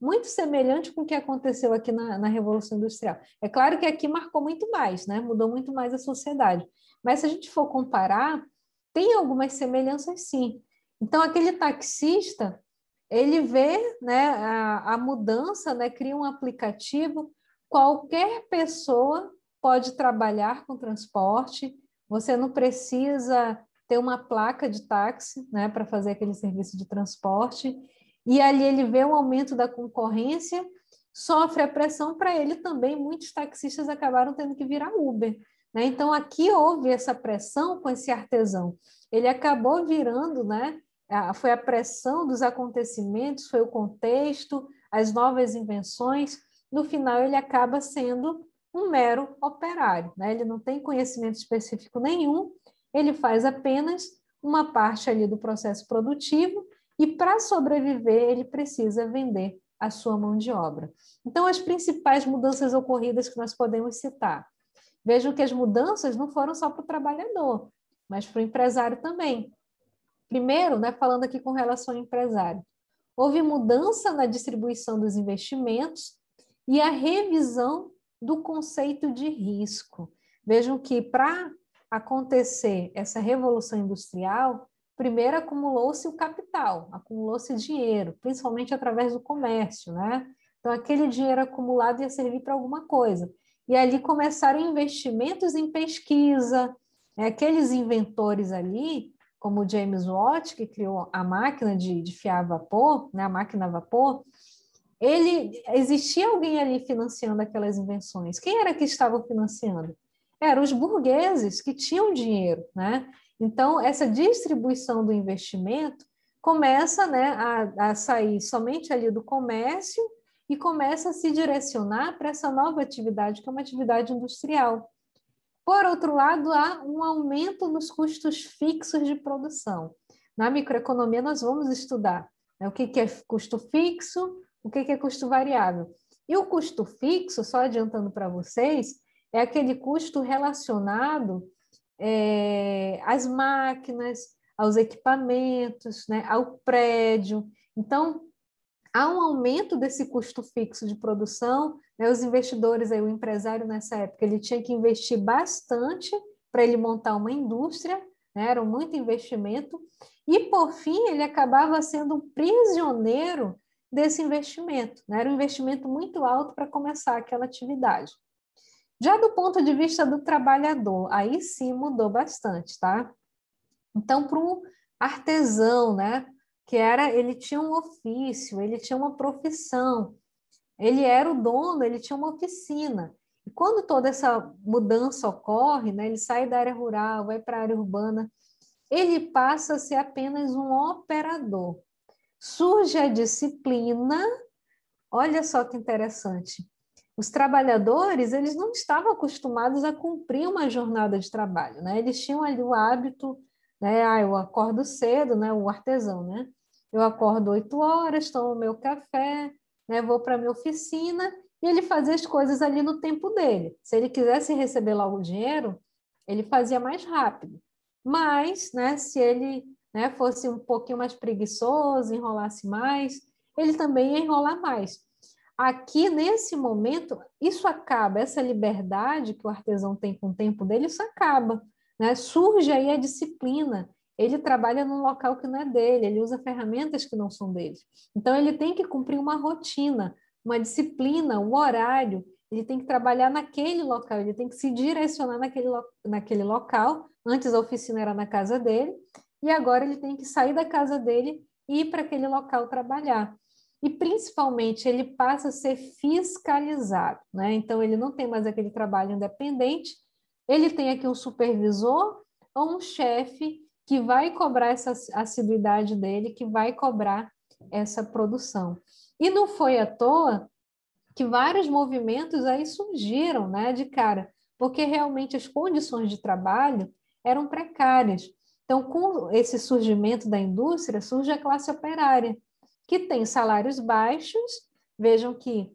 muito semelhante com o que aconteceu aqui na, na Revolução Industrial. É claro que aqui marcou muito mais, né? Mudou muito mais a sociedade. Mas se a gente for comparar, tem algumas semelhanças, sim. Então, aquele taxista, ele vê, né, a, a mudança, né, cria um aplicativo, qualquer pessoa pode trabalhar com transporte, você não precisa ter uma placa de táxi, né, para fazer aquele serviço de transporte, e ali ele vê um aumento da concorrência, sofre a pressão para ele também, muitos taxistas acabaram tendo que virar Uber, né? Então, aqui houve essa pressão com esse artesão, ele acabou virando, né, foi a pressão dos acontecimentos, foi o contexto, as novas invenções, no final ele acaba sendo um mero operário, né? Ele não tem conhecimento específico nenhum, ele faz apenas uma parte ali do processo produtivo e, para sobreviver, ele precisa vender a sua mão de obra. Então, as principais mudanças ocorridas que nós podemos citar. Vejam que as mudanças não foram só para o trabalhador, mas para o empresário também. Primeiro, né, falando aqui com relação ao empresário, houve mudança na distribuição dos investimentos e a revisão do conceito de risco. Vejam que, para acontecer essa revolução industrial, primeiro acumulou-se o capital, acumulou-se dinheiro, principalmente através do comércio, né? Então, aquele dinheiro acumulado ia servir para alguma coisa. E ali começaram investimentos em pesquisa, né? Aqueles inventores ali, como o James Watt, que criou a máquina de, de fiar a vapor, né? A máquina a vapor, ele, existia alguém ali financiando aquelas invenções. Quem era que estava financiando? Eram os burgueses que tinham dinheiro, né? Então, essa distribuição do investimento começa, né, a, a sair somente ali do comércio e começa a se direcionar para essa nova atividade, que é uma atividade industrial. Por outro lado, há um aumento nos custos fixos de produção. Na microeconomia, nós vamos estudar, né, o que, que é custo fixo, o que, que é custo variável. E o custo fixo, só adiantando para vocês, é aquele custo relacionado é, às máquinas, aos equipamentos, né, ao prédio. Então, há um aumento desse custo fixo de produção, né, os investidores, aí, o empresário nessa época, ele tinha que investir bastante para ele montar uma indústria, né, era muito investimento, e, por fim, ele acabava sendo um prisioneiro desse investimento, né, era um investimento muito alto para começar aquela atividade. Já do ponto de vista do trabalhador, aí sim mudou bastante, tá? Então, para um artesão, né, que era, ele tinha um ofício, ele tinha uma profissão, ele era o dono, ele tinha uma oficina. E quando toda essa mudança ocorre, né, ele sai da área rural, vai para a área urbana, ele passa a ser apenas um operador. Surge a disciplina, olha só que interessante, os trabalhadores, eles não estavam acostumados a cumprir uma jornada de trabalho, né? Eles tinham ali o hábito, né? Ah, eu acordo cedo, né? O artesão, né? Eu acordo oito horas, tomo meu café, né? Vou para a minha oficina e ele fazia as coisas ali no tempo dele. Se ele quisesse receber logo o dinheiro, ele fazia mais rápido. Mas, né? Se ele, né, fosse um pouquinho mais preguiçoso, enrolasse mais, ele também ia enrolar mais. Aqui, nesse momento, isso acaba, essa liberdade que o artesão tem com o tempo dele, isso acaba, né? Surge aí a disciplina, ele trabalha num local que não é dele, ele usa ferramentas que não são dele. Então, ele tem que cumprir uma rotina, uma disciplina, um horário, ele tem que trabalhar naquele local, ele tem que se direcionar naquele, naquele local, antes a oficina era na casa dele, e agora ele tem que sair da casa dele e ir para aquele local trabalhar. E, principalmente, ele passa a ser fiscalizado, né? Então, ele não tem mais aquele trabalho independente, ele tem aqui um supervisor ou um chefe que vai cobrar essa assiduidade dele, que vai cobrar essa produção. E não foi à toa que vários movimentos aí surgiram, né, de cara, porque realmente as condições de trabalho eram precárias. Então, com esse surgimento da indústria, surge a classe operária, que tem salários baixos. Vejam que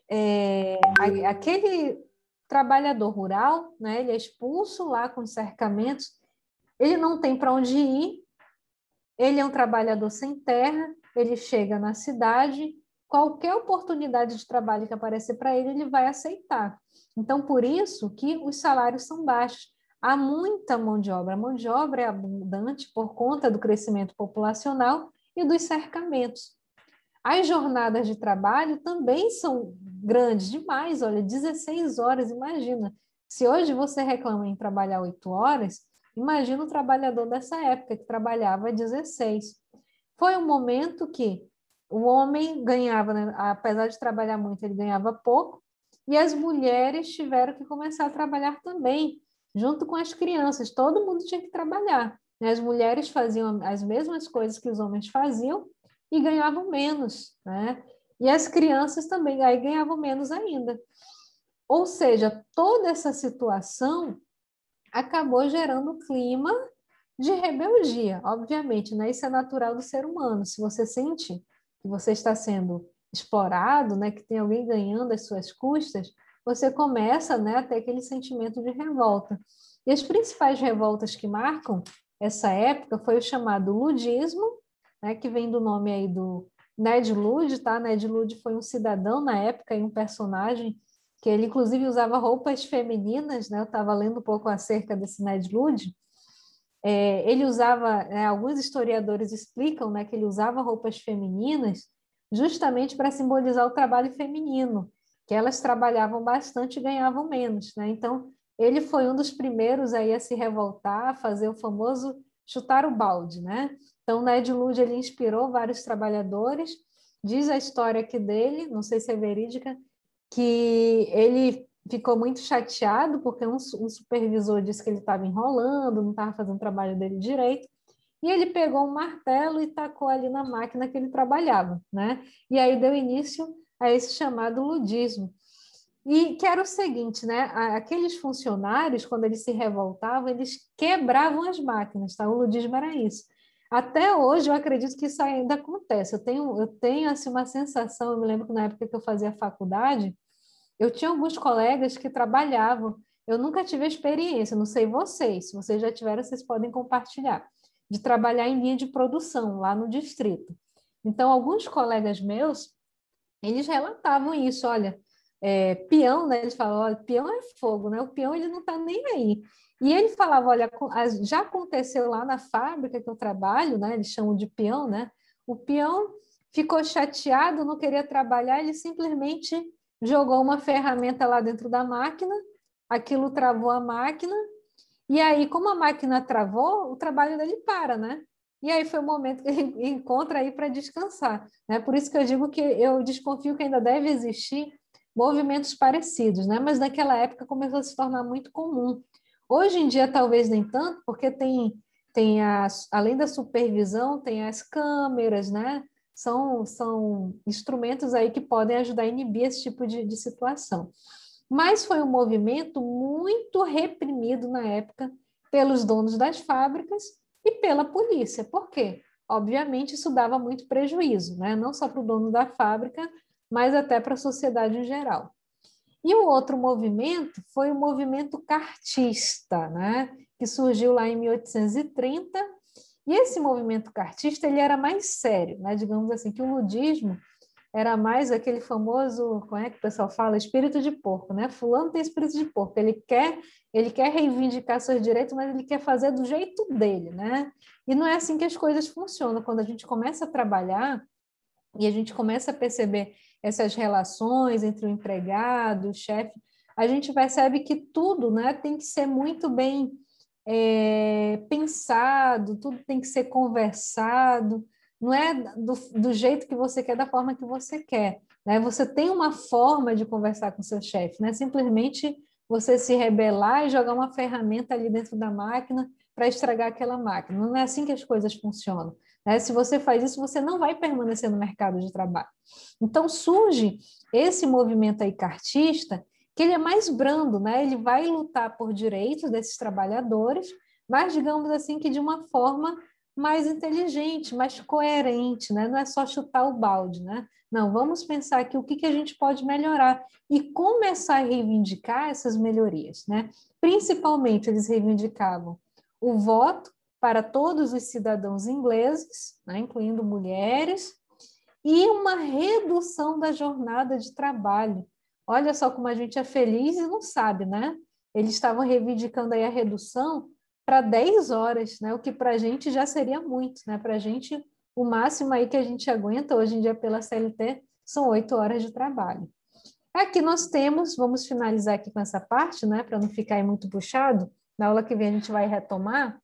é, aquele trabalhador rural, né, ele é expulso lá com os cercamentos, ele não tem para onde ir, ele é um trabalhador sem terra, ele chega na cidade, qualquer oportunidade de trabalho que aparecer para ele, ele vai aceitar. Então, por isso que os salários são baixos. Há muita mão de obra. A mão de obra é abundante por conta do crescimento populacional e dos cercamentos. As jornadas de trabalho também são grandes demais. Olha, dezesseis horas, imagina. Se hoje você reclama em trabalhar oito horas, imagina o trabalhador dessa época, que trabalhava dezesseis. Foi um momento que o homem ganhava, né? Apesar de trabalhar muito, ele ganhava pouco, e as mulheres tiveram que começar a trabalhar também, junto com as crianças. Todo mundo tinha que trabalhar, né? As mulheres faziam as mesmas coisas que os homens faziam e ganhavam menos, né? E as crianças também, aí ganhavam menos ainda. Ou seja, toda essa situação acabou gerando um clima de rebeldia, obviamente, né? Isso é natural do ser humano. Se você sente que você está sendo explorado, né? Que tem alguém ganhando às suas custas, você começa, né, a ter aquele sentimento de revolta. E as principais revoltas que marcam essa época foi o chamado ludismo, né, que vem do nome aí do Ned Ludd, tá? Ned Ludd foi um cidadão na época e um personagem que ele, inclusive, usava roupas femininas, né? Eu estava lendo um pouco acerca desse Ned Ludd. É, ele usava, né, alguns historiadores explicam, né, que ele usava roupas femininas justamente para simbolizar o trabalho feminino, que elas trabalhavam bastante e ganhavam menos, né? Então, ele foi um dos primeiros aí a se revoltar, a fazer o famoso chutar o balde, né? Então, Ned Ludd, ele inspirou vários trabalhadores. Diz a história aqui dele, não sei se é verídica, que ele ficou muito chateado porque um, um supervisor disse que ele estava enrolando, não estava fazendo o trabalho dele direito, e ele pegou um martelo e tacou ali na máquina que ele trabalhava, né? E aí deu início a esse chamado ludismo. E que era o seguinte, né? Aqueles funcionários, quando eles se revoltavam, eles quebravam as máquinas, tá? O ludismo era isso. Até hoje, eu acredito que isso ainda acontece. Eu tenho, eu tenho assim, uma sensação, eu me lembro que na época que eu fazia faculdade, eu tinha alguns colegas que trabalhavam. Eu nunca tive a experiência, não sei vocês, se vocês já tiveram, vocês podem compartilhar, de trabalhar em linha de produção lá no distrito. Então, alguns colegas meus, eles relatavam isso, olha, é, peão, né? Eles falavam, olha, peão é fogo, né? O peão, ele não está nem aí. E ele falava, olha, já aconteceu lá na fábrica que eu trabalho, né? Eles chamam de peão, né? O peão ficou chateado, não queria trabalhar, ele simplesmente jogou uma ferramenta lá dentro da máquina, aquilo travou a máquina, e aí, como a máquina travou, o trabalho dele para, né? E aí foi o momento que ele encontra aí para descansar, né? Por isso que eu digo que eu desconfio que ainda deve existir movimentos parecidos, né? Mas naquela época começou a se tornar muito comum. Hoje em dia, talvez nem tanto, porque tem, tem as, além da supervisão, tem as câmeras, né? São, são instrumentos aí que podem ajudar a inibir esse tipo de, de situação. Mas foi um movimento muito reprimido na época pelos donos das fábricas e pela polícia. Por quê? Obviamente, isso dava muito prejuízo, né? Não só para o dono da fábrica, mas até para a sociedade em geral. E o outro movimento foi o movimento cartista, né? Que surgiu lá em mil oitocentos e trinta. E esse movimento cartista, ele era mais sério, né? Digamos assim, que o ludismo era mais aquele famoso, como é que o pessoal fala? Espírito de porco, né? Fulano tem espírito de porco, ele quer, ele quer reivindicar seus direitos, mas ele quer fazer do jeito dele, né? E não é assim que as coisas funcionam. Quando a gente começa a trabalhar e a gente começa a perceber essas relações entre o empregado, o chefe, a gente percebe que tudo, né, tem que ser muito bem é, pensado, tudo tem que ser conversado, não é do, do jeito que você quer, da forma que você quer, né? Você tem uma forma de conversar com seu chefe, não é simplesmente você se rebelar e jogar uma ferramenta ali dentro da máquina para estragar aquela máquina. Não é assim que as coisas funcionam, né? Se você faz isso, você não vai permanecer no mercado de trabalho. Então surge esse movimento aí cartista, que ele é mais brando, né? Ele vai lutar por direitos desses trabalhadores, mas digamos assim que de uma forma mais inteligente, mais coerente, né? Não é só chutar o balde, né? Não, vamos pensar aqui o que, que a gente pode melhorar e começar a reivindicar essas melhorias, né? Principalmente eles reivindicavam o voto para todos os cidadãos ingleses, né? Incluindo mulheres, e uma redução da jornada de trabalho. Olha só como a gente é feliz e não sabe, né? Eles estavam reivindicando aí a redução para dez horas, né? O que para a gente já seria muito, né? Para a gente, o máximo aí que a gente aguenta hoje em dia pela C L T são oito horas de trabalho. Aqui nós temos, vamos finalizar aqui com essa parte, né? Para não ficar aí muito puxado, na aula que vem a gente vai retomar.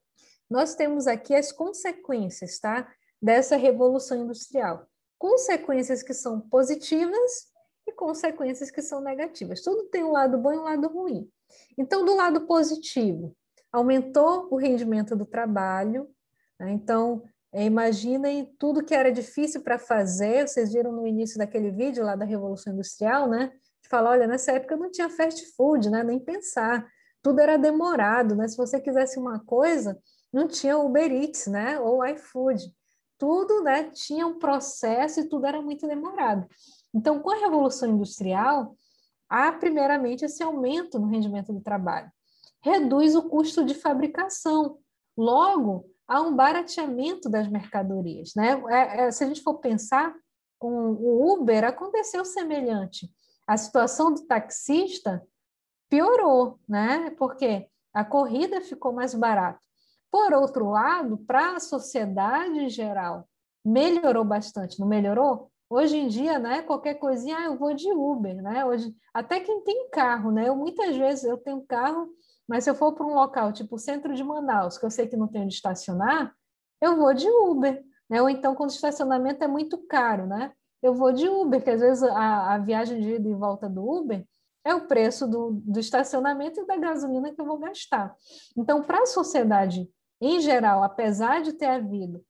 Nós temos aqui as consequências, tá? Dessa revolução industrial. Consequências que são positivas e consequências que são negativas. Tudo tem um lado bom e um lado ruim. Então, do lado positivo, aumentou o rendimento do trabalho, né? Então, é, imaginem tudo que era difícil para fazer, vocês viram no início daquele vídeo lá da Revolução Industrial, né? Que fala, olha, nessa época não tinha fast food, né? Nem pensar, tudo era demorado, né? Se você quisesse uma coisa, não tinha Uber Eats, né? Ou iFood. Tudo, né, tinha um processo e tudo era muito demorado. Então, com a Revolução Industrial, há primeiramente esse aumento no rendimento do trabalho. Reduz o custo de fabricação. Logo, há um barateamento das mercadorias, né? É, é, se a gente for pensar, com o Uber aconteceu semelhante. A situação do taxista piorou, né? Porque a corrida ficou mais barata. Por outro lado, para a sociedade em geral, melhorou bastante, não melhorou? Hoje em dia, né, qualquer coisinha, ah, eu vou de Uber, né? Hoje, até quem tem carro, né? Eu, muitas vezes eu tenho carro, mas se eu for para um local, tipo o centro de Manaus, que eu sei que não tem onde estacionar, eu vou de Uber, né? Ou então, quando o estacionamento é muito caro, né? Eu vou de Uber, que às vezes a, a viagem de ida e volta do Uber é o preço do, do estacionamento e da gasolina que eu vou gastar. Então, para a sociedade em geral, apesar de ter havido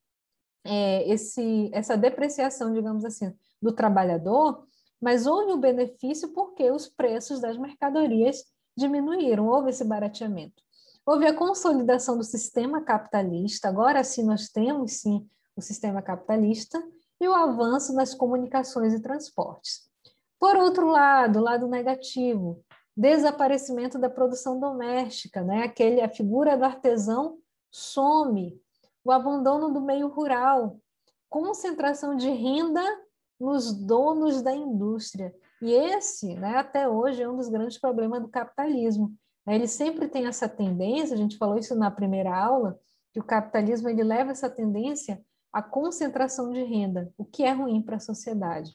é, esse, essa depreciação, digamos assim, do trabalhador, mas houve um benefício porque os preços das mercadorias diminuíram, houve esse barateamento. Houve a consolidação do sistema capitalista, agora sim nós temos sim o sistema capitalista, e o avanço nas comunicações e transportes. Por outro lado, o lado negativo, desaparecimento da produção doméstica, né? Aquele, a figura do artesão some, o abandono do meio rural, concentração de renda nos donos da indústria. E esse, né, até hoje, é um dos grandes problemas do capitalismo. Ele sempre tem essa tendência, a gente falou isso na primeira aula, que o capitalismo ele leva essa tendência à concentração de renda, o que é ruim para a sociedade.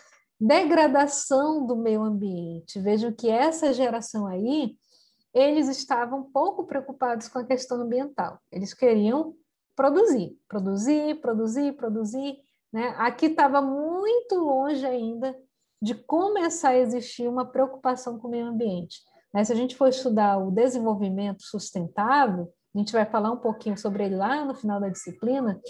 Degradação do meio ambiente. Vejam que essa geração aí, eles estavam pouco preocupados com a questão ambiental. Eles queriam produzir, produzir, produzir, produzir, né? Aqui estava muito longe ainda de começar a existir uma preocupação com o meio ambiente. Né? Se a gente for estudar o desenvolvimento sustentável, a gente vai falar um pouquinho sobre ele lá no final da disciplina,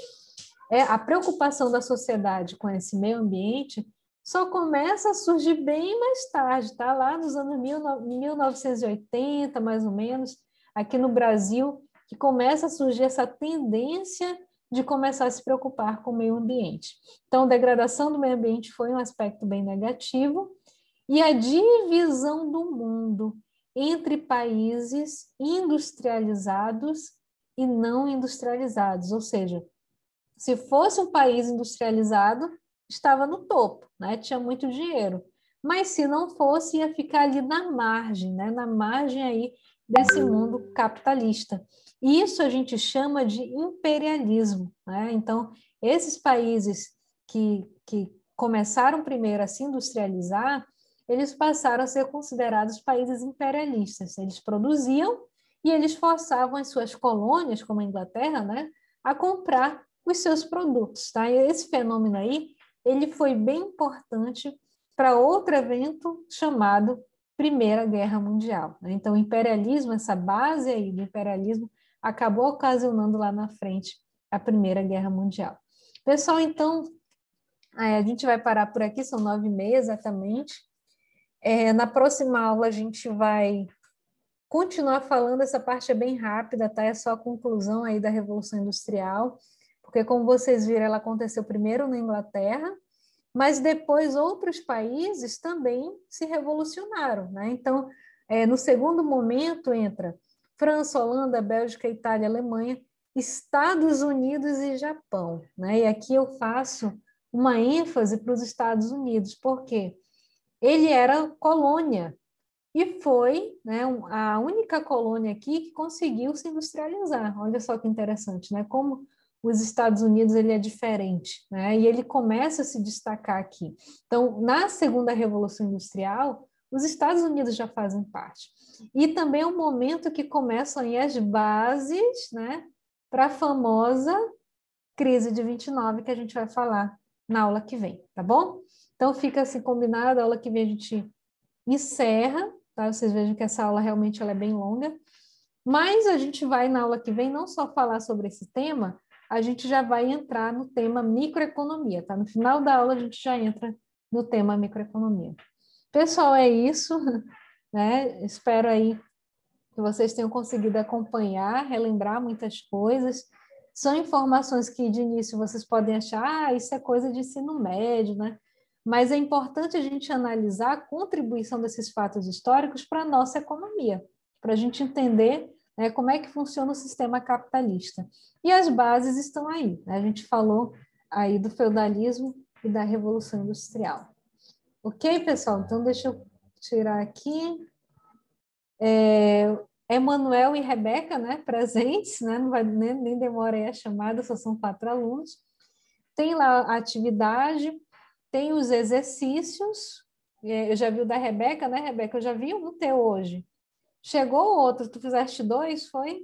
é a preocupação da sociedade com esse meio ambiente só começa a surgir bem mais tarde, tá? Lá nos anos mil novecentos e oitenta, mais ou menos, aqui no Brasil, que começa a surgir essa tendência de começar a se preocupar com o meio ambiente. Então, a degradação do meio ambiente foi um aspecto bem negativo, e a divisão do mundo entre países industrializados e não industrializados, ou seja, se fosse um país industrializado, estava no topo, né? Tinha muito dinheiro. Mas se não fosse, ia ficar ali na margem, né? Na margem aí desse mundo capitalista. E isso a gente chama de imperialismo, né? Então, esses países que, que começaram primeiro a se industrializar, eles passaram a ser considerados países imperialistas. Eles produziam e eles forçavam as suas colônias, como a Inglaterra, né? A comprar os seus produtos, tá? E esse fenômeno aí, ele foi bem importante para outro evento chamado Primeira Guerra Mundial. Né? Então, o imperialismo, essa base aí do imperialismo, acabou ocasionando lá na frente a Primeira Guerra Mundial. Pessoal, então, a gente vai parar por aqui, são nove e meia exatamente. É, na próxima aula a gente vai continuar falando, essa parte é bem rápida, tá? É só a conclusão aí da Revolução Industrial, porque, como vocês viram, ela aconteceu primeiro na Inglaterra, mas depois outros países também se revolucionaram, né? Então, é, no segundo momento entra França, Holanda, Bélgica, Itália, Alemanha, Estados Unidos e Japão, né? E aqui eu faço uma ênfase para os Estados Unidos, porque ele era colônia e foi, né, a única colônia aqui que conseguiu se industrializar. Olha só que interessante, né? Como os Estados Unidos ele é diferente, né? E ele começa a se destacar aqui. Então, na segunda Revolução Industrial, os Estados Unidos já fazem parte. E também é um momento que começam aí as bases, né, para a famosa crise de vinte e nove, que a gente vai falar na aula que vem, tá bom? Então, fica assim combinado, a aula que vem a gente encerra, tá? Vocês vejam que essa aula realmente ela é bem longa, mas a gente vai, na aula que vem, não só falar sobre esse tema, a gente já vai entrar no tema microeconomia, tá? No final da aula a gente já entra no tema microeconomia. Pessoal, é isso, né? Espero aí que vocês tenham conseguido acompanhar, relembrar muitas coisas. São informações que, de início, vocês podem achar, ah, isso é coisa de ensino médio, né? Mas é importante a gente analisar a contribuição desses fatos históricos para a nossa economia, para a gente entender, né, como é que funciona o sistema capitalista. E as bases estão aí, né? A gente falou aí do feudalismo e da Revolução Industrial. Ok, pessoal? Então, deixa eu tirar aqui. É, Emanuel e Rebeca, né, presentes, né? Não vai, nem, nem demora aí a chamada, só são quatro alunos. Tem lá a atividade, tem os exercícios. Eu já vi o da Rebeca, né, Rebeca? Eu já vi um teu hoje. Chegou outro, tu fizeste dois, foi?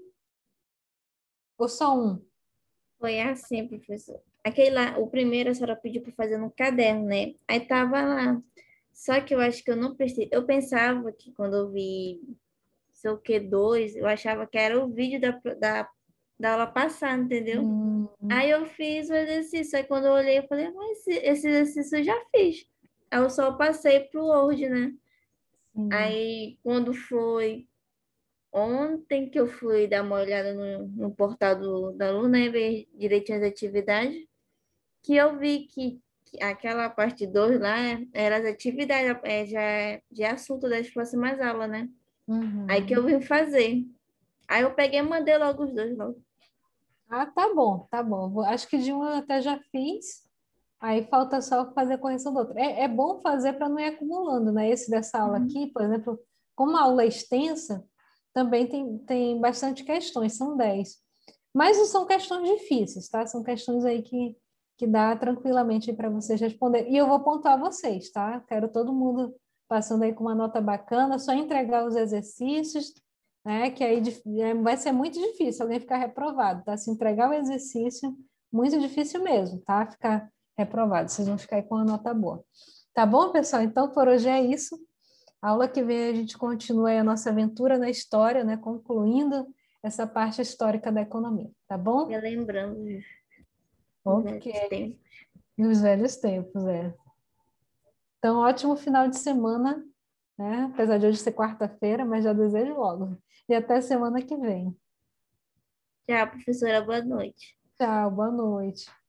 Ou só um? Foi assim, professor. Aquele lá, o primeiro a senhora pediu para fazer no caderno, né? Aí tava lá. Só que eu acho que eu não prestei. Eu pensava que quando eu vi sei o que dois, eu achava que era o vídeo da, da, da aula passada, entendeu? Hum, Aí eu fiz o exercício. Aí quando eu olhei, eu falei, mas esse, esse exercício eu já fiz. Aí eu só passei pro Word, né? sim. Aí quando foi ontem que eu fui dar uma olhada no, no portal do, da Luna, né, ver direitinho as atividades, que eu vi que, que aquela parte dois lá era as atividades, é, já, é- já é assunto das próximas aulas, né? Aí que Uhum. eu vim fazer. Aí eu peguei e mandei logo os dois logo. Ah, tá bom, tá bom. Vou- Acho que de um eu até já fiz, aí falta só fazer a correção do outro. É, é bom fazer para não ir acumulando, né? Esse dessa aula Uhum. aqui, por exemplo, como a aula é extensa, também tem, tem bastante questões, são dez. Mas não são questões difíceis, tá? São questões aí que, que dá tranquilamente para vocês responder. E eu vou pontuar vocês, tá? Quero todo mundo passando aí com uma nota bacana, só entregar os exercícios, né? Que aí dif- é, vai ser muito difícil alguém ficar reprovado, tá? Se entregar o exercício, muito difícil mesmo, tá? Ficar reprovado, vocês vão ficar aí com uma nota boa. Tá bom, pessoal? Então, por hoje é isso. A aula que vem a gente continua aí a nossa aventura na história, né? Concluindo essa parte histórica da economia, tá bom? E lembrando os Ok, velhos tempos. nos velhos tempos, é. Então, ótimo final de semana, né? Apesar de hoje ser quarta-feira, mas já desejo logo. E até semana que vem. Tchau, professora, boa noite. Tchau, boa noite.